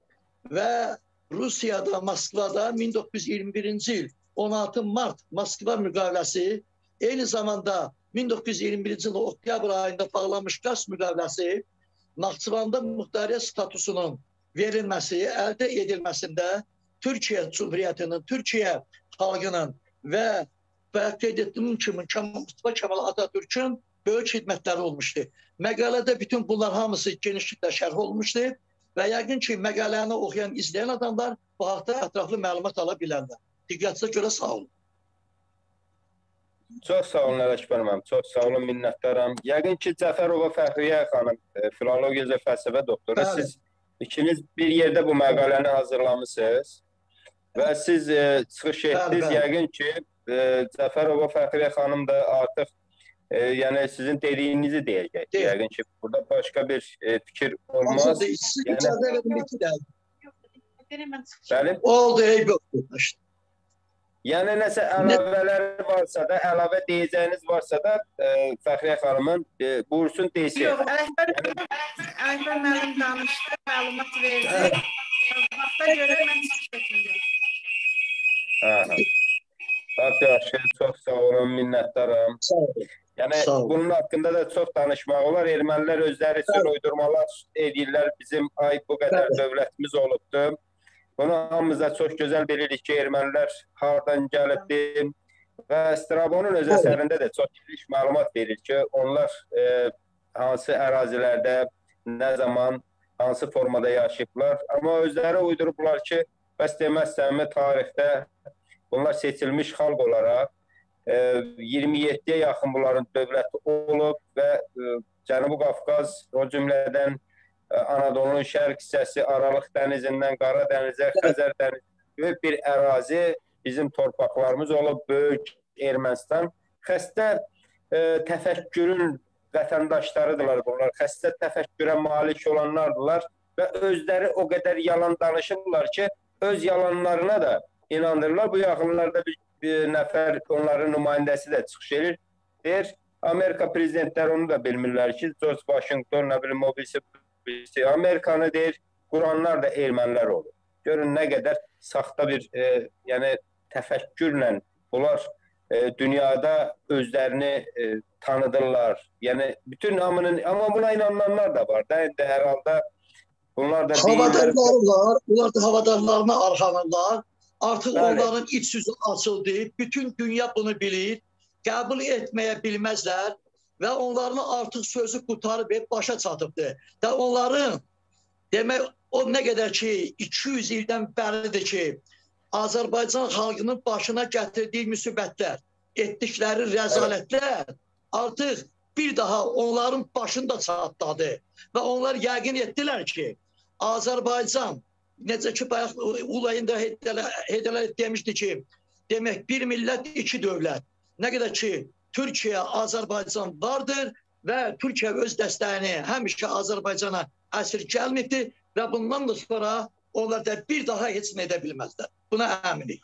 və Rusiyada, Moskvada min doqquz yüz iyirmi birinci il on altı mart Moskva müqaviləsi, eyni zamanda min doqquz yüz iyirmi birinci il oktyabr ayında bağlanmış Qars müqaviləsi Naxçıvanda muxtariyyət statusunun verilməsi, əldə edilməsində Türkiyə Cumhuriyyətinin, Türkiyə xalqının və bayaq qeyd etdiyim kimi Mustafa Kemal Atatürk'ün böyük xidmətləri olmuşdu. Məqalədə bütün bunlar hamısı genişliklə şərh olmuşdu və yəqin ki, məqaləni oxuyan, izləyən adamlar bu haqda ətraflı məlumat ala bilərlər. Diqqətinizə görə sağ olun. Çox sağ olun, Ələkbər müəllim, çox sağ olun, minnətdaram. Yəqin ki, Cəfərova Fəxriyyə xanım, filologiya və fəlsəfə doktoru, Bəli. siz ikiniz bir yerdə bu məqaləni hazırlamışsınız və siz e, çıxış etdiniz. Bəli, bəli. Yəqin ki, e, Cəfərova Fəxriyyə xanım da artıq e, yəni sizin dediyinizi deyəcək. Deyil. Yəqin ki, burada başqa bir e, fikir olmaz. Olsun, icazə verin, iki dəqiqə. Bəli. Oldu, eyb yoxdur. Yəni nəsə əlavələr varsa da, əlavə deyəcəyiniz varsa da e, Fəxriyyə xanımın e, buyursun deysin. Yox, Ələkbər Ələkbər müəllim danışdı, məlumat verdi. Vaxta görə mən çıxacağam. Aha. Çox yaxşı, çox sağ olun, minnətdaram. Sağ olun. Yəni Sağ olun. bunun haqqında da çox danışmaq olar. Ermənilər özləri üçün uydurmalar edirlər. Bizim ay bu qədər dövlətimiz olubdur. Bunu hamımıza çox gözəl bilirik ki, ermənilər hardan gəlibdir və Strabonun öz əsərində də çox geniş məlumat verir ki, onlar e, hansı ərazilərdə, nə zaman, hansı formada yaşayıblar. Amma özləri uydurublar ki, bəs deməzsənmi tarixdə bunlar seçilmiş xalq olaraq iyirmi yeddiyə yaxın bunların dövləti olub və Cənubi Qafqaz, o cümlədən Anadolu'nun şərq hissəsi, Aralıq dənizindən Qara dənizə, Xəzər dənizi böyük bir ərazi bizim torpaqlarımız olub, böyük Ermənistan. Xəstə təfəkkürün vətəndaşlarıdırlar bunlar, xəstə təfəkkürə malik olanlardılar və özləri o qədər yalan danışırlar ki, öz yalanlarına da inandırırlar. Bu yaxınlarda bir, bir nəfər onların nümayəndəsi də çıxış edir. Deyir, Amerika prezidentləri onu da bilmirlər ki, George Washington, nə bilim, o birisi Amerikanı deyir, quranlar da ermənilər olur. Görün nə qədər saxta bir e, yəni təfəkkürlə bunlar e, dünyada özlərini e, tanıdırlar. Yəni bütün hamının, amma buna inananlar da var da, indi hər halda bunlar da havadarlar var, bunlar da havadarlarına arxanırlar. Artıq Bəli. Onların iç süzü açıldı. Bütün dünya bunu bilir. Qəbul etməyə bilməzlər və onların artıq sözü qutarıb və başa çatıbdır. Və onların demək o nə qədər ki iki yüz ildən bəridir ki Azərbaycan xalqının başına gətirdiyi müsibətlər, etdikləri rəzalətlər artıq bir daha onların başında çatladı. Və onlar yəqin etdilər ki Azərbaycan necə ki bayaq Ulayında Heydərəliyev demişdi ki, demək bir millət, iki dövlət. Nə qədər ki Türkiyə, Azərbaycan vardır və Türkiyə öz dəstəyini həmişə Azərbaycana əsir gəlməkdir və bundan da sonra onlar da bir daha heç nə edə bilməzlər. Buna əminik.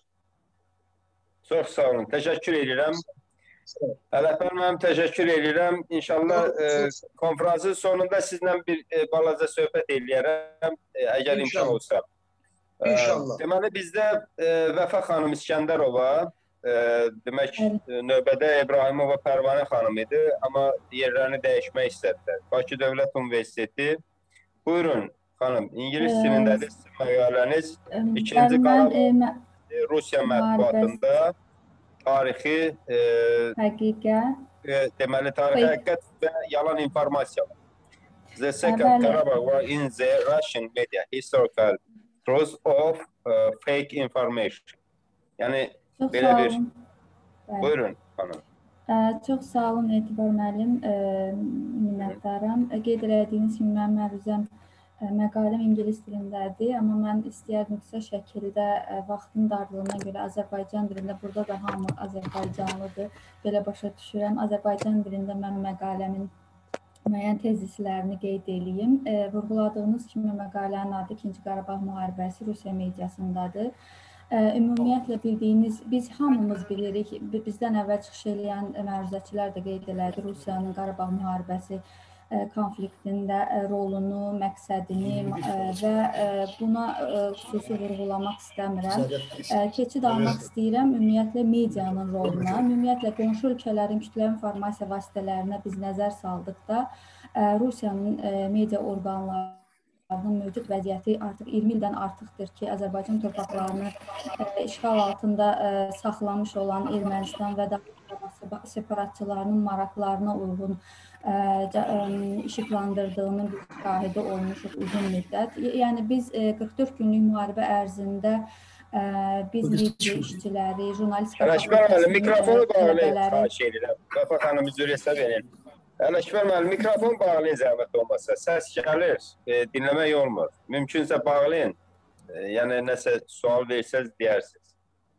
Çox sağ olun. Təşəkkür edirəm. Ələkbər mənim təşəkkür edirəm. İnşallah e, konferansın sonunda sizlə bir e, balaca söhbət eləyərəm, e, əgər imkan olsa. İnşallah. E, deməli, bizdə e, Vəfa xanım İskəndərova, e, demək, e, növbədə İbrahimova Pərvanə xanım idi, amma yerlərini dəyişmək istədilər. Bakı Dövlət Universiteti. Buyurun xanım, İngilis dilindədir sizin məqaləniz. İkinci Qarabağ Rusiya mətbuatında tarixi, e, həqiqət, e, deməli, tarixi həqiqət və yalan informasiya var. The Second Karabakh War in the Russian media, historical truth of uh, fake information. Yəni, çox belə bir... olun. Buyurun, xanım. Ə, çox sağ olun, Etibar müəllim, minnətdaram. Qeyd elədiyiniz kimi mənim məruzəm məqaləm ingilis dilindədir, amma mən istəyərdim qısa şəkildə vaxtın darlığına görə Azərbaycan dilində, burada da hamı Azərbaycanlıdır, belə başa düşürəm. Azərbaycan dilində mən məqaləmin müəyyən tezislərini qeyd edeyim. E, vurğuladığınız kimi məqalənin adı İkinci Qarabağ müharibəsi Rusiya mediasındadır. E, ümumiyyətlə bildiyiniz, biz hamımız bilirik, bizdən əvvəl çıxış edən məruzəçilər də qeyd elədi Rusiyanın Qarabağ müharibəsi konfliktində rolunu, məqsədini və buna xüsusi vurğulamaq istəmirəm. Keçid almaq istəyirəm ümumiyyətlə medianın roluna, ümumiyyətlə qonşu ölkələrin kütləvi informasiya vasitələrinə biz nəzər saldıqda Rusiyanın media orqanlarının mövcud vəziyyəti artıq iyirmi ildən artıqdır ki, Azərbaycan torpaqlarını işğal altında saxlamış olan Ermənistan və daha separatçılarının maraqlarına uyğun işıqlandırdığının şahidi olmuşuq uzun müddət. Yəni biz qırx dörd günlük müharibə ərzində biz media işçiləri, jurnalistika fakültəsinin mikrofonu bağlayın, xahiş edirəm. Vəfa xanım üzr hesab edin. Ələkbər müəllim, mikrofon bağlayın zəhmət olmasa. Səs gəlir, dinləmək olmur. Mümkünsə bağlayın. Yəni nəsə sual versəz deyərsiniz.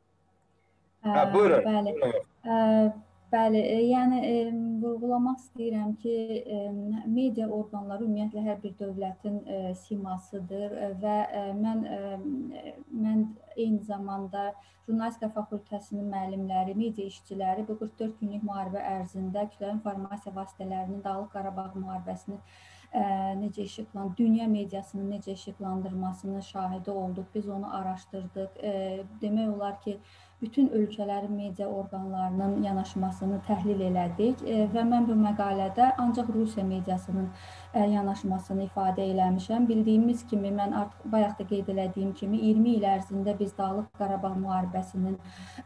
Hə, buyurun. Bəli. Bəli, yəni e, vurğulamaq istəyirəm ki, e, media orqanları ümumiyyətlə hər bir dövlətin e, simasıdır və e, mən e, mən eyni zamanda jurnalistika fakültəsinin müəllimləri, media işçiləri bu qırx dörd günlük müharibə ərzində kütləvi informasiya vasitələrinin Dağlıq Qarabağ müharibəsini e, necə işıqlan, dünya mediasının necə işıqlandırmasının şahidi olduq. Biz onu araşdırdıq. E, demək olar ki, bütün ölkələrin media orqanlarının yanaşmasını təhlil elədik və mən bu məqalədə ancaq Rusiya mediasının yanaşmasını ifadə eləmişəm. Bildiyimiz kimi, mən artıq bayaq da qeyd elədiyim kimi iyirmi il ərzində biz Dağlıq Qarabağ müharibəsinin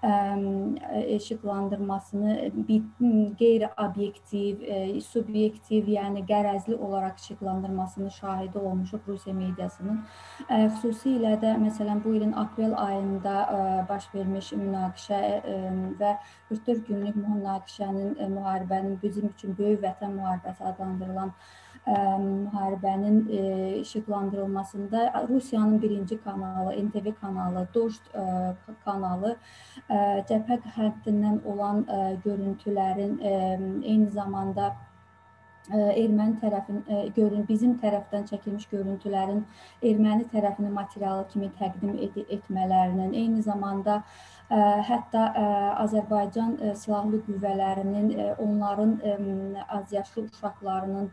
işıqlandırmasını qeyri-obyektiv, subyektiv, yəni qərəzli olaraq işıqlandırmasını şahidi olmuşuq Rusiya mediasının. Xüsusilə də, məsələn, bu ilin aprel ayında baş vermiş münaqişə və qırx dörd günlük münaqişənin, müharibənin bizim üçün böyük vətən müharibəsi adlandırılan müharibənin işıqlandırılmasında Rusiyanın birinci kanalı, N T V kanalı, Dost kanalı cəbhə xəttindən olan görüntülərin eyni zamanda erməni tərəfin, bizim tərəfdən çəkilmiş görüntülərin erməni tərəfinin materialı kimi təqdim etmələrinin, eyni zamanda hətta Azərbaycan silahlı qüvvələrinin, onların azyaşlı uşaqlarının,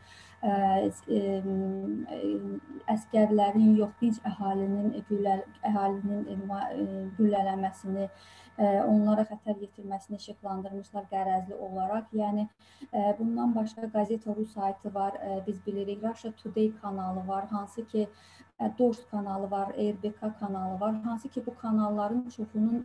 əskərlərin yox, dinc əhalinin güllələməsini, onlara xətər yetirməsini işıqlandırmışlar qərəzli olaraq. Yəni, bundan başqa Gazeta.ru saytı var, biz bilirik, Russia Today kanalı var, hansı ki, Dost kanalı var, R B K kanalı var, hansı ki, bu kanalların çoxunun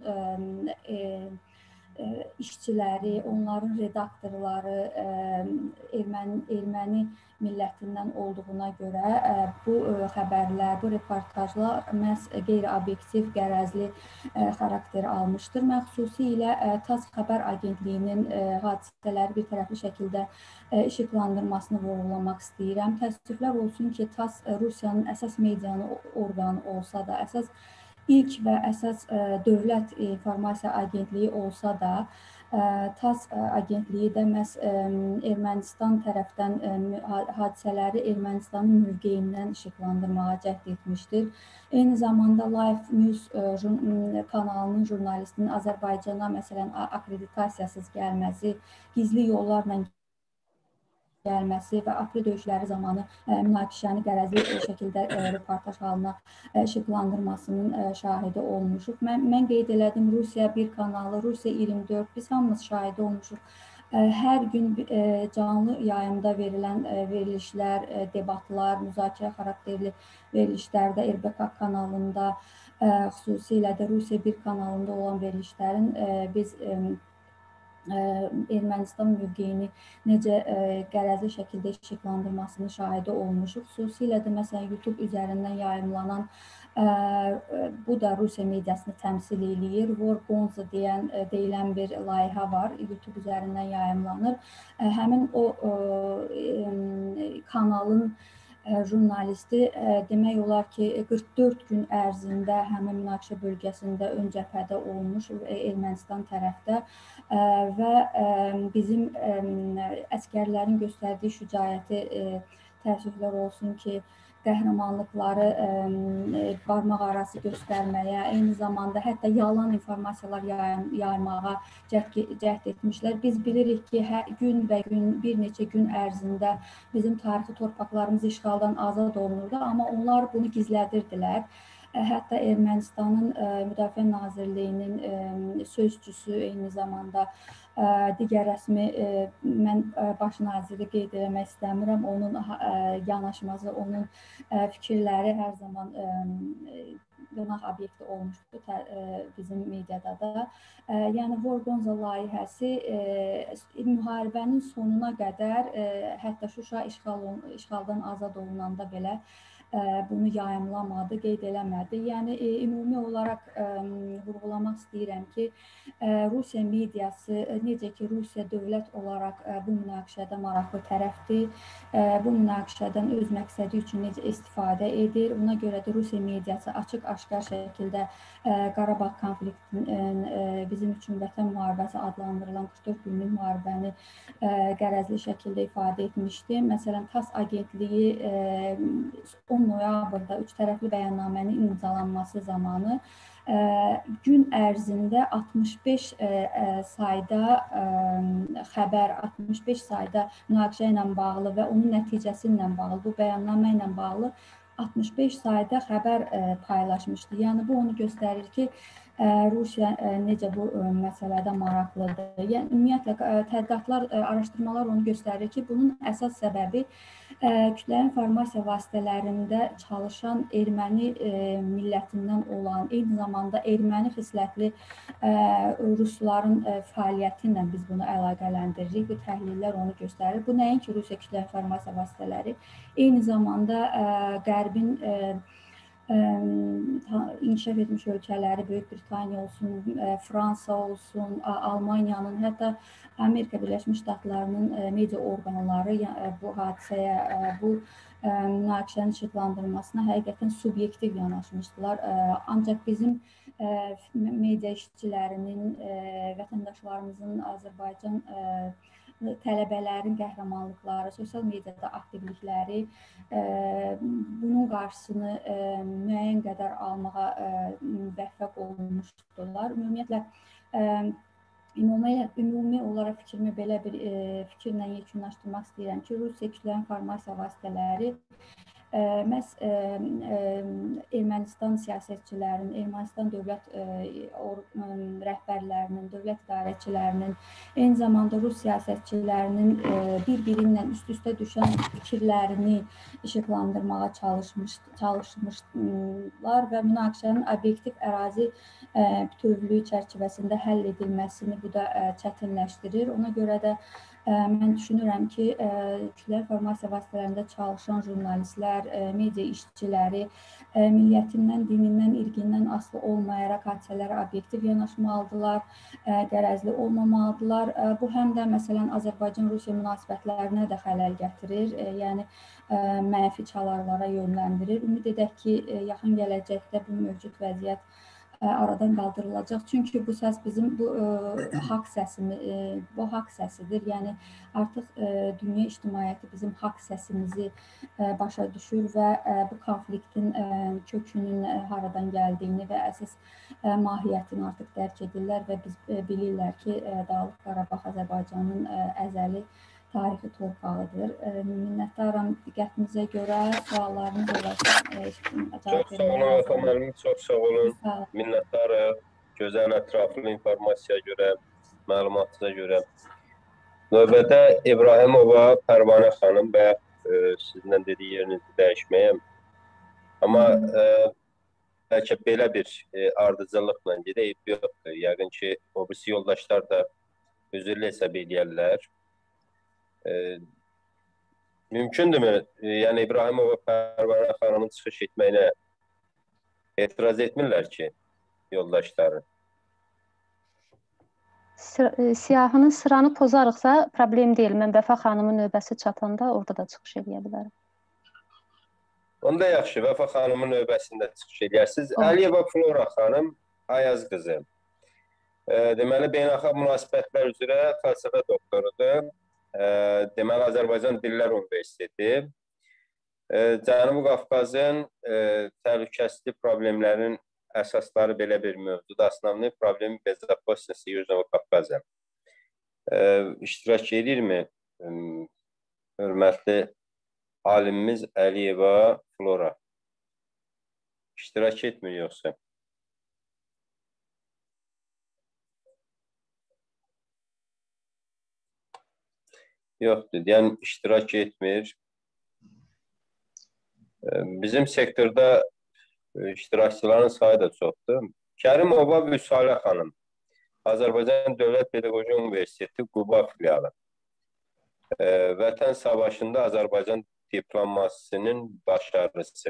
işçiləri, onların redaktorları erməni, erməni millətindən olduğuna görə bu xəbərlər, bu reportajlar məhz qeyri-obyektiv, qərəzli xarakter almışdır. Mən xüsusilə TASS xəbər agentliyinin hadisələri bir tərəfli şəkildə işıqlandırmasını vurğulamaq istəyirəm. Təəssüflər olsun ki, TASS Rusiyanın əsas medianı orqanı olsa da, əsas ilk və əsas dövlət informasiya agentliyi olsa da, TASS agentliyi də məhz Ermənistan tərəfdən hadisələri Ermənistanın mövqeyindən işıqlandırmağa cəhd etmişdir. Eyni zamanda Life News kanalının jurnalistinin Azərbaycana məsələn akreditasiyasız gəlməsi, gizli yollarla gəlməsi və aprel döyüşləri zamanı münaqişəni qərəzli şəkildə reportaj halına işıqlandırmasının şahidi olmuşuq. Mən, mən qeyd elədim, Rusiya bir kanalı, Rusiya iyirmi dörd, biz hamımız şahidi olmuşuq. Hər gün canlı yayımda verilən verilişlər, debatlar, müzakirə xarakterli verilişlərdə R B K kanalında, xüsusilə də Rusiya bir kanalında olan verilişlərin biz Ermənistan mövqeyini necə qərəzli şəkildə işıqlandırmasını şahidi olmuşuq. Xüsusilə də məsələn YouTube üzərindən yayımlanan, bu da Rusiya mediasını təmsil eləyir, Vorgonza deyən, deyilən bir layihə var, YouTube üzərindən yayımlanır. Həmin o kanalın jurnalisti demək olar ki, qırx dörd gün ərzində həmin münaqişə bölgəsində ön cəbhədə olmuş Ermənistan tərəfdə və bizim əskərlərin göstərdiyi şücaəti təəssüflər olsun ki, qəhrəmanlıqları barmaq arası göstərməyə, eyni zamanda hətta yalan informasiyalar yaymağa cəhd etmişlər. Biz bilirik ki, gün və gün, bir neçə gün ərzində bizim tarixi torpaqlarımız işğaldan azad olunurdu, amma onlar bunu gizlədirdilər. Hətta Ermənistanın Müdafiə Nazirliyinin sözçüsü, eyni zamanda digər rəsmi, mən baş naziri qeyd eləmək istəmirəm, onun yanaşması, onun fikirləri hər zaman qınaq obyekti olmuşdur bizim mediada da. Yəni, Vorgonza layihəsi müharibənin sonuna qədər, hətta Şuşa işğaldan azad olunanda belə bunu yayımlamadı, qeyd eləmədi. Yəni, ümumi olaraq vurğulamaq istəyirəm ki, Rusiya mediası, necə ki, Rusiya dövlət olaraq bu münaqişədə maraqlı tərəfdir, bu münaqişədən öz məqsədi üçün necə istifadə edir. Ona görə də Rusiya mediası açıq-aşkar şəkildə Qarabağ konfliktinin bizim üçün vətən müharibəsi adlandırılan qırx dörd günlük müharibəni qərəzli şəkildə ifadə etmişdi. Məsələn, TASS agentliyi on noyabrda üç tərəfli bəyannamənin imzalanması zamanı gün ərzində altmış beş sayda xəbər, altmış beş sayda münaqişə ilə bağlı və onun nəticəsi ilə bağlı, bu bəyannamə ilə bağlı altmış beş sayda xəbər paylaşmışdı. Yəni, bu onu göstərir ki, Rusiya necə bu məsələdə maraqlıdır. Yəni, ümumiyyətlə, tədqiqatlar, araşdırmalar onu göstərir ki, bunun əsas səbəbi kütləvi informasiya vasitələrində çalışan erməni millətindən olan, eyni zamanda erməni xislətli rusların fəaliyyəti ilə biz bunu əlaqələndiririk. Bu təhlillər onu göstərir. Bu nəinki Rusiya kütləvi informasiya vasitələri, eyni zamanda Qərbin inkişaf etmiş ölkələri, Böyük Britaniya olsun, Fransa olsun, Almaniyanın, hətta Amerika Birləşmiş Ştatlarının media orqanları bu hadisəyə, bu münaqişənin işıqlandırılmasına həqiqətən subyektiv yanaşmışdılar. Ancaq bizim media işçilərinin, vətəndaşlarımızın, Azərbaycan tələbələrin qəhrəmanlıqları, sosial mediada aktivlikləri bunun qarşısını müəyyən qədər almağa müvəffəq olmuşdular. Ümumiyyətlə, ümumi olaraq fikrimi belə bir fikirlə yekunlaşdırmaq istəyirəm ki, Rusiya kütləvi informasiya vasitələri məhz Ermənistan siyasətçilərinin, Ermənistan dövlət rəhbərlərinin, dövlət idarəçilərinin, eyni zamanda Rus siyasətçilərinin bir-birinlə üst-üstə düşən fikirlərini işıqlandırmağa çalışmışlar və münaqişənin obyektiv ərazi bütövlüyü çərçivəsində həll edilməsini bu da çətinləşdirir. Ona görə də mən düşünürəm ki, kütləvi informasiya vasitələrində çalışan jurnalistlər, media işçiləri milliyyətindən, dinindən, irqindən asılı olmayaraq hadisələrə obyektiv yanaşmalıdırlar, qərəzli olmamalıdırlar. Bu həm də məsələn Azərbaycan-Rusiya münasibətlərinə də xələl gətirir, yəni mənfi çalarlara yönləndirir. Ümid edək ki, yaxın gələcəkdə bu mövcud vəziyyət aradan qaldırılacaq. Çünki bu səs bizim bu haqq səsimi, bu haqq səsidir. Yəni artıq dünya ictimaiyyəti bizim haqq səsimizi başa düşür və bu konfliktin kökünün haradan gəldiyini və əsas mahiyyətini artıq dərk edirlər və biz bilirlər ki, Dağlıq Qarabağ Azərbaycanın əzəli tarixi torpağıdır. Minnətdaram diqqətinizə görə, suallarınız olarsa cavab verməyəm. Çox sağ olun, müəllim, çox sağ olun. Minnətdarıq gözəl ətraflı informasiyaya görə, məlumatınıza görə. Növbədə İbrahimova Pərvanə xanım və sizinlə dediyi yerinizi dəyişməyəm. Amma bəlkə belə bir ardıcıllıqla gedək, yoxdur. Yəqin ki, o birisi yoldaşlar da üzrlü hesab edərlər. Mümkündürmü? Yəni İbrahimova Pərvanə xanımın çıxış etməyinə etiraz etmirlər ki, yoldaşları? Siyahının sıranı pozarıqsa problem deyil. Mən Vəfa xanımın növbəsi çatanda orada da çıxış edə bilərəm. Onda yaxşı, Vəfa xanımın növbəsində çıxış edərsiniz. Əliyeva Flora xanım, Ayaz qızı. Deməli, beynəlxalq münasibətlər üzrə fəlsəfə doktorudur. Deməli, Azərbaycan Dillər Universiteti. Cənubi Qafqazın təhlükəsizlik problemlərinin əsasları belə bir mövcud. Основные проблемы безопасности Южного Qafqazа. İştirak edirmi hörmətli alimimiz Əliyeva Flora? İştirak etmir yoxsa? Yoxdur, yəni iştirak etmir. Bizim sektorda iştirakçıların sayı da çoxdur. Kərimova Vüsalə xanım, Azərbaycan Dövlət Pedaqoji Universiteti Quba filialı. Vətən savaşında Azərbaycan diplomasisinin başarısı.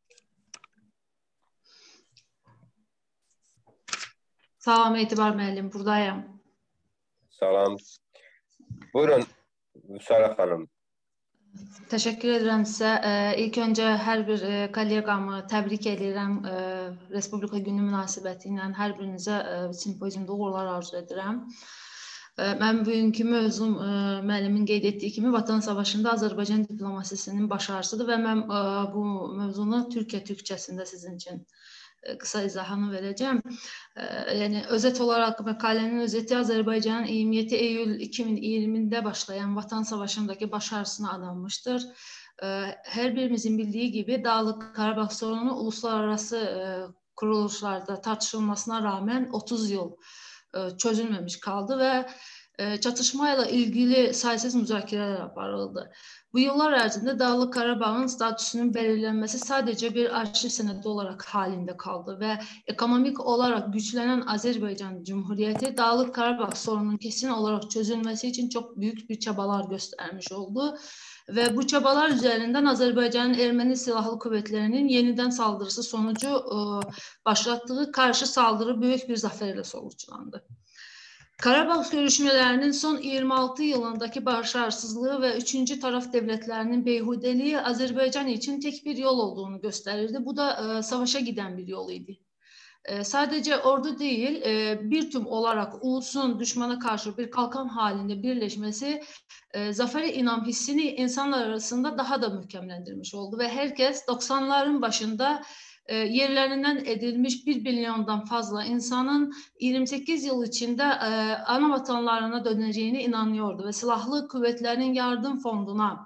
Salam, Etibar müəllim, buradayım. Salam. Buyurun, Vüsalə xanım. Təşəkkür edirəm sizə. İlk öncə hər bir kolleqamı təbrik edirəm. Respublika günü münasibəti ilə hər birinizə simpoziumda uğurlar arzu edirəm. Mən bugünkü mövzum müəllimin qeyd etdiyi kimi Vətən savaşında Azərbaycan diplomasisinin başarısıdır və mən bu mövzunu Türkiyə türkçəsində sizin üçün qısa izahını verəcəm. Yəni, özət olaraq məqalənin özəti Azərbaycanın iyirmi yeddi iyul iki min iyirmində başlayan Vətən savaşındakı başarısına adanmışdır. Hər birimizin bildiyi gibi Dağlıq Qarabağ sorunu uluslararası kuruluşlarda tartışılmasına rağmen otuz yıl çözülmemiş kaldı ve çatışmayla ilgili saysız müzakirələr aparıldı. Bu yıllar ərzində Dağlıq Qarabağın statüsünün belirlenmesi sadece bir arşiv senedi olarak halinde kaldı ve ekonomik olarak güçlenen Azerbaycan Cumhuriyeti Dağlıq Qarabağ sorununun kesin olarak çözülmesi için çok büyük bir çabalar göstermiş oldu. Ve bu çabalar üzerinden Azerbaycan'ın Ermeni Silahlı Kuvvetlerinin yeniden saldırısı sonucu e, başlattığı karşı saldırı büyük bir zaferle sonuçlandı. Karabağ görüşmelerinin son yirmi altı yılındaki başarısızlığı ve üçüncü taraf devletlerinin beyhudeliği Azerbaycan için tek bir yol olduğunu gösterirdi. Bu da e, savaşa giden bir yol idi. E, sadece ordu değil, e, bir tüm olarak ulusun düşmana karşı bir kalkan halinde birleşmesi e, zafere inam hissini insanlar arasında daha da mükemmellendirmiş oldu ve herkes doksanların başında e, yerlerinden edilmiş bir milyondan fazla insanın yirmi sekiz yıl içinde e, ana vatanlarına döneceğine inanıyordu ve silahlı kuvvetlerin yardım fonduna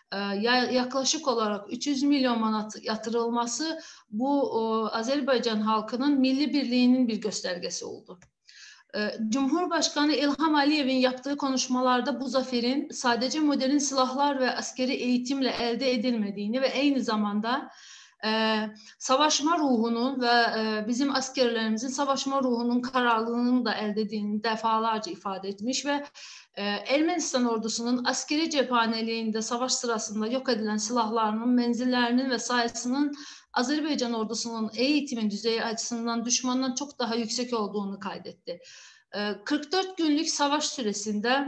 yaklaşık olarak üç yüz milyon manat yatırılması bu Azerbaycan halkının milli birliğinin bir göstergesi oldu. Cumhurbaşkanı İlham Aliyev'in yaptığı konuşmalarda bu zaferin sadece modern silahlar ve askeri eğitimle elde edilmediğini ve aynı zamanda e, savaşma ruhunun ve e, bizim askerlerimizin savaşma ruhunun kararlılığını da elde edildiğini defalarca ifade etmiş ve Ermənistan ordusunun askeri cephaneliğinde savaş sırasında yok edilen silahlarının, menzillerinin ve sayısının Azerbaycan ordusunun eğitimin düzeyi açısından düşmandan çok daha yüksek olduğunu kaydetti. kırk dört günlük savaş süresinde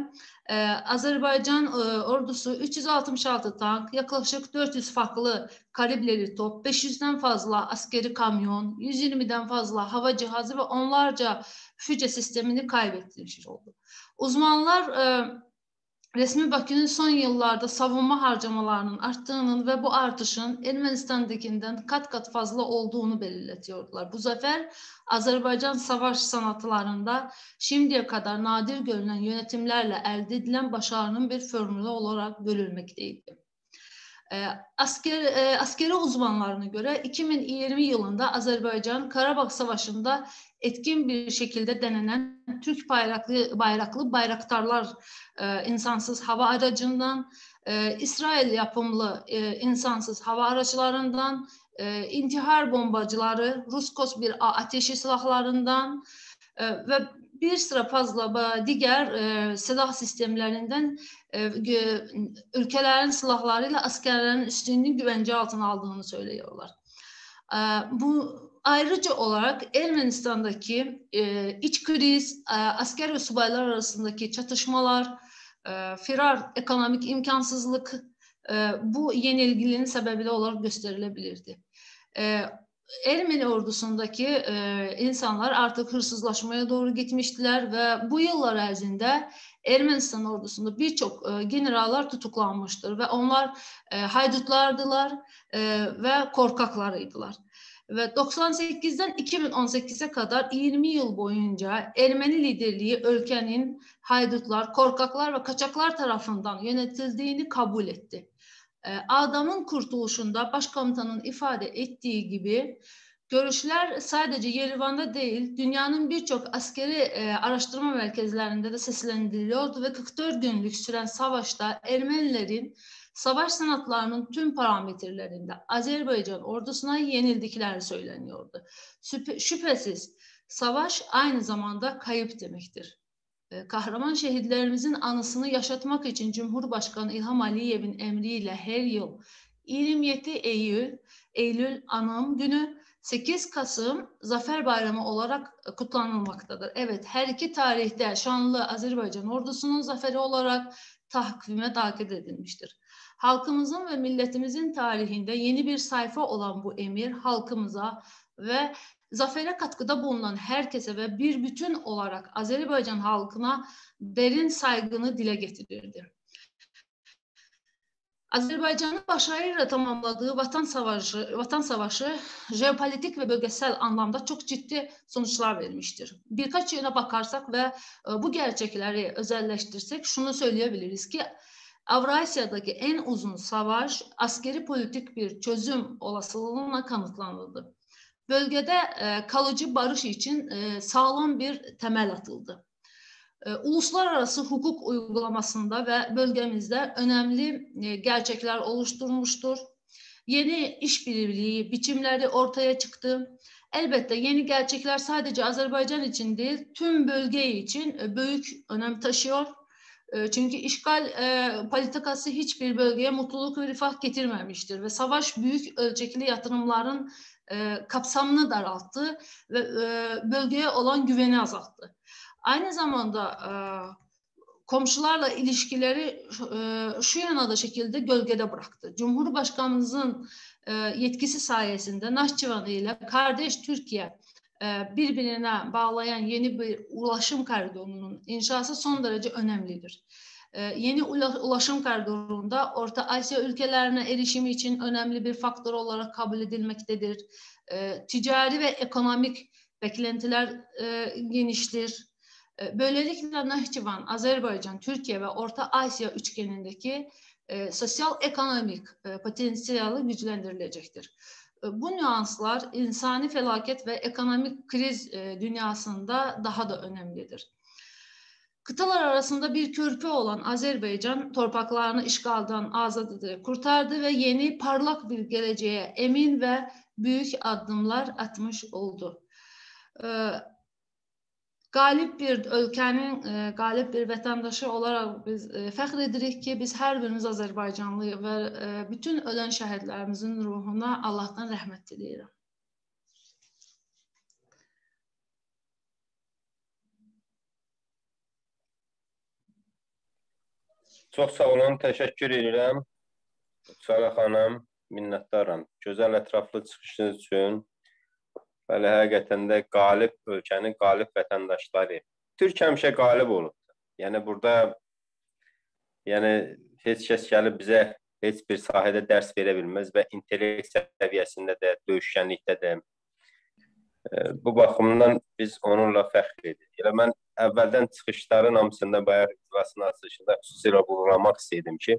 Azerbaycan ordusu üç yüz altmış altı tank, yaklaşık dört yüz farklı kalibreli top, beş yüzden fazla askeri kamyon, yüz yirmiden fazla hava cihazı ve onlarca füze sistemini kaybetmiş oldu. Uzmanlar e, resmi Bakü'nün son yıllarda savunma harcamalarının arttığının ve bu artışın Ermenistan'dakinden kat kat fazla olduğunu belirtiyorlar. Bu zafer Azerbaycan savaş sanatlarında şimdiye kadar nadir görülen yönetimlerle elde edilen başarının bir formülü olarak görülmekteydi. E, asker, e, askeri uzmanlarına göre iki bin yirmi yılında Azerbaycan Karabağ Savaşı'nda etkin bir şekilde denenen Türk bayraklı, bayraklı bayraktarlar e, insansız hava aracından, e, İsrail yapımlı e, insansız hava araçlarından, e, intihar bombacıları, Ruskos bir ateşi silahlarından e, ve bir sıra fazla diğer e, silah sistemlerinden e, ülkelerin silahlarıyla askerlerin üstünlüğü güvence altına aldığını söylüyorlar. E, bu ayrıca olarak Ermenistan'daki e, iç kriz, e, asker ve subaylar arasındaki çatışmalar, e, firar, ekonomik imkansızlık e, bu yenilginin sebebi olarak gösterilebilirdi. E, Ermeni ordusundaki e, insanlar artık hırsızlaşmaya doğru gitmiştiler ve bu yıllar ərzində Ermənistan ordusunda birçok e, generaller tutuklanmıştır ve onlar e, haydutlardılar e, ve korkaklarıydılar. Ve doksan sekizden iki bin on sekize kadar yirmi yıl boyunca Ermeni liderliği ülkenin haydutlar, korkaklar ve kaçaklar tarafından yönetildiğini kabul etti. Adamın kurtuluşunda başkomutanın ifade ettiği gibi görüşler sadece Yerevan'da değil, dünyanın birçok askeri e, araştırma merkezlerinde de seslendiriliyordu ve kırk dört günlük süren savaşta Ermenilerin savaş sanatlarının tüm parametrelerinde Azerbaycan ordusuna yenildikleri söyleniyordu. Şüphe, şüphesiz savaş aynı zamanda kayıp demektir. Kahraman şehitlerimizin anısını yaşatmak için Cumhurbaşkanı İlham Aliyev'in emriyle her yıl yirmi yedi Eylül, Eylül Anım Günü, sekiz Kasım Zafer Bayramı olarak kutlanılmaktadır. Evet, her iki tarihte şanlı Azerbaycan ordusunun zaferi olarak takvime dahil edilmiştir. Halkımızın ve milletimizin tarihinde yeni bir sayfa olan bu emir halkımıza ve zafere katkıda bulunan herkese ve bir bütün olarak Azerbaycan halkına derin saygını dile getirirdi. Azerbaycan'ın başarıyla tamamladığı Vatan Savaşı, Vatan Savaşı jeopolitik ve bölgesel anlamda çok ciddi sonuçlar vermiştir. Birkaç yöne bakarsak ve bu gerçekleri özelleştirsek şunu söyleyebiliriz ki Avrasya'daki en uzun savaş askeri politik bir çözüm olasılığına kanıtlanıldı. Bölgede e, kalıcı barış için e, sağlam bir temel atıldı. uluslararası hukuk uygulamasında ve bölgemizde önemli gerçekler oluşturmuştur. Yeni işbirliği biçimleri ortaya çıktı. Elbette yeni gerçekler sadece Azerbaycan için değil, tüm bölge için büyük önem taşıyor. Çünkü işgal politikası hiçbir bölgeye mutluluk ve refah getirmemiştir ve savaş büyük ölçekli yatırımların kapsamını daralttı ve bölgeye olan güveni azalttı. Aynı zamanda komşularla ilişkileri şu yana da şekilde gölgede bıraktı. Cumhurbaşkanımızın yetkisi sayesinde Nahçıvan ile kardeş Türkiye birbirine bağlayan yeni bir ulaşım koridorunun inşası son derece önemlidir. Yeni ulaşım koridorunda Orta Asya ülkelerine erişimi için önemli bir faktör olarak kabul edilmektedir. Ticari ve ekonomik beklentiler geniştir. Böylelikle Nahçıvan, Azerbaycan, Türkiye ve Orta Asya üçgenindeki e, sosyal ekonomik e, potansiyeli güçlendirilecektir. E, bu nüanslar insani felaket ve ekonomik kriz e, dünyasında daha da önemlidir. Kıtalar arasında bir körpü olan Azerbaycan torpaklarını işgalden azad kurtardı ve yeni parlak bir geleceğe emin ve büyük adımlar atmış oldu. E, Galip bir ölkənin, e, galip bir vətəndaşı olaraq biz e, fəxr edirik ki, biz hər birimiz Azərbaycanlıyıq və e, bütün ölən şəhidlərimizin ruhuna Allahdan rəhmət diləyirəm. Çox sağ olun, təşəkkür edirəm. Sara xanım, minnətdaram. Gözəl ətraflı çıxışınız üçün. Bəli, həqiqətən də qalib ölkənin qalib vətəndaşları. Türk həmişə qalib olub. Yəni burada yəni heç kəs gəlib bizə heç bir sahədə dərs verə bilməz və intellekt səviyyəsində də, döyüşkənlikdə də. Bu baxımdan biz onunla fəxr edirik. Elə mən əvvəldən çıxışların hamısında bayaq iclasın açılışında xüsusilə vurğulamaq istəyirdim ki,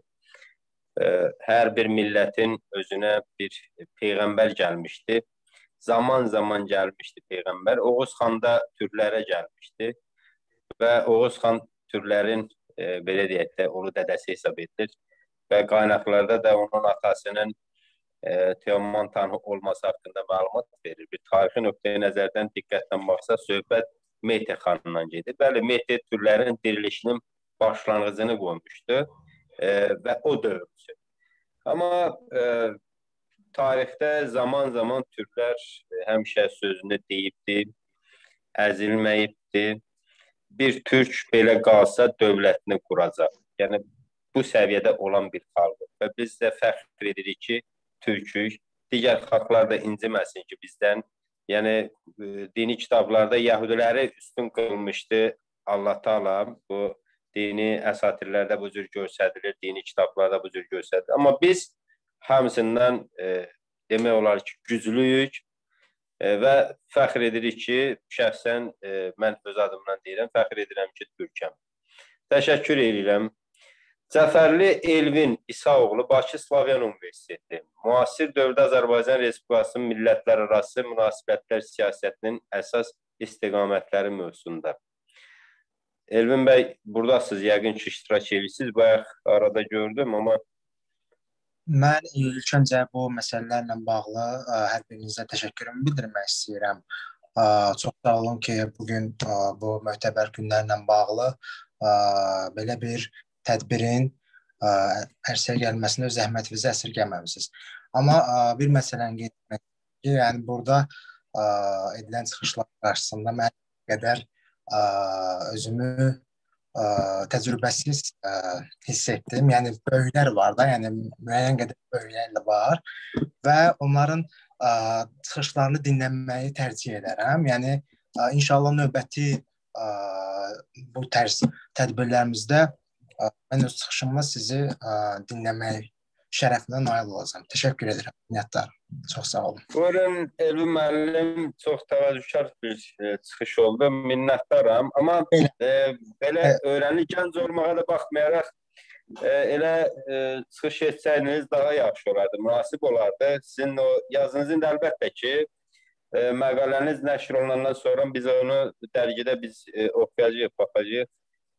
hər bir millətin özünə bir peyğəmbər gəlmişdi. Zaman zaman gəlmişdi Peyğəmbər. Oğuz xan da türlərə gəlmişdi və Oğuz xan türlərin e, belə deyək də ulu dədəsi hesab edilir və qaynaqlarda da onun atasının e, Teoman Tanrı olması haqqında məlumat verir. Bir tarixi nöqteyi nəzərdən diqqətlə baxsa söhbət Mehdi xanından gedir. Bəli, Mehdi türlərin dirilişinin başlanğıcını qoymuşdu e, və o dövrüdür. Amma e, tarixdə zaman-zaman türklər həmişə sözünü deyibdir, əzilməyibdir. Bir türk belə qalsa dövlətini quracaq. Yəni, bu səviyyədə olan bir xalqdır. Və biz də fəxr edirik ki, türkük. Digər xalqlar da inciməsin ki, bizdən. Yəni, dini kitablarda yəhudiləri üstün qılmışdı Allah Taala. Bu dini əsatirlərdə bu cür göstərilir, dini kitablarda bu cür göstərilir. Amma biz hamısından e, demək olar ki, güclüyük e, və fəxr edirik ki, şəxsən e, mən öz adımdan deyirəm, fəxr edirəm ki, türkəm. Təşəkkür edirəm. Cəfərli Elvin İsaoğlu, Bakı Slavyan Universiteti, müasir dövrdə Azərbaycan Respublikasının millətlərarası münasibətlər siyasətinin əsas istiqamətləri mövzusunda. Elvin bəy, buradasınız, yəqin ki, iştirak edirsiniz. Bayaq arada gördüm, amma Mən ilk öncə bu məsələlərlə bağlı ə, hər birinizə təşəkkürümü bildirmək istəyirəm. Ə, çox sağ olun ki, bugün ə, bu möhtəbər günlərlə bağlı ə, belə bir tədbirin ə, ərsəyə gəlməsində zəhmətinizi əsirgəməmisiniz. Amma ə, bir məsələni qeyd etmək ki, yəni burada ə, edilən çıxışlar qarşısında mən qədər ə, özümü Ə, təcrübəsiz ə, hiss etdim. Yəni böyüklər var da, yəni müəyyən qədər böyüklər var və onların ə, çıxışlarını dinləməyi tərcih edərəm. Yəni ə, inşallah növbəti ə, bu tərz tədbirlərimizdə ə, mən öz çıxışımla sizi ə, dinləmək şərəfinə nail olacağam. Təşəkkür edirəm. Minnətdaram. Çox sağ olun. Buyurun Elvin müəllim, çox təvəzzükar bir e, çıxış oldu. Minnətdaram. Amma belə, e, belə e, öyrənli gənc olmağa da baxmayaraq e, elə e, çıxış etsəydiniz daha yaxşı olardı, münasib olardı. Sizin o yazınızın da əlbəttə ki e, məqaləniz nəşr olunandan sonra biz onu dərgidə biz e, oxuyacağıq, baxacağıq.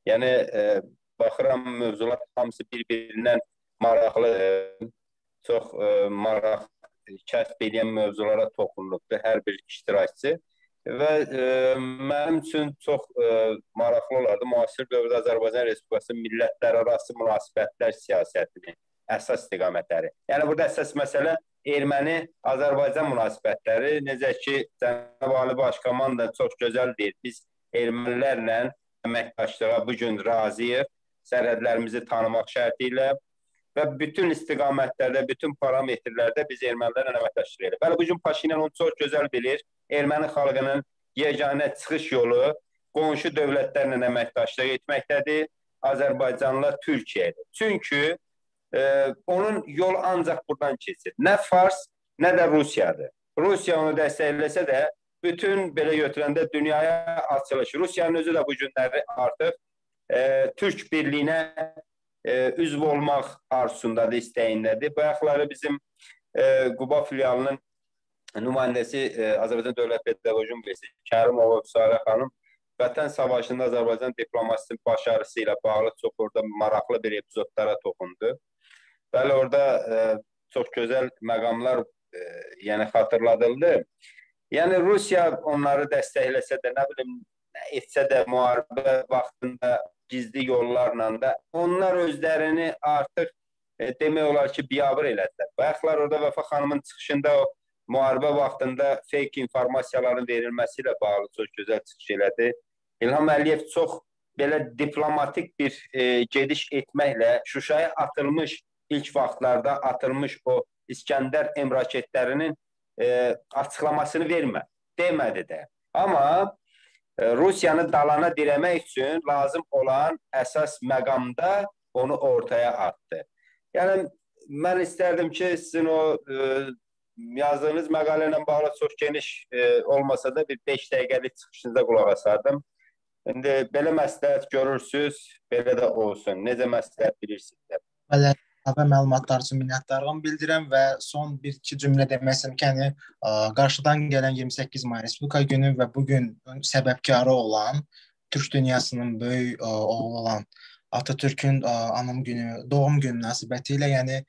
Yəni, e, baxıram mövzular hamısı bir-birindən maraqlıdır. Çox e, maraq kəsb edən mövzulara toxunulubdur hər bir iştirakçı. Və e, mənim üçün çox e, maraqlı olardı müasir dövrdə Azərbaycan Respublikası millətlərarası münasibətlər siyasətinin əsas istiqamətləri. Yəni, burada əsas məsələ Erməni-Azərbaycan münasibətləri. Necə ki, Cənab Ali Başkomandan çox gözəl deyir. Biz ermənilərlə əməkdaşlığa bugün razıyıq, sərhədlərimizi tanımaq şərti ilə və bütün istiqamətlərdə, bütün parametrlərdə biz ermənilərlə əməkdaşlıq edirik. Bəli, bugün Paşinyan onu çox gözəl bilir. Erməni xalqının yeganə çıxış yolu qonşu dövlətlərlə əməkdaşlıq etməkdədir, Azərbaycanla Türkiyədir. Çünki e, onun yolu ancaq buradan keçir. Nə Fars, nə də Rusiyadır. Rusiya onu dəstəkləsə də bütün belə götürəndə dünyaya açılış. Rusiyanın özü də bu günləri artıq e, Türk birliyinə e, üzv olmaq arzusundadır, istəyindədir. Bayaqları bizim e, Quba filialının nümayəndəsi e, Azərbaycan Dövlət Pedaqoji Universiteti Kərimova Sarə xanım Vətən Savaşında Azərbaycan diplomasinin başarısı ilə bağlı çox orada maraqlı bir epizodlara toxundu. Bəli, orada e, çox gözəl məqamlar e, yəni xatırladıldı. Yəni Rusiya onları dəstəkləsə də, nə bilim, etsə də müharibə vaxtında gizli yollarla da onlar özlərini artıq e, demək olar ki, biabır elədilər. Bayaqlar orada Vəfa xanımın çıxışında o müharibə vaxtında fake informasiyaların verilməsi ilə bağlı çox gözəl çıxış elədi. İlham Əliyev çox belə diplomatik bir e, gediş etməklə Şuşaya atılmış, ilk vaxtlarda atılmış o İskəndər M raketlərinin e, açıqlamasını vermə, demədi də. Amma e, Rusiyanı dalana dirəmək üçün lazım olan əsas məqamda onu ortaya attı. Yəni, mən istərdim ki, sizin o e, yazdığınız məqalə ilə bağlı çox geniş e, olmasa da bir beş dəqiqəlik çıxışınıza qulaq asardım. İndi belə məsləhət görürsünüz, belə də olsun. Necə məsləhət bilirsiniz? Bəli, əvvəl məlumatlar üçün minnətdarlığımı bildirirəm və son bir-iki cümlə demək istəyirəm ki, yəni, qarşıdan gələn iyirmi səkkiz may Respublika günü və bugün səbəbkarı olan, Türk dünyasının böyük oğlu olan Atatürkün anım günü, doğum günü münasibəti ilə, yəni,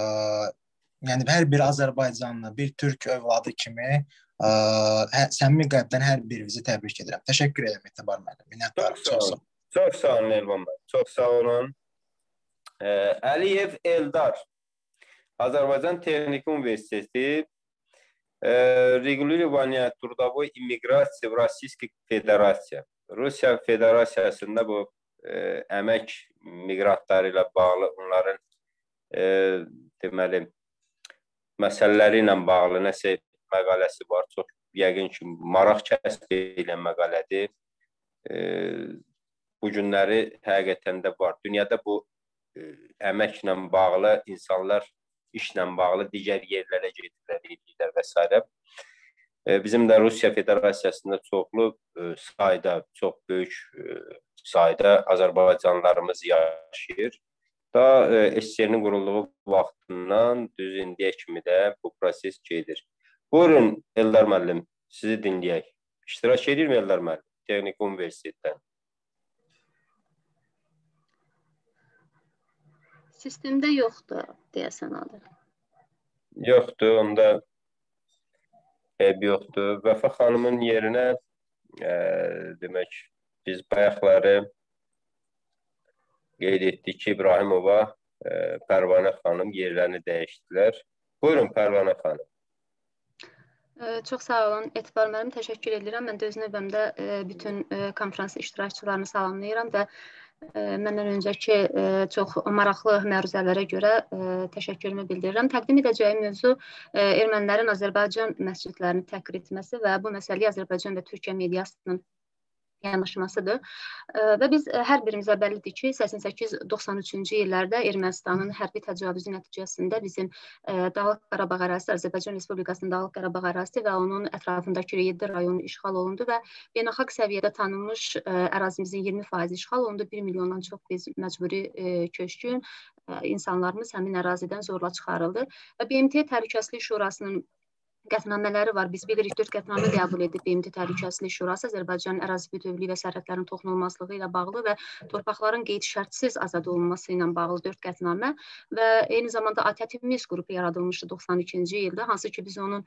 yəni hər bir Azərbaycanlı, bir Türk övladı kimi səmimi qəlbdən hər birinizi təbrik edirəm. Təşəkkür edirəm Etibar müəllim. Minnətdarım. Çox sağ olun. Çox sağ olun Elvan bəy. Çox sağ olun. Əliyev Eldar, Azərbaycan Texniki Universiteti, Regulирование трудовой иммиграции в Российской Federasiya. Rusiya Federasiyasında bu əmək miqrantları ilə bağlı onların deməli məsələləri ilə bağlı nəsə məqaləsi var. Çox yəqin ki, maraq kəsb edən məqalədir. E, bu günləri həqiqətən də var. Dünyada bu e, əməklə bağlı, insanlar işlə bağlı digər yerlərə gedirlər, edirlər və s. E, bizim də Rusiya Federasiyasında çoxlu e, sayda, çox böyük e, sayda Azərbaycanlarımız yaşayır. Da e, S S R-nin qurulduğu vaxtından düz indiyə kimi də bu proses gedir. Buyurun Eldar müəllim, sizi dinləyək. İştirak edir mi Eldar müəllim? Texniki Universitetdən. Sistemdə yoxdur, deyəsən adı. Yoxdur, onda ev yoxdur. Vəfa xanımın yerinə e, demək, biz bayaqları qeyd etdik ki, İbrahimova, e, Pərvanə xanım yerlərini dəyişdilər. Buyurun Pərvanə xanım. Çox sağ olun, Etibar müəllim, təşəkkür edirəm. Mən də öz növbəmdə bütün konferans iştirakçılarını salamlayıram və məndən öncəki çox maraqlı məruzələrə görə təşəkkürümü bildirirəm. Təqdim edəcəyim mövzu ermənilərin Azərbaycan məscidlərini təhqir etməsi və bu məsələyə Azərbaycan və Türkiyə mediasının yanaşmasıdır. Və biz hər birimizə bəllidir ki, səksən səkkiz doxsan üçüncü illərdə Ermənistanın hərbi təcavüzü nəticəsində bizim Dağlıq Qarabağ ərazisi, Azərbaycan Respublikasının Dağlıq Qarabağ ərazisi və onun ətrafındakı yeddi rayonu işğal olundu və beynəlxalq səviyyədə tanınmış ərazimizin iyirmi faizi işğal olundu. bir milyondan çox biz məcburi köçkün insanlarımız həmin ərazidən zorla çıxarıldı. Və B M T Təhlükəsizlik Şurasının qətnamələri var. Biz bilirik dörd qətnamə qəbul edib B M T Təhlükəsizlik Şurası Azərbaycanın ərazi bütövlüyü və sərhədlərin toxunulmazlığı ilə bağlı və torpaqların qeyd-şərtsiz azad olunması ilə bağlı dörd qətnamə və eyni zamanda A T Ə Minsk qrupu yaradılmışdı doxsan ikinci ildə, hansı ki biz onun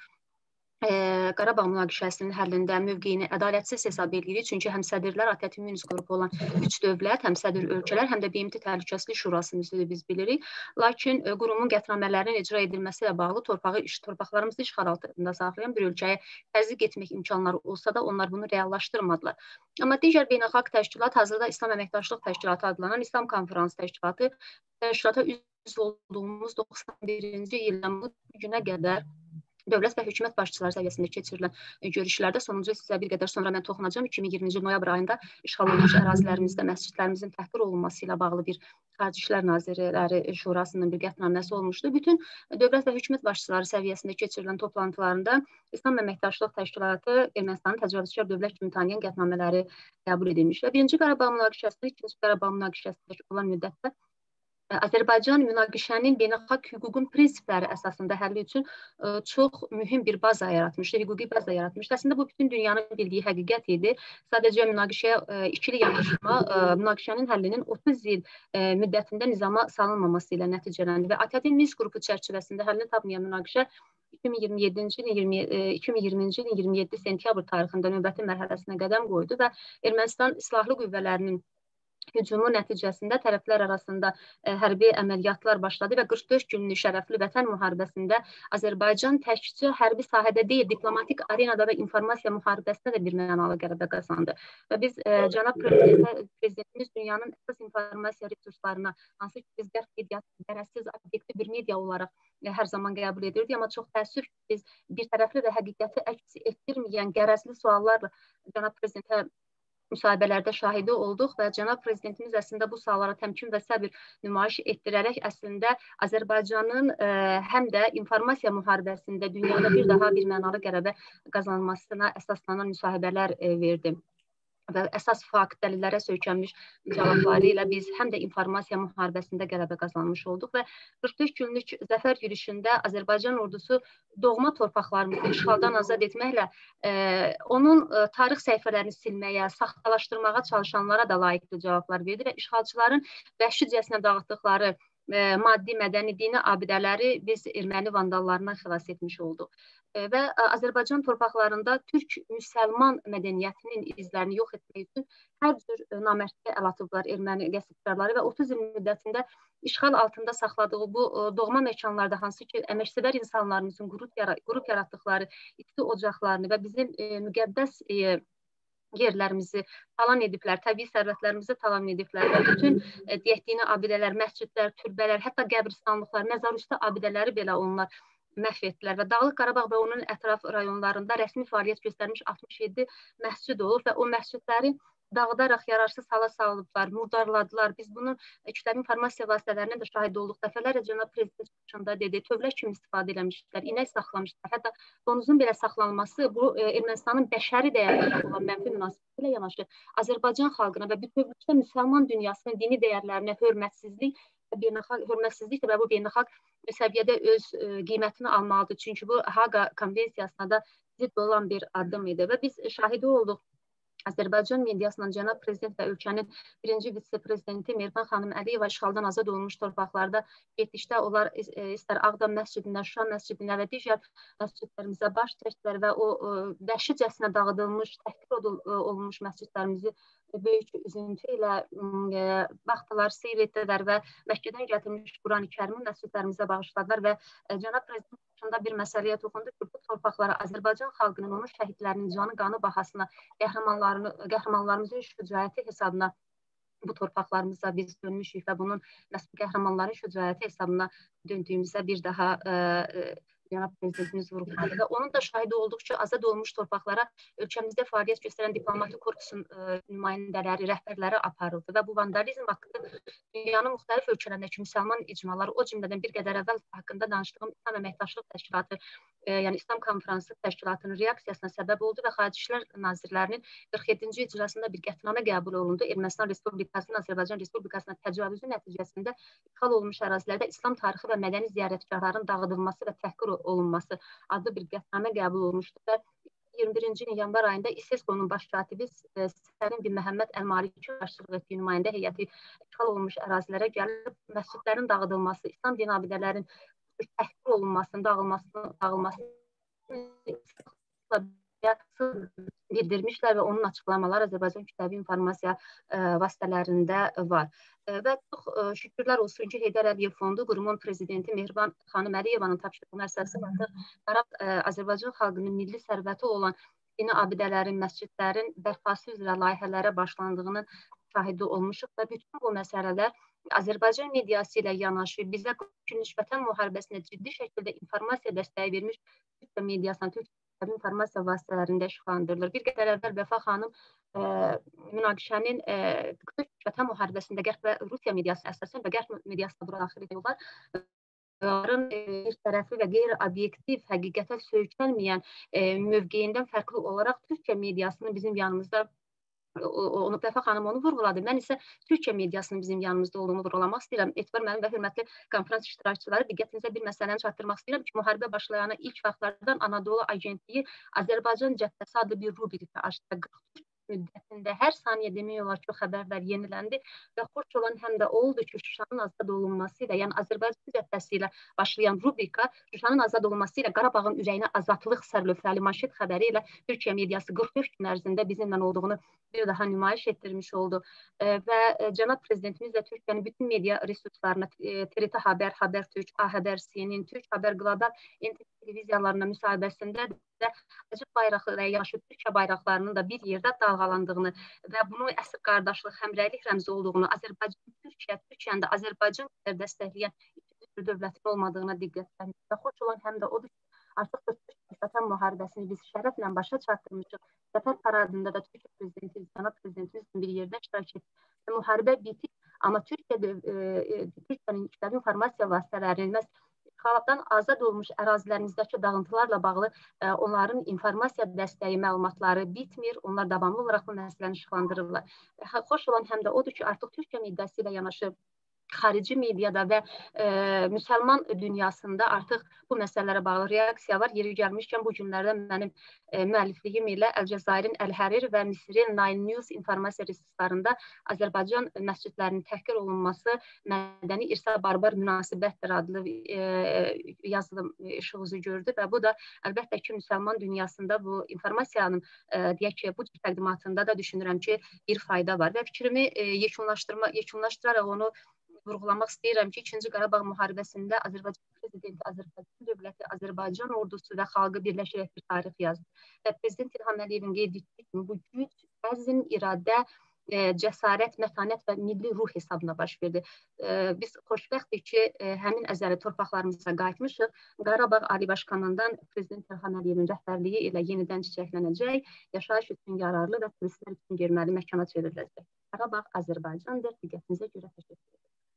Qarabağ münaqişəsinin həllində mövqeyini ədalətsiz hesab edirik. Çünki həm sədrlər A T Ə Minsk qrupu olan üç dövlət, həm sədr ölkələr, həm də B M T Təhlükəsizlik Şurasının üzvüdür biz bilirik. Lakin qurumun qətnamələrinin icra edilməsi ilə bağlı torpağı, torpaqlarımızı işğal altında saxlayan bir ölkəyə təzyiq etmək imkanları olsa da onlar bunu reallaşdırmadılar. Amma digər beynəlxalq təşkilat hazırda İslam Əməkdaşlıq Təşkilatı adlanan İslam Konferans Təşkilatı təşkilata üzv olduğumuz doxsan birinci ildən bu günə qədər dövlət və hökumət başçıları səviyyəsində keçirilən görüşlərdə sonuncu sizə bir qədər sonra mən toxunacağım. iki min iyirminci il noyabr ayında işğal olunmuş ərazilərimizdə məscidlərimizin təhqir olunması ilə bağlı bir Xarici İşlər Nazirləri Şurasının bir qətnaməsi olmuşdu. Bütün dövlət və hökumət başçıları səviyyəsində keçirilən toplantılarında İslam Əməkdaşlıq Təşkilatı Ermənistanın təcavüzkar dövlət kimi tanıyan qətnamələri qəbul edilmiş və birinci Qarabağ münaqişəsi, ikinci Qarabağ münaqişəsi olan müddətdə Azərbaycan münaqişənin beynəlxalq hüququn prinsipləri əsasında həlli üçün çox mühüm bir baza yaratmışdı, hüquqi baza yaratmışdı. Əslində bu bütün dünyanın bildiyi həqiqət idi. Sadəcə münaqişəyə ikili yanaşma, münaqişənin həllinin otuz il müddətində nizama salınmaması ilə nəticələndi və A T Ə Minsk qrupu çərçivəsində həllini tapmayan münaqişə iki min iyirmi yeddinci ilin iki min iyirminci ilin iyirmi yeddi sentyabr tarixində növbəti mərhələsinə qədəm qoydu və Ermənistan silahlı qüvvələrinin hücumu nəticəsində tərəflər arasında ə, hərbi əməliyyatlar başladı və qırx dörd günlük şərəfli vətən müharibəsində Azərbaycan təkcə hərbi sahədə deyil, diplomatik arenada və informasiya müharibəsində də bir mənalı qələbə qazandı. Və biz ə, cənab prezidentimiz dünyanın əsas informasiya resurslarına, hansı ki biz qərb mediası tərəfsiz obyektiv bir media olaraq ə, hər zaman qəbul edirdik, amma çox təəssüf ki biz bir tərəfli və həqiqəti əks etdirməyən qərəzli suallarla cənab prezidentə müsahibələrdə şahidi olduq və cənab prezidentimiz əslində bu suallara təmkin və səbir nümayiş etdirərək əslində Azərbaycanın ə, həm də informasiya müharibəsində dünyada bir daha bir mənalı qələbə qazanmasına əsaslanan müsahibələr ə, verdi. Və əsas fakt, dəlillərə söykənmiş cavabları ilə biz həm də informasiya müharibəsində qələbə qazanmış olduq və qırx dörd günlük zəfər yürüşündə Azərbaycan ordusu doğma torpaqlarımızı işğaldan azad etməklə e, onun e, tarix səhifələrini silməyə, saxtalaşdırmağa çalışanlara da layiqli cavablar verdi və işğalçıların vəhşicəsinə dağıtdıqları e, maddi, mədəni, dini abidələri biz erməni vandallarından xilas etmiş olduq. Və Azərbaycan torpaqlarında türk müsəlman mədəniyyətinin izlərini yox etmək üçün hər cür namərdliyə əl atıblar erməni qəsbkarları və otuz il müddətində işğal altında saxladığı bu doğma məkanlarda hansı ki əməksevər insanlarımızın qrup yaratdıqları isti ocaqlarını və bizim müqəddəs yerlərimizi talan ediblər, təbii sərvətlərimizi talan ediblər və bütün deyək dini abidələr, məscidlər, türbələr, hətta qəbristanlıqlar, məzarüstü abidələri belə onlar məhv etdilər və Dağlıq Qarabağ və onun ətraf rayonlarında rəsmi fəaliyyət göstərmiş altmış yeddi məscid olub və o məscidləri dağıdaraq yararsız hala salıblar, murdarladılar. Biz bunun kütləvi informasiya vasitələrinin də şahid olduq. Dəfələrlə cənab prezident çıxışında dedi, tövlə kimi istifadə eləmişlər, inək saxlamışlar. Hətta donuzun belə saxlanması bu Ermənistanın bəşəri dəyərlərə olan mənfi münasibəti ilə yanaşı Azərbaycan xalqına və bütövlükdə müsəlman dünyasının dini dəyərlərinə hörmətsizlik beynəlxalq hörmətsizlikdir və bu beynəlxalq səviyyədə öz ə, qiymətini almalıdır. Çünki bu Haqa konvensiyasına da zidd olan bir addım idi və biz şahidi olduq. Azərbaycan mediasının cənab prezident və ölkənin birinci vitse-prezidenti Mehriban xanım Əliyeva işğaldan azad olunmuş torpaqlarda getdikdə onlar istər Ağdam məscidində, Şuşa məscidində və digər məscidlərimizə baş çəkdilər və o vəhşicəsinə dağıdılmış, təhqir olunmuş məscidlərimizi böyük üzüntü ilə e, baxdılar, seyr etdilər və Məkkədən gətirilmiş Quran-ı Kərimi məscidlərimizə bağışladılar və e, cənab prezident başında bir məsələyə toxundu ki, bu torpaqlara Azərbaycan xalqının, onun şəhidlərinin canı qanı bahasına qəhrəmanlarını, qəhrəmanlarımızın şücaəti hesabına bu torpaqlarımıza biz dönmüşük və bunun qəhrəmanların şücaəti hesabına döndüyümüzdə bir daha e, cənab prezidentimiz vurğuladı və onun da şahidi olduqca azad olmuş torpaqlara ölkəmizdə fəaliyyət göstərən diplomatik korpusun ə, nümayəndələri, rəhbərləri aparıldı və bu vandalizm haqqında dünyanın müxtəlif ölkələrindəki müsəlman icmaları, o cümlədən bir qədər əvvəl haqqında danışdığım İslam Əməkdaşlıq Təşkilatı, ə, yəni İslam Konferansı Təşkilatının reaksiyasına səbəb oldu və Xarici İşlər Nazirlərinin qırx yeddinci icrasında bir qətnamə qəbul olundu. Ermənistan Respublikasının Azərbaycan Respublikasına təcavüzü nəticəsində işğal olunmuş ərazilərdə İslam tarixi və mədəni ziyarətgahların dağıdılması və təhqir olunması adlı bir qətnamə qəbul olunmuşdu və iyirmi birinci ilin yanvar ayında İSESCO-nun baş katibi Səlim bin Məhəmməd Əl-Maliki başçılıq etdiyi nümayəndə heyəti işğal olunmuş ərazilərə gəlib məscidlərin dağıdılması, İslam din abidələrinin təhqir olunmasının, dağılmasının, dağılmasının bildirmişlər və onun açıqlamaları Azərbaycan kütləvi informasiya vasitələrində var. Və çox şükürlər olsun ki, Heydər Əliyev Fondu qurumun prezidenti Mehriban xanım Əliyevanın tapşırığına əsasən artıq Azərbaycan xalqının milli sərvəti olan dini abidələrin, məscidlərin bərpası üzrə layihələrə başlandığının şahidi olmuşuq və bütün bu məsələlər Azərbaycan mediası ilə yanaşı bizə Vətən müharibəsinə ciddi şəkildə informasiya dəstəyi vermiş Türkiyə mediasına, Türkiyə informasiya vasitələrində işıqlandırılır. Bir qədər əvvəl Vəfa xanım münaqişənin Vətən müharibəsində Qərb və Rusiya mediası əsasən və Qərb mediasına bura daxil ediyorlar. Onların bir tərəfi və qeyri-obyektiv, həqiqətə söykənməyən mövqeyindən fərqli olaraq Türkiyə mediasının bizim yanımızda onu Vəfa xanım onu vurğuladı. Mən isə Türkiyə mediasının bizim yanımızda olduğunu vurğulamaq istəyirəm. Etibar müəllim və hörmətli konferans iştirakçıları, diqqətinizə bir məsələni çatdırmaq istəyirəm ki, müharibə başlayana ilk vaxtlardan Anadolu Agentliyi Azərbaycan cəbhəsi adlı bir rubrika açdı. qırx üç müddətində hər saniyə demək olar ki, xəbərlər yeniləndi və xoş olan həm də oldu ki, Şuşanın azad olunması ilə, yəni Azərbaycan cəbhəsi ilə başlayan rubrika Şuşanın azad olunması ilə Qarabağın ürəyinə azadlıq sərlövhəli manşet xəbəri ilə Türkiyə mediası qırx beş gün ərzində bizimlə olduğunu bir daha nümayiş etdirmiş oldu. Və cənab prezidentimiz də Türkiyənin bütün media resurslarına, T R T Xəbər, Xəbər Türk, A Xəbər, C N N, Türk Xəbər, Qlobal televiziyalarına müsahibəsində də Acıq bayraqları ilə yanaşı Türkiyə bayraqlarının da bir yerdə dalğalandığını və bunu əsr qardaşlıq, həmrəylik rəmzi olduğunu, Azərbaycan, Türkiyə, Türkiyənin də Azərbaycan qədər dəstəkləyən bir dövlətin olmadığına diqqət etmək. Və xoş olan həm də odur ki, artıq Vətən müharibəsini biz şərəflə başa çatdırmışıq. Zəfər paradında da Türkiyə prezidenti, cənab prezidentimiz bir yerdə iştirak etdi. Müharibə bitib, amma Türkiyənin kütləvi informasiya vasitələrinin xalqdan azad olmuş ərazilərimizdəki dağıntılarla bağlı onların informasiya dəstəyi, məlumatları bitmir. Onlar davamlı olaraq bu məsələni işıqlandırırlar. Xoş olan həm də odur ki, artıq Türkiyə mediası ilə yanaşı xarici mediada və e, müsəlman dünyasında artıq bu məsələlərə bağlı reaksiya var. Yeri gəlmişkən bu günlərdə mənim e, müəllifliyim ilə Əl-Cəzairin Əl-Hərir və Misirin Nine News informasiya resurslarında Azərbaycan məscidlərinin təhqir olunması mədəni irsə barbar münasibətdir adlı e, yazılım işıq üzü gördü və bu da əlbəttə ki, müsəlman dünyasında bu informasiyanın e, deyək ki, bu təqdimatında da düşünürəm ki, bir fayda var və fikrimi e, yekunlaşdırma, yekunlaşdıraraq onu vurğulamaq istəyirəm ki, ikinci Qarabağ müharibəsində Azərbaycan prezidenti, Azərbaycan dövləti, Azərbaycan ordusu və xalqı birləşərək bir tarix yazdı. Və Prezident İlham Əliyevin qeyd etdiyi kimi bu güc, əzm, iradə, e, cəsarət, mətanət və milli ruh hesabına baş verdi. E, biz xoşbəxtdik ki, e, həmin əzəli torpaqlarımıza qayıtmışıq. Qarabağ Ali Başkanından Prezident İlham Əliyevin rəhbərliyi ilə yenidən çiçəklənəcək, yaşayış üçün yararlı və turistlər üçün görməli məkana çevriləcək. Qarabağ Azərbaycandır. Diqqətinizə görə təşəkkür ederim.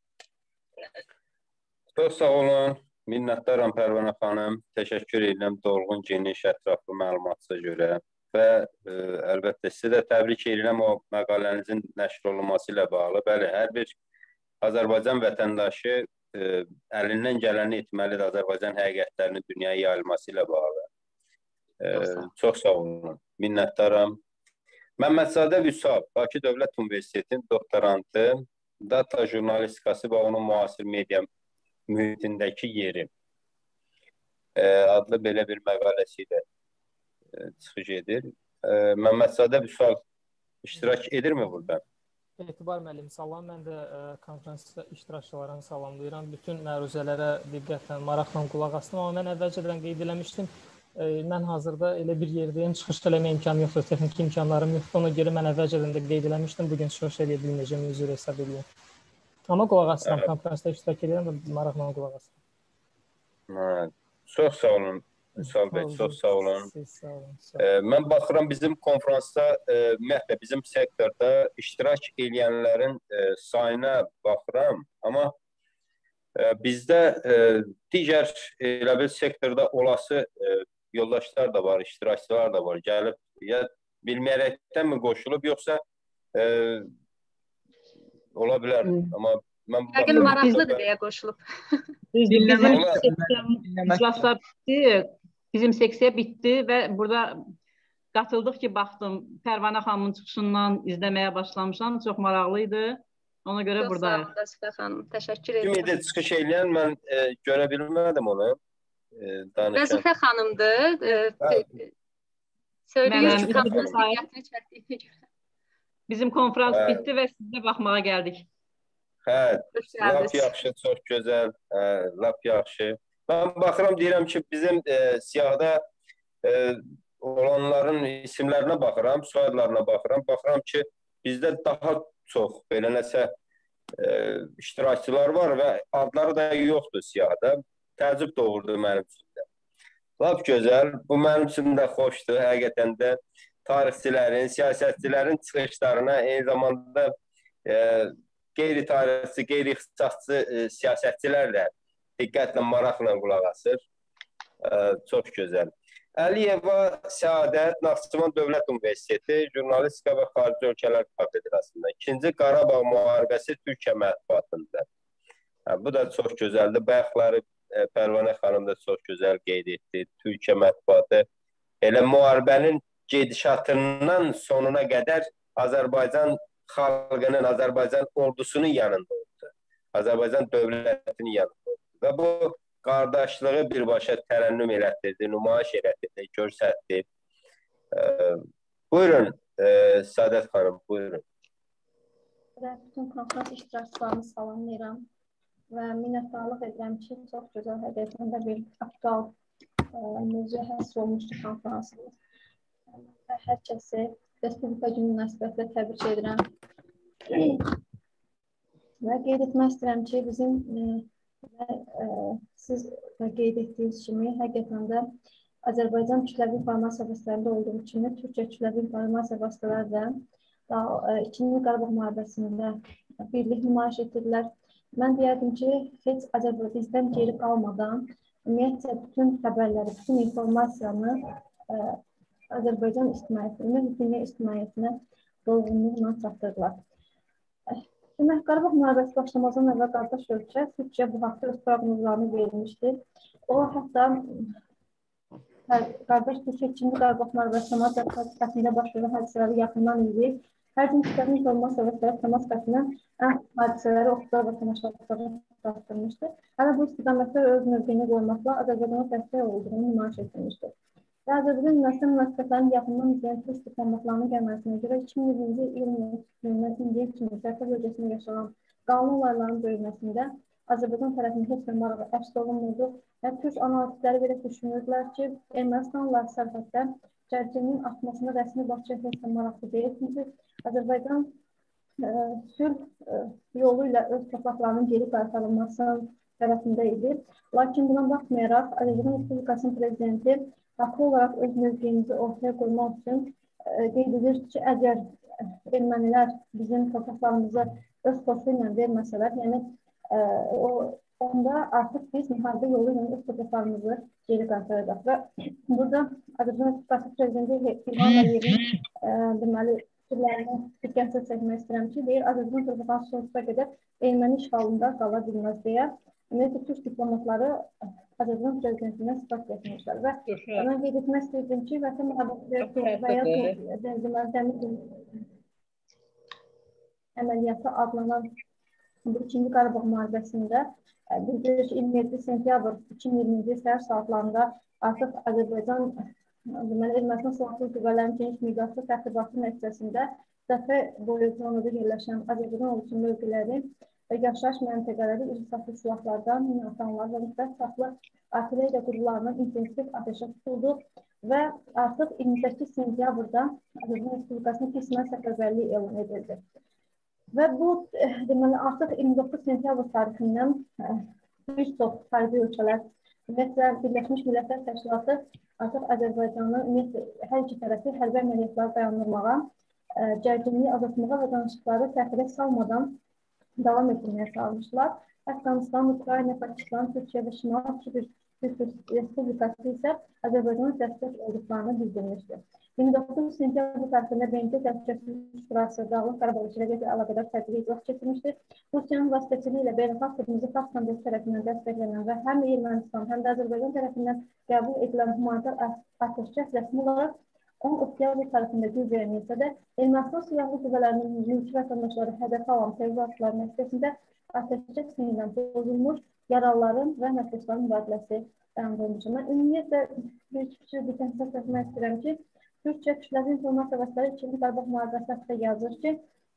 Çox sağ olun, minnətdaram Pərvanə xanım, təşəkkür edirəm dolğun, geniş, ətraflı məlumatına görə və e, əlbəttə sizə də təbrik edirəm o məqalənizin nəşr olunması ilə bağlı. Bəli, hər bir Azərbaycan vətəndaşı e, əlindən gələni etməlidir Azərbaycan həqiqətlərinin dünyaya yayılması ilə bağlı. E, çox sağ olun, minnətdaram. Məmmədzadə Vüsal, Bakı Dövlət Universitetinin doktorantı, data jurnalistikası və onun müasir media mühitindəki yeri e, adlı belə bir məqaləsi ilə e, çıxış edir. E, Məmmədzadə Vüsal iştirak edirmi burada? Etibar müəllim, salam. Mən də e, konfrans iştirakçılarını salamlayıram. Bütün məruzələrə diqqətlə, maraqla qulaq asdım. Amma mən əvvəlcədən qeyd eləmişdim. E, mən hazırda elə bir yerdəyim, çıxış eləmə imkanı yoxdur, texniki imkanlarım yoxdur. Ona görə mən əvvəlcədən də qeyd eləmişdim. Bugün çıxış eləyə bilməyəcəm, üzr hesab edirəm. Amma qulaq asıram, evet. Konferansda iştirak edirəm və maraqla qulaq asıram. Evet. Çox sağ olun, Vüsal bəy, çox sağ olun. Siz sağ olun. Sağ olun. E, mən baxıram bizim konferansda, e, ümumiyyətlə bizim sektorda iştirak edənlərin e, sayına baxıram, amma e, bizdə e, digər elə bir sektorda olası e, yoldaşlar da var, iştirakçılar da var, gəlib ya bilməyərəkdən mi qoşulub, yoxsa e, ola bilər, hmm. amma Yəqin maraqlıdır deyə qoşulub. Bizim iclaslar bitdi, bizim seksiya bitdi və burada qatıldıq ki, baxdım, Pərvanə xanımın çıxışından izləməyə başlamışam, çox maraqlıydı. Ona görə buradayıq. Çox sağ olun, Zəfər xanım, təşəkkür edirəm. Kim idi çıxış eləyən, mən e, görə bilmədim onu. E, Vəzifə xanımdır. E, Söyləyir ki, konferans diqqətini çəkdiyinə görə. Bizim konferans bitdi və sizə baxmağa gəldik. Hə, lap yaxşı, çox gözəl, hə, lap yaxşı. Mən baxıram, deyirəm ki, bizim e, siyahıda e, olanların isimlərinə baxıram, soyadlarına baxıram. Baxıram ki, bizdə daha çox belə nəsə e, iştirakçılar var və adları da yoxdur siyahıda. Təəccüb doğurdu mənim üçün də. Lap gözəl, bu mənim üçün də xoşdur. Həqiqətən də tarixçilərin, siyasətçilərin çıxışlarına, eyni zamanda e, qeyri-tarixçi, qeyri-ixtisasçı e, siyasətçilər də diqqətlə, maraqla qulaq asır. E, çox gözəl. Əliyeva Səadət, Naxçıvan Dövlət Universiteti, Jurnalistika və Xarici Ölkələr Kafedrasında. İkinci Qarabağ müharibəsi Türkiyə mətbuatında. E, bu da çox gözəldir. Bayaqları Pərvanə xanım da çox gözəl qeyd etdi. Türkiyə mətbuatı elə müharibənin gedişatından sonuna qədər Azərbaycan xalqının, Azərbaycan ordusunun yanında oldu. Azərbaycan dövlətinin yanında oldu. Və bu qardaşlığı birbaşa tərənnüm elətdirdi, nümayiş elətdirdi, göstərdi. E, buyurun, e, Səadət xanım, buyurun. Bütün konferans iştirakçılarını salamlayıram. Və minnətdarlıq edirəm ki, çox gözəl həqiqətən də bir aktual mövzuya həsr olmuşdu konferansımız. Və hər kəsi Respublika Günü münasibətilə təbrik edirəm. Və qeyd etmək istəyirəm ki, bizim və siz qeyd etdiyiniz kimi həqiqətən də Azərbaycan kütləvi informasiya vasitələrində olduğu kimi Türkiyə kütləvi informasiya vasitələri də ikinci Qarabağ müharibəsində birlik nümayiş etdirdilər. Mən deyərdim ki, heç Azərbaycan bizdən geri qalmadan ümumiyyətlə bütün xəbərləri, bütün informasiyanı ə, Azərbaycan ictimaiyyətinə, dünya ictimaiyyətinə dolğunluqla çatdırdılar. Demək, Qarabağ müharibəsi başlamazdan əvvəl qardaş ölkə Türkiyə bu haqda öz proqnozlarını verilmişdi. O, hətta qardaş Türkiyə ikinci Qarabağ müharibəsi qətində baş verən hadisələri yaxından izləyib. Hər gün kütləvi informasiya və təmas qətinin ən hadisələri oxucular və tamaşaçılara çatdırmışdır. Hələ bu istiqamətdə öz mövqeyini qoymaqla Azərbaycana dəstək olduğunu nümayiş etdirmişdir. Və Azərbaycan Ermənistan münasibətlərinin yaxından izləyən turist diplomatlarının gəlməsinə görə iki min iyirminci ilin indiyə kimi Tərtər bölgəsində yaşanan qanun olaylarının böyüməsində Azərbaycan tərəfinin heç bir marağı əks olunmurdu və türk analitikləri belə düşünürdülər ki, Ermənistanla sərhəddə cərginin artmasına rəsmi Bakıya heç bir maraqlı deyil. Azərbaycan e, sülh e, yolu ilə öz torpaqlarının geri qaytarılması tərəfində idi. Lakin buna baxmayaraq, Azərbaycan Respublikasının prezidenti haqlı olaraq öz mövqeyimizi ortaya qoymaq üçün e, qeyd edir ki, əgər ermənilər bizim torpaqlarımızı öz xoşu ilə verməsələr, yəni e, o, onda artıq biz müharibə yolu ilə öz torpaqlarımızı geri qaytaracaq. Və burada Azərbaycan Respublikası prezidenti İlham Əliyevin deməli fikirlərini diqqətə çəkmək istəyirəm ki, deyir, Azərbaycan torpaqlarının sonsuza qədər erməni işğalında qala bilməz deyə ümumiyyətlə türk diplomatları Azərbaycan prezidentindən sifat etmişlər və mən qeyd etmək istəyirdim ki, Vətən müharibəsi və ya Dəmir əməliyyatı adlanan bu ikinci Qarabağ müharibəsində bildirir ki, iyirmi yeddi sentyabr iki min iyirminci səhər saatlarında artıq Azərbaycan deməli, Ermənistan Silahlı Qüvvələrinin geniş miqyaslı təxribatı nəticəsində Zəfər boyu zonada yerləşən Azərbaycan ordusu mövqeləri və yaşayış məntəqələri iri saplı silahlardan, minatanlar və müxtəlif saplı artilleriya qurğularının intensiv ateşə tutuldu və artıq iyirmi səkkiz sentyabrda Azərbaycan Respublikasının qismən səfərbərliyi elan edildi. Və bu, deməli, artıq iyirmi doqquz sentyabr tarixindən bir çox xarici ölkələr, ümumiyyətlə Birləşmiş Millətlər Təşkilatı artıq Azərbaycanı ümumiyyətlə hər iki tərəfi hərbi əməliyyatları dayandırmağa, gərginliyi azaltmağa və danışıqları təxirə salmadan davam etdirməyə çağırmışlar. Əfqanistan, Ukrayna, Pakistan, Türkiyə və Şimal Kipr Respublikası isə Azərbaycanın dəstək olduqlarını bildirmişdir. iyirmi doqquz sentyabr tarixində B M T Təhlükəsizlik Şurası Dağlıq Qarabağ ilə əlaqədar tədbir iclas keçirmişdir. Rusiyanın vasitəçiliyi ilə Beynəlxalq Qırmızı Xaç Komitəsi tərəfindən dəstəklənən və həm Ermənistan, həm də Azərbaycan tərəfindən qəbul edilən humanitar atəşkəs rəsmi olaraq on oktyabr tarixində qüvvəyə minsə də, Ermənistan silahlı qüvvələrinin mülki vətəndaşları hədəfə alan terror aktları nəticəsində atəşkəs sinindən pozulmuş yaralıların və nəfəslərin mübadiləsi dayandırılmışdır. Mən ümumiyyətlə bir fikir bir təhsil etmək istəyirəm ki, Türkçə Kütləvi İnformasiya Vasitələri ikinci Qarabağ müharibəsi haqqında yazır ki,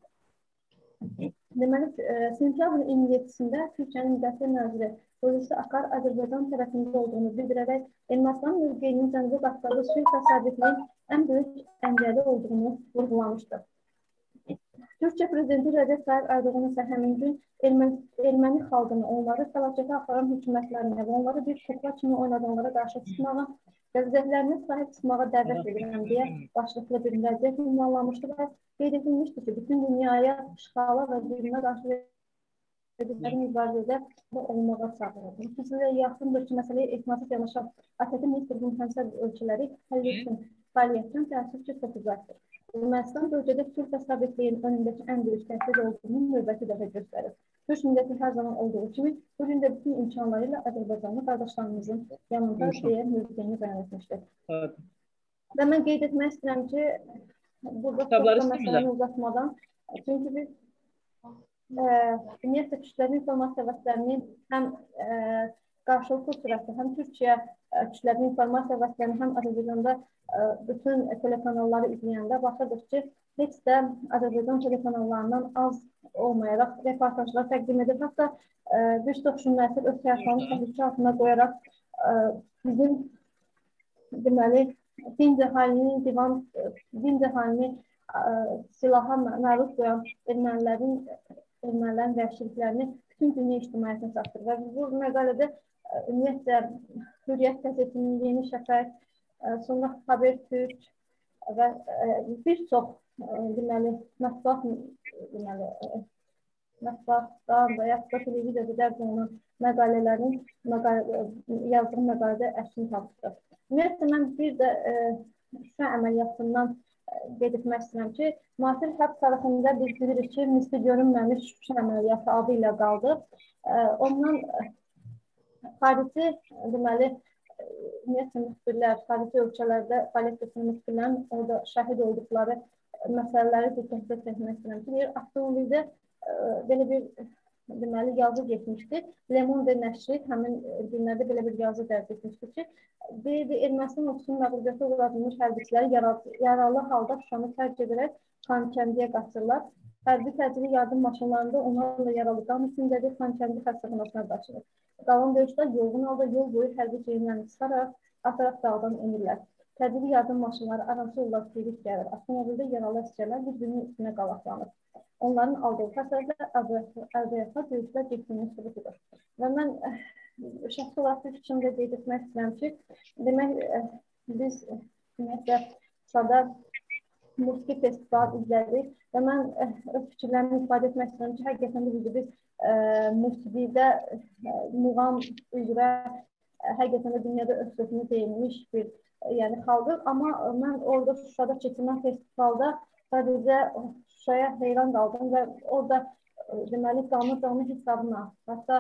deməli, sentyabrın iyirmi yeddisində Türkiyənin Müdafiə naziri Hulusi Akar Azərbaycan tərəfində olduğunu bildirərək Ermənistan mövqeyinin Cənubi Qafqazda sülh və sabitliyin ən böyük əngəli olduğunu vurğulamışdır. Türkiyə Prezidenti Rəcəb Tayyip Erdoğan isə həmin gün erməni xalqını, onları fəlakətə aparan hökumətlərinə və onları bir kukla kimi oynadığınlara qarşı çıxmağa və vəzifələrinə sahib çıxmağa dəvət edirəm deyə başlıqlı bir müraciət ünvanlamışdı və qeyd edilmişdir ki, bütün dünyaya işğala və zülmə qarşı verdikləri mübarizədə olmağa çağırır. Sizə yaxındır ki, məsələyə etnasız yanaşan A T T Ministerinin həmsər ölçüləri həll etsin fəaliyyətdən təəssüf ki, çox uzaqdır. Ermənistan bölgədə sülh və sabitliyin önündəki ən böyük təhdid olduğunu növbəti dəfə göstərir. Türk milləti hər zaman olduğu kimi, bugün də bütün imkanlarıyla Azərbaycanlı qardaşlarımızın yanında deyə mövqeyini bəyan etmişdir. Və mən qeyd etmək istəyirəm ki, burada çox da məsələni uzatmadan, çünki biz ümumiyyətlə kütləvi informasiya vasitələrinin həm qarşılıqlı sürətdə, həm Türkiyə kütləvi informasiya vasitələrinin, həm Azərbaycanda bütün telekanalları izləyəndə baxırdıq ki, heç də Azərbaycan telekanallarından az olmayaraq reportajlar təqdim edir. Hətta bir çox jurnalistlər öz həyatlarını təhlükə altına qoyaraq bizim deməli din cəhalini, divan din cəhalini silaha məruz qoyan ermənilərin ermənilərin vəhşiliklərini bütün dünya ictimaiyyətinə çatdırır. Və bu məqalədə ümumiyyətlə Hürriyyət qəzetinin, Yeni Şəfəq, sonra Habertürk və bir çox deməli mətbuat deməli mətbuatdan və yaxud da televiziyada dərc olunan məqalələrin yazdığı məqalədə əksini tapmışdır. Ümumiyyətlə mən bir də Şuşa əməliyyatından qeyd etmək istəyirəm ki, müasir hərb tarixində biz bilirik ki, misli görünməmiş Şuşa əməliyyatı adı ilə qaldı. Ondan xarici deməli ümumiyyətlə müxbirlər, xarici ölkələrdə fəaliyyət göstərən müxbirlərin orada şəhid olduqları məsələləri diqqətlə çəkmək istəyirəm ki, avtomobildə belə bir deməli yazı getmişdi. Le Monde nəşri həmin günlərdə belə bir yazı dərc etmişdi ki, deyirdi, Ermənistan ordusunun məğlubiyyətə uğradılmış hərbiçiləri yaralı halda Şuşanı tərk edərək Xankəndiyə qaçırlar. Hərbi təcili yardım maşınlarında onlarla yaralı qan içindədir, Xankəndi xəstəxanasına daşınır. Qalan döyüşlər yorğun halda yol boyu hərbi geyimlərini çıxaraq, ataraq dağdan enirlər. Təcili yardım maşınları arası olaraq gedib gəlir. Avtomobildə yaralı əsgərlər bir-birinin üstünə qalaqlanır. Onların aldığı xəsarətlər əvvəliyata döyüşlər getdiyini sübutudur. Və mən şəxsi olaraq bir fikrimdə qeyd etmək istəyirəm ki, demək biz ümumiyyətlə Şuşada musiqi festivalı izlədik və mən öz fikirlərimi ifadə etmək istəyirəm ki, həqiqətən də biz musiqidə muğam üzrə həqiqətən də dünyada öz sözünü deyilmiş bir yəni xalqıq, amma mən orada Şuşada keçirilən festivalda sadəcə Şuşaya heyran qaldım və orada deməli canlı-canlı hesabına, hətta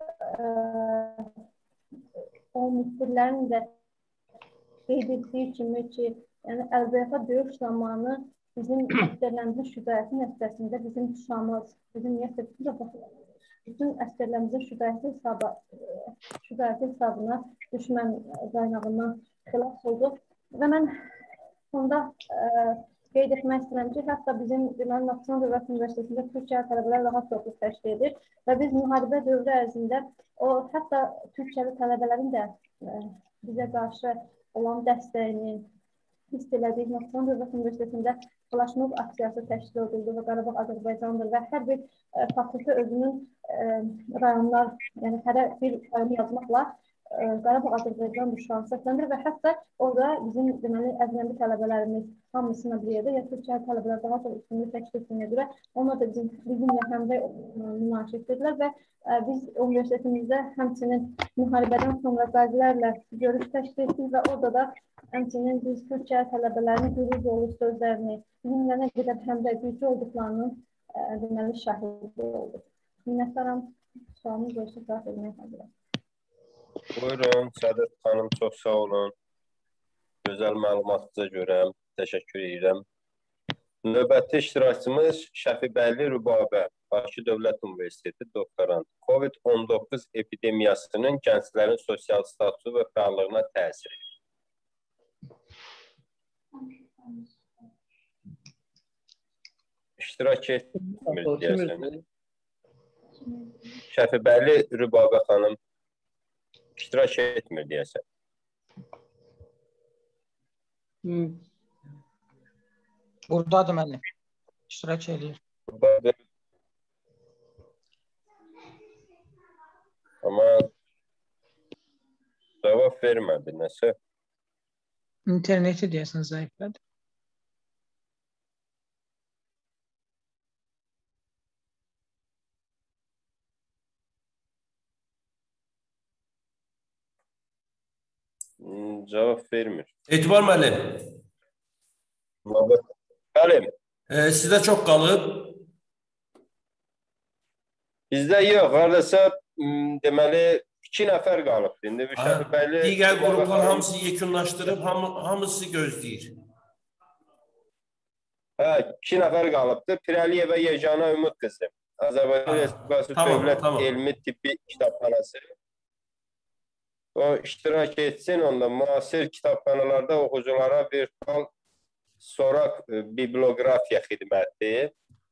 o müxbirlərin də qeyd etdiyi kimi ki, yəni əlbəyaxa döyüş zamanı bizim əsgərlərimizin şücaəti nəticəsində bizim Şuşamız, bizim ümumiyyətlə bütün əsgərlərimizin şücaəti şücaəti hesabına düşmən qaynağından xilas oldu. Və mən sonda qeyd etmək istəyirəm ki, hətta bizim deməli Naxçıvan Dövlət Universitetində Türkiyə tələbələr rahat çoxluq təşkil edir və biz müharibə dövrü ərzində o hətta Türkiyəli tələbələrin də bizə qarşı olan dəstəyini hiss elədik. Naxçıvan Dövlət Universitetində Flaşnov aksiyası təşkil edildi və Qarabağ Azərbaycandır və hər bir fakültə özünün rayonlar, yəni hər bir rayonu yazmaqla Qarabağ Azərbaycan Uşağı səsləndir və hətta orada bizim deməli əcnəbi tələbələrimiz hamısına bir yerdə, ya Türkçə tələbələr daha çox üstünlük təşkil etdiyinə görə onlar da bizim, bizimlə həmdə münaqişə etdilər və biz universitetimizdə həmçinin müharibədən sonra qazilərlə görüş təşkil etdik və orada da həmçinin biz Türkçə tələbələrinin qürur dolu sözlərini, bizimlə nə qədər həmdə güclü olduqlarının deməli şahidi olduq. Minnətdaram. Sualınız olsa cavab verməyə hazıram. Buyurun, Sədət xanım, çox sağ olun. Gözəl məlumatınıza görə təşəkkür edirəm. Növbəti iştirakçımız Şəfibəli Rübabə, Bakı Dövlət Universiteti doktorant. COVID on doqquz epidemiyasının gənclərin sosial statusu və fəallığına təsiri. İştirak etmir deyəsən. Şəfibəli Rübabə xanım iştirak etmir deyəsən. Hmm. Buradadır müəllim. İştirak edir. Amma cavab vermədi nəsə. İnterneti deyəsən zəiflədir. Cavab vermir. Etibar müəllim. Bəli. E, sizdə çox qalıb? Bizdə yox, haradasa deməli iki nəfər qalıb. İndi bu Şəfibəli digər qruplar hamısı yekunlaşdırıb, ham hamısı gözləyir. Hə, iki nəfər qalıbdı. Pirəliyeva Yeganə Ümid qızı. Azərbaycan Respublikası tamam, Dövlət tamam. Elmi Tibbi Kitabxanası. O iştirak etsin, onda müasir kitabxanalarda oxuculara virtual soraq bibliografiya xidməti.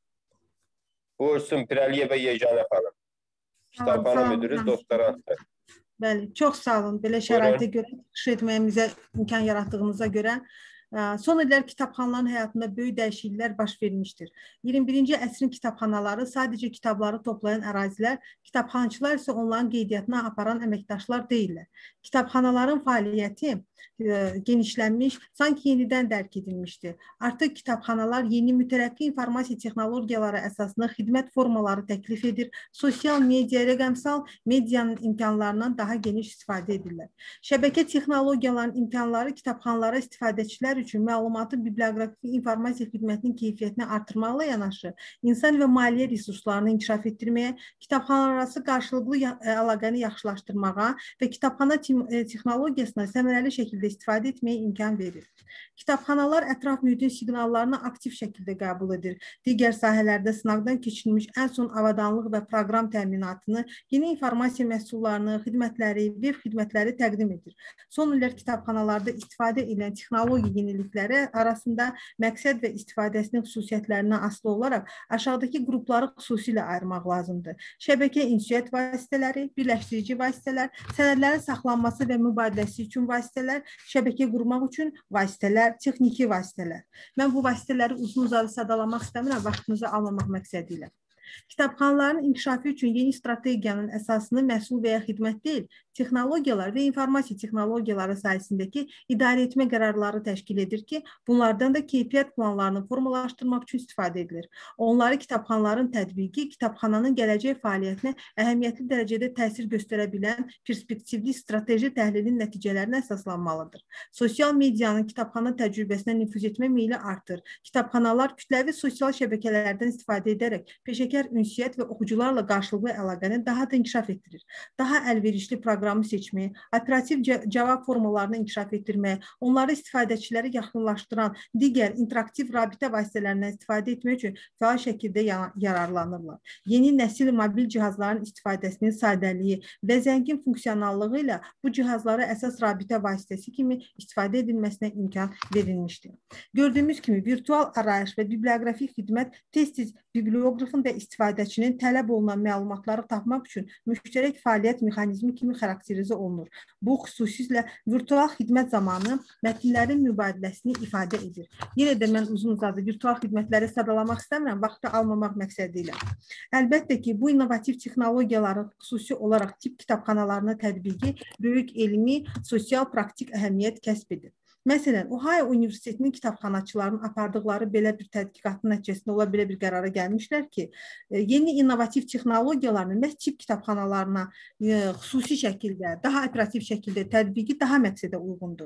Buyursun Pirəliyeva Yeganə xanım. Kitabxana müdürü, doktorantdır. Bəli, çox sağ olun. Belə şəraitə görə çıxış etməyimizə imkan yaratdığınıza görə. Son illər kitabxanaların həyatında böyük dəyişikliklər baş vermişdir. iyirmi birinci əsrin kitabxanaları sadəcə kitabları toplayan ərazilər, kitabxanaçılar isə onların qeydiyyatına aparan əməkdaşlar deyillər. Kitabxanaların fəaliyyəti e, genişlənmiş, sanki yenidən dərk edilmişdir. Artıq kitabxanalar yeni mütərəqqi informasiya texnologiyaları əsasında xidmət formaları təklif edir, sosial media, rəqəmsal medianın imkanlarından daha geniş istifadə edirlər. Şəbəkə texnologiyalarının imkanları kitabxanalara istifadəçilər üçün məlumatı biblioqrafik informasiya xidmətinin keyfiyyətini artırmaqla yanaşı, insan və maliyyə resurslarını inkişaf etdirməyə, kitabxanalararası qarşılıqlı əlaqəni yaxşılaşdırmağa və kitabxana texnologiyasına səmərəli şəkildə istifadə etməyə imkan verir. Kitabxanalar ətraf mühitin siqnallarını aktiv şəkildə qəbul edir. Digər sahələrdə sınaqdan keçirilmiş ən son avadanlıq və proqram təminatını, yeni informasiya məhsullarını, xidmətləri, web xidmətləri təqdim edir. Son illər kitabxanalarda istifadə edilən texnologiya yenilikləri arasında məqsəd və istifadəsinin xüsusiyyətlərindən asılı olaraq aşağıdakı qrupları xüsusilə ayırmaq lazımdır. Şəbəkə ünsiyyət vasitələri, birləşdirici vasitələr, sənədlərin saxlanması və mübadiləsi üçün vasitələr, şəbəkə qurmaq üçün vasitələr, texniki vasitələr. Mən bu vasitələri uzun-uzadı sadalamaq istəmirəm, vaxtınızı almamaq məqsədi ilə. Kitabxanaların inkişafı üçün yeni strategiyanın əsasını məhsul və ya xidmət deyil, texnologiyalar və informasiya texnologiyaları sayəsindəki idarə etmə qərarları təşkil edir ki, bunlardan da keyfiyyət planlarını formalaşdırmaq üçün istifadə edilir. Onları kitabxanaların tətbiqi, kitabxananın gələcək fəaliyyətinə əhəmiyyətli dərəcədə təsir göstərə bilən perspektivli strateji təhlilin nəticələrinə əsaslanmalıdır. Sosial medianın kitabxana təcrübəsinə nüfuz etmə meyli artır. Kitabxanalar kütləvi sosial şəbəkələrdən istifadə edərək peşəkar ünsiyyət və oxucularla qarşılıqlı əlaqəni daha da inkişaf etdirir. Daha əlverişli proqramı seçməyə, operativ cavab formalarını inkişaf etdirməyə, onları istifadəçiləri yaxınlaşdıran digər interaktiv rabitə vasitələrindən istifadə etmək üçün fəal şəkildə yararlanırlar. Yeni nəsil mobil cihazların istifadəsinin sadəliyi və zəngin funksiyonallığı ilə bu cihazlara əsas rabitə vasitəsi kimi istifadə edilməsinə imkan verilmişdir. Gördüyümüz kimi virtual arayış və biblioqrafik xidmət tez-tez biblioqrafın və istifadəçinin tələb olunan məlumatları tapmaq üçün müştərək fəaliyyət mexanizmi kimi xarakterizə olunur. Bu xüsusilə virtual xidmət zamanı mətnlərin mübadiləsini ifadə edir. Yenə də mən uzun uzadı virtual xidmətləri sadalamaq istəmirəm, vaxtı almamaq məqsədi ilə. Əlbəttə ki, bu innovativ texnologiyaların xüsusi olaraq tip kitabxanalarına tətbiqi böyük elmi, sosial, praktik əhəmiyyət kəsb edir. Məsələn, Ohio Universitetinin kitabxanaçılarının apardıqları belə bir tədqiqatın nəticəsində ola belə bir qərara gəlmişlər ki, yeni innovativ texnologiyalarını məhz tip kitabxanalarına xüsusi şəkildə, daha operativ şəkildə tətbiqi daha məqsədə uyğundur.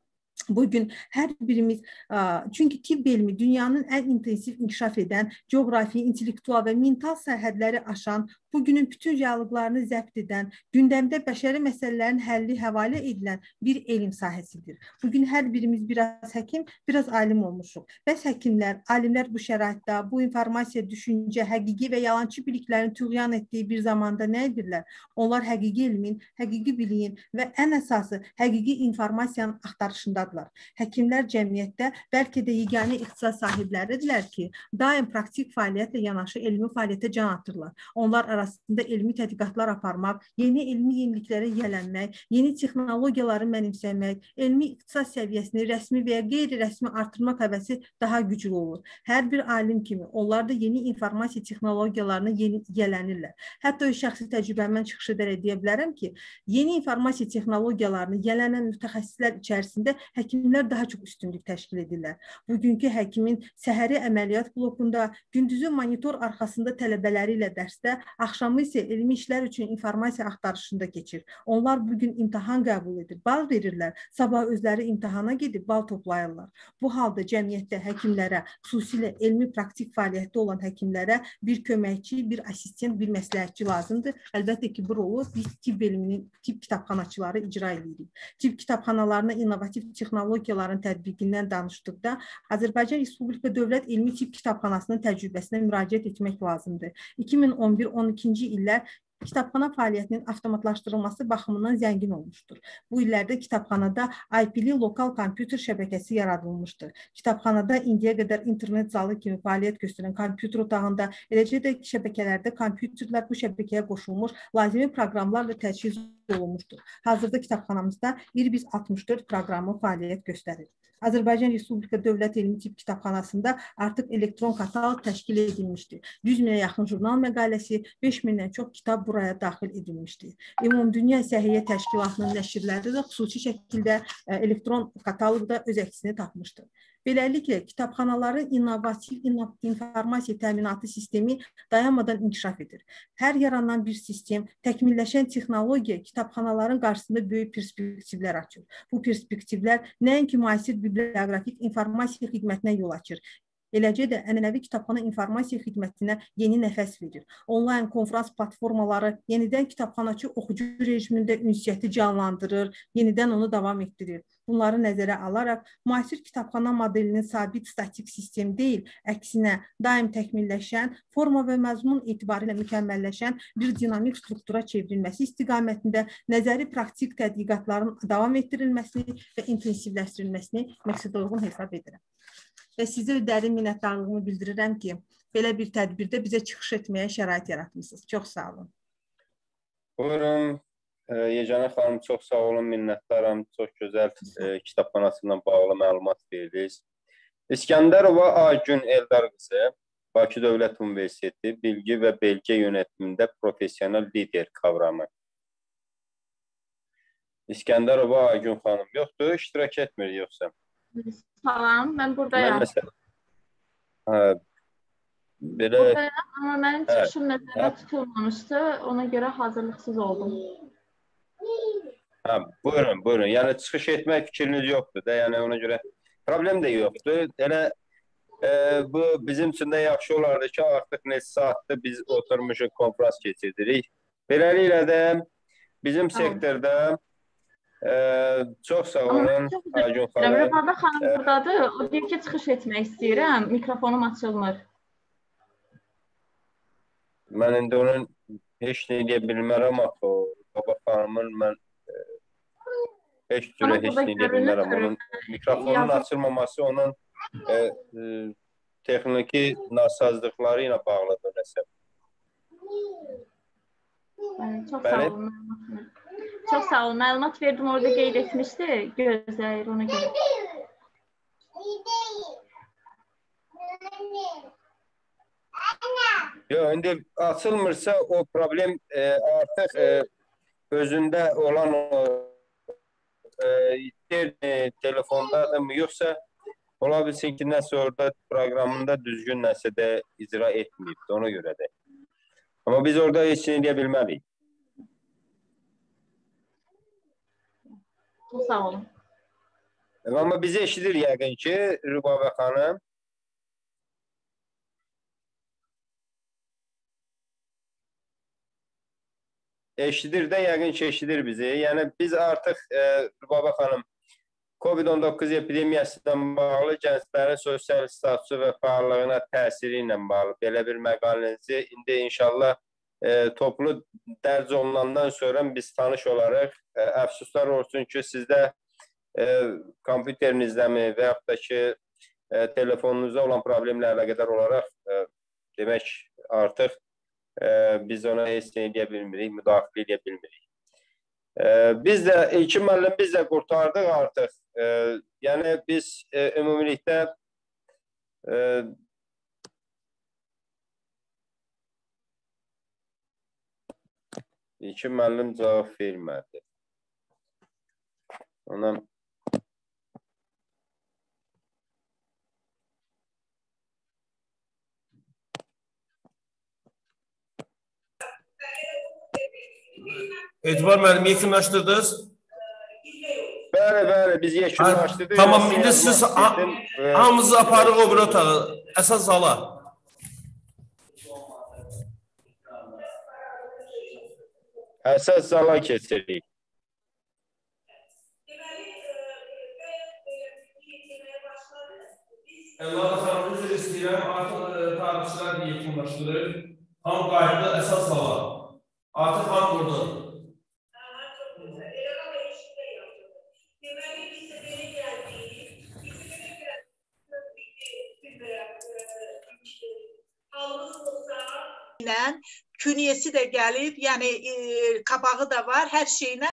Bugün hər birimiz, çünki tibb elmi dünyanın ən intensiv inkişaf edən, coğrafi, intellektual və mental sərhədləri aşan, bugünün bütün reallıqlarını zəbt edən, gündəmdə bəşəri məsələlərin həlli həvalə edilən bir elm sahəsidir. Bugün hər birimiz biraz həkim, biraz alim olmuşuq. Bəs həkimlər, alimlər bu şəraitdə, bu informasiya, düşüncə, həqiqi və yalançı biliklərin tüğyan etdiyi bir zamanda nə edirlər? Onlar həqiqi elmin, həqiqi biliyin və ən əsası həqiqi informasiyanın axtarışındadır. Həkimlər cəmiyyətdə bəlkə də yeganə ixtisas sahibləridirlər ki, daim praktik fəaliyyətlə yanaşı elmi fəaliyyətə can atırlar. Onlar arasında elmi tədqiqatlar aparmaq, yeni elmi yeniliklərə yiyələnmək, yeni texnologiyaları mənimsəmək, elmi ixtisas səviyyəsini rəsmi və ya qeyri-rəsmi artırmaq həvəsi daha güclü olur. Hər bir alim kimi onlar da yeni informasiya texnologiyalarını yiyələnirlər. Hətta öz şəxsi təcrübəmdən çıxış edərək deyə bilərəm ki, yeni informasiya texnologiyalarını yiyələnən mütəxəssislər içərisində həkimlər daha çox üstünlük təşkil edirlər. Bugünkü həkimin səhəri əməliyyat blokunda, gündüzü monitor arxasında tələbələri ilə dərsdə, axşamı isə elmi işlər üçün informasiya axtarışında keçir. Onlar bugün imtahan qəbul edir, bal verirlər, sabah özləri imtahana gedib bal toplayırlar. Bu halda cəmiyyətdə həkimlərə, xüsusilə elmi praktik fəaliyyətdə olan həkimlərə bir köməkçi, bir assistent, bir məsləhətçi lazımdır. Əlbəttə ki, bu rolu biz tibb elminin, tibb kitabxanaçıları icra edirik. Tibb kitabxanalarına innovativ texnologiyaların tətbiqindən danışdıqda Azərbaycan Respublika Dövlət Elmi Tibb Kitabxanasının təcrübəsinə müraciət etmək lazımdır. iki min on bir on ikinci illər kitabxana fəaliyyətinin avtomatlaşdırılması baxımından zəngin olmuşdur. Bu illərdə kitabxanada I P-li lokal kompüter şəbəkəsi yaradılmışdır. Kitabxanada indiyə qədər internet zalı kimi fəaliyyət göstərən kompüter otağında, eləcə də şəbəkələrdə kompüterlər bu şəbəkəyə qoşulmuş, lazımi proqramlarla təchiz olunmuşdur. Hazırda kitabxanamızda bir yüz altmış dörd proqramı fəaliyyət göstərir. Azərbaycan Respublika Dövlət Elmi Tibb Kitabxanasında artıq elektron kataloq təşkil edilmişdir. yüz minə yaxın jurnal məqaləsi, beş mindən çox kitab buraya daxil edilmişdir. Ümumdünya Səhiyyə Təşkilatının nəşrləri də xüsusi şəkildə elektron kataloqda öz əksini tapmışdır. Beləliklə, kitabxanaların innovativ informasiya təminatı sistemi dayanmadan inkişaf edir. Hər yaranan bir sistem, təkmilləşən texnologiya kitabxanaların qarşısında böyük perspektivlər açır. Bu perspektivlər nəinki müasir biblioqrafik informasiya xidmətinə yol açır. Eləcə də ənənəvi kitabxana informasiya xidmətinə yeni nəfəs verir. Onlayn konferans platformaları yenidən kitabxanaçı oxucu rejimində ünsiyyəti canlandırır, yenidən onu davam etdirir. Bunları nəzərə alaraq, müasir kitabxana modelinin sabit statik sistem deyil, əksinə daim təkmilləşən, forma və məzmun etibarilə mükəmməlləşən bir dinamik struktura çevrilməsi istiqamətində nəzəri praktik tədqiqatların davam etdirilməsini və intensivləşdirilməsini məqsədəuyğun hesab edirəm. Və sizə dərin minnətdarlığımı bildirirəm ki, belə bir tədbirdə bizə çıxış etməyə şərait yaratmışsınız. Çox sağ olun. Buyurun, Yeganə xanım, çox sağ olun, minnətdaram. Çox gözəl e, kitabxanasından bağlı məlumat verdiniz. İskəndərova Aygün Eldar qızı, Bakı Dövlət Universiteti Bilgi və Belgə Yönetimində Profesional Lider kavramı. İskəndərova Aygün xanım yoxdur, iştirak etmir yoxsa? Salam, mən buradayam. Mən məsələ... Hə, belə... Buradayam, amma mənim çıxışım nəzərdə tutulmamışdı, ona görə hazırlıqsız oldum. Hə, buyurun, buyurun. Yəni, çıxış etmək fikriniz yoxdur da, yəni ona görə problem də yoxdur. Elə e, bu bizim üçün də yaxşı olardı ki, artıq neçə saatdır biz oturmuşuq, konferans keçirdirik. Beləliklə də bizim sektorda Ee, çox sağ olun. Rəbada xanım buradadır. O deyir ki, çıxış etmək istəyirəm. Mikrofonum açılmır. Mən indi onun heç nə edə bilmərəm axı. Baba xanımın mən e, heç cürə heç nə edə bilmərəm. Onun mikrofonun açılmaması onun e, e, texniki nasazlıqları ilə bağlıdır nəsə. Çox sağ olun. Çox sağ olun. Məlumat verdim, orada qeyd etmişdi. Gözləyir ona görə. Yox, indi açılmırsa o problem e, artıq e, özündə olan o e, telefondadır mı, yoxsa ola bilsin ki, nəsə orada proqramında düzgün nəsə də icra etməyibdir, ona görə də. Amma biz orada heç şey deyə bilməliyik. Çox sağ olun. Amma bizi eşidir yəqin ki, Rübabə xanım. Eşidir də, yəqin ki, eşidir bizi. Yəni, biz artıq, e, Rübabə xanım, Covid on doqquz epidemiyası ilə bağlı gənclərin sosial statusu və fəallığına təsiri ilə bağlı belə bir məqalənizi indi inşallah e, toplu dərc olunandan sonra biz tanış olaraq, e, əfsuslar olsun ki, sizdə e, kompüterinizləmi və yaxud da ki, e, telefonunuzda olan problemlə əlaqədar olaraq e, demək artıq e, biz ona heç nə edə bilmirik, müdaxilə edə bilmirik. E, biz də, İlkin müəllim, biz də qurtardıq artıq. E, yəni, biz e, ümumilikdə e, İlkin müəllim cavab vermədi. Ona Etibar müəllim, yekunlaşdırdınız? Bəli, bəli, biz yekunlaşdırdıq. Tamam, indi siz hamınızı aparıq o bir otağı, əsas zala. Əsas zala keçirik. Elvada xanım, üzr istəyirəm, artıq tarixçilər yekunlaşdırır. Ham qayıtdı, əsas zala. Artıq ham buradan. Künyesi də gəlib, yəni e, kapağı da var, hər şeylə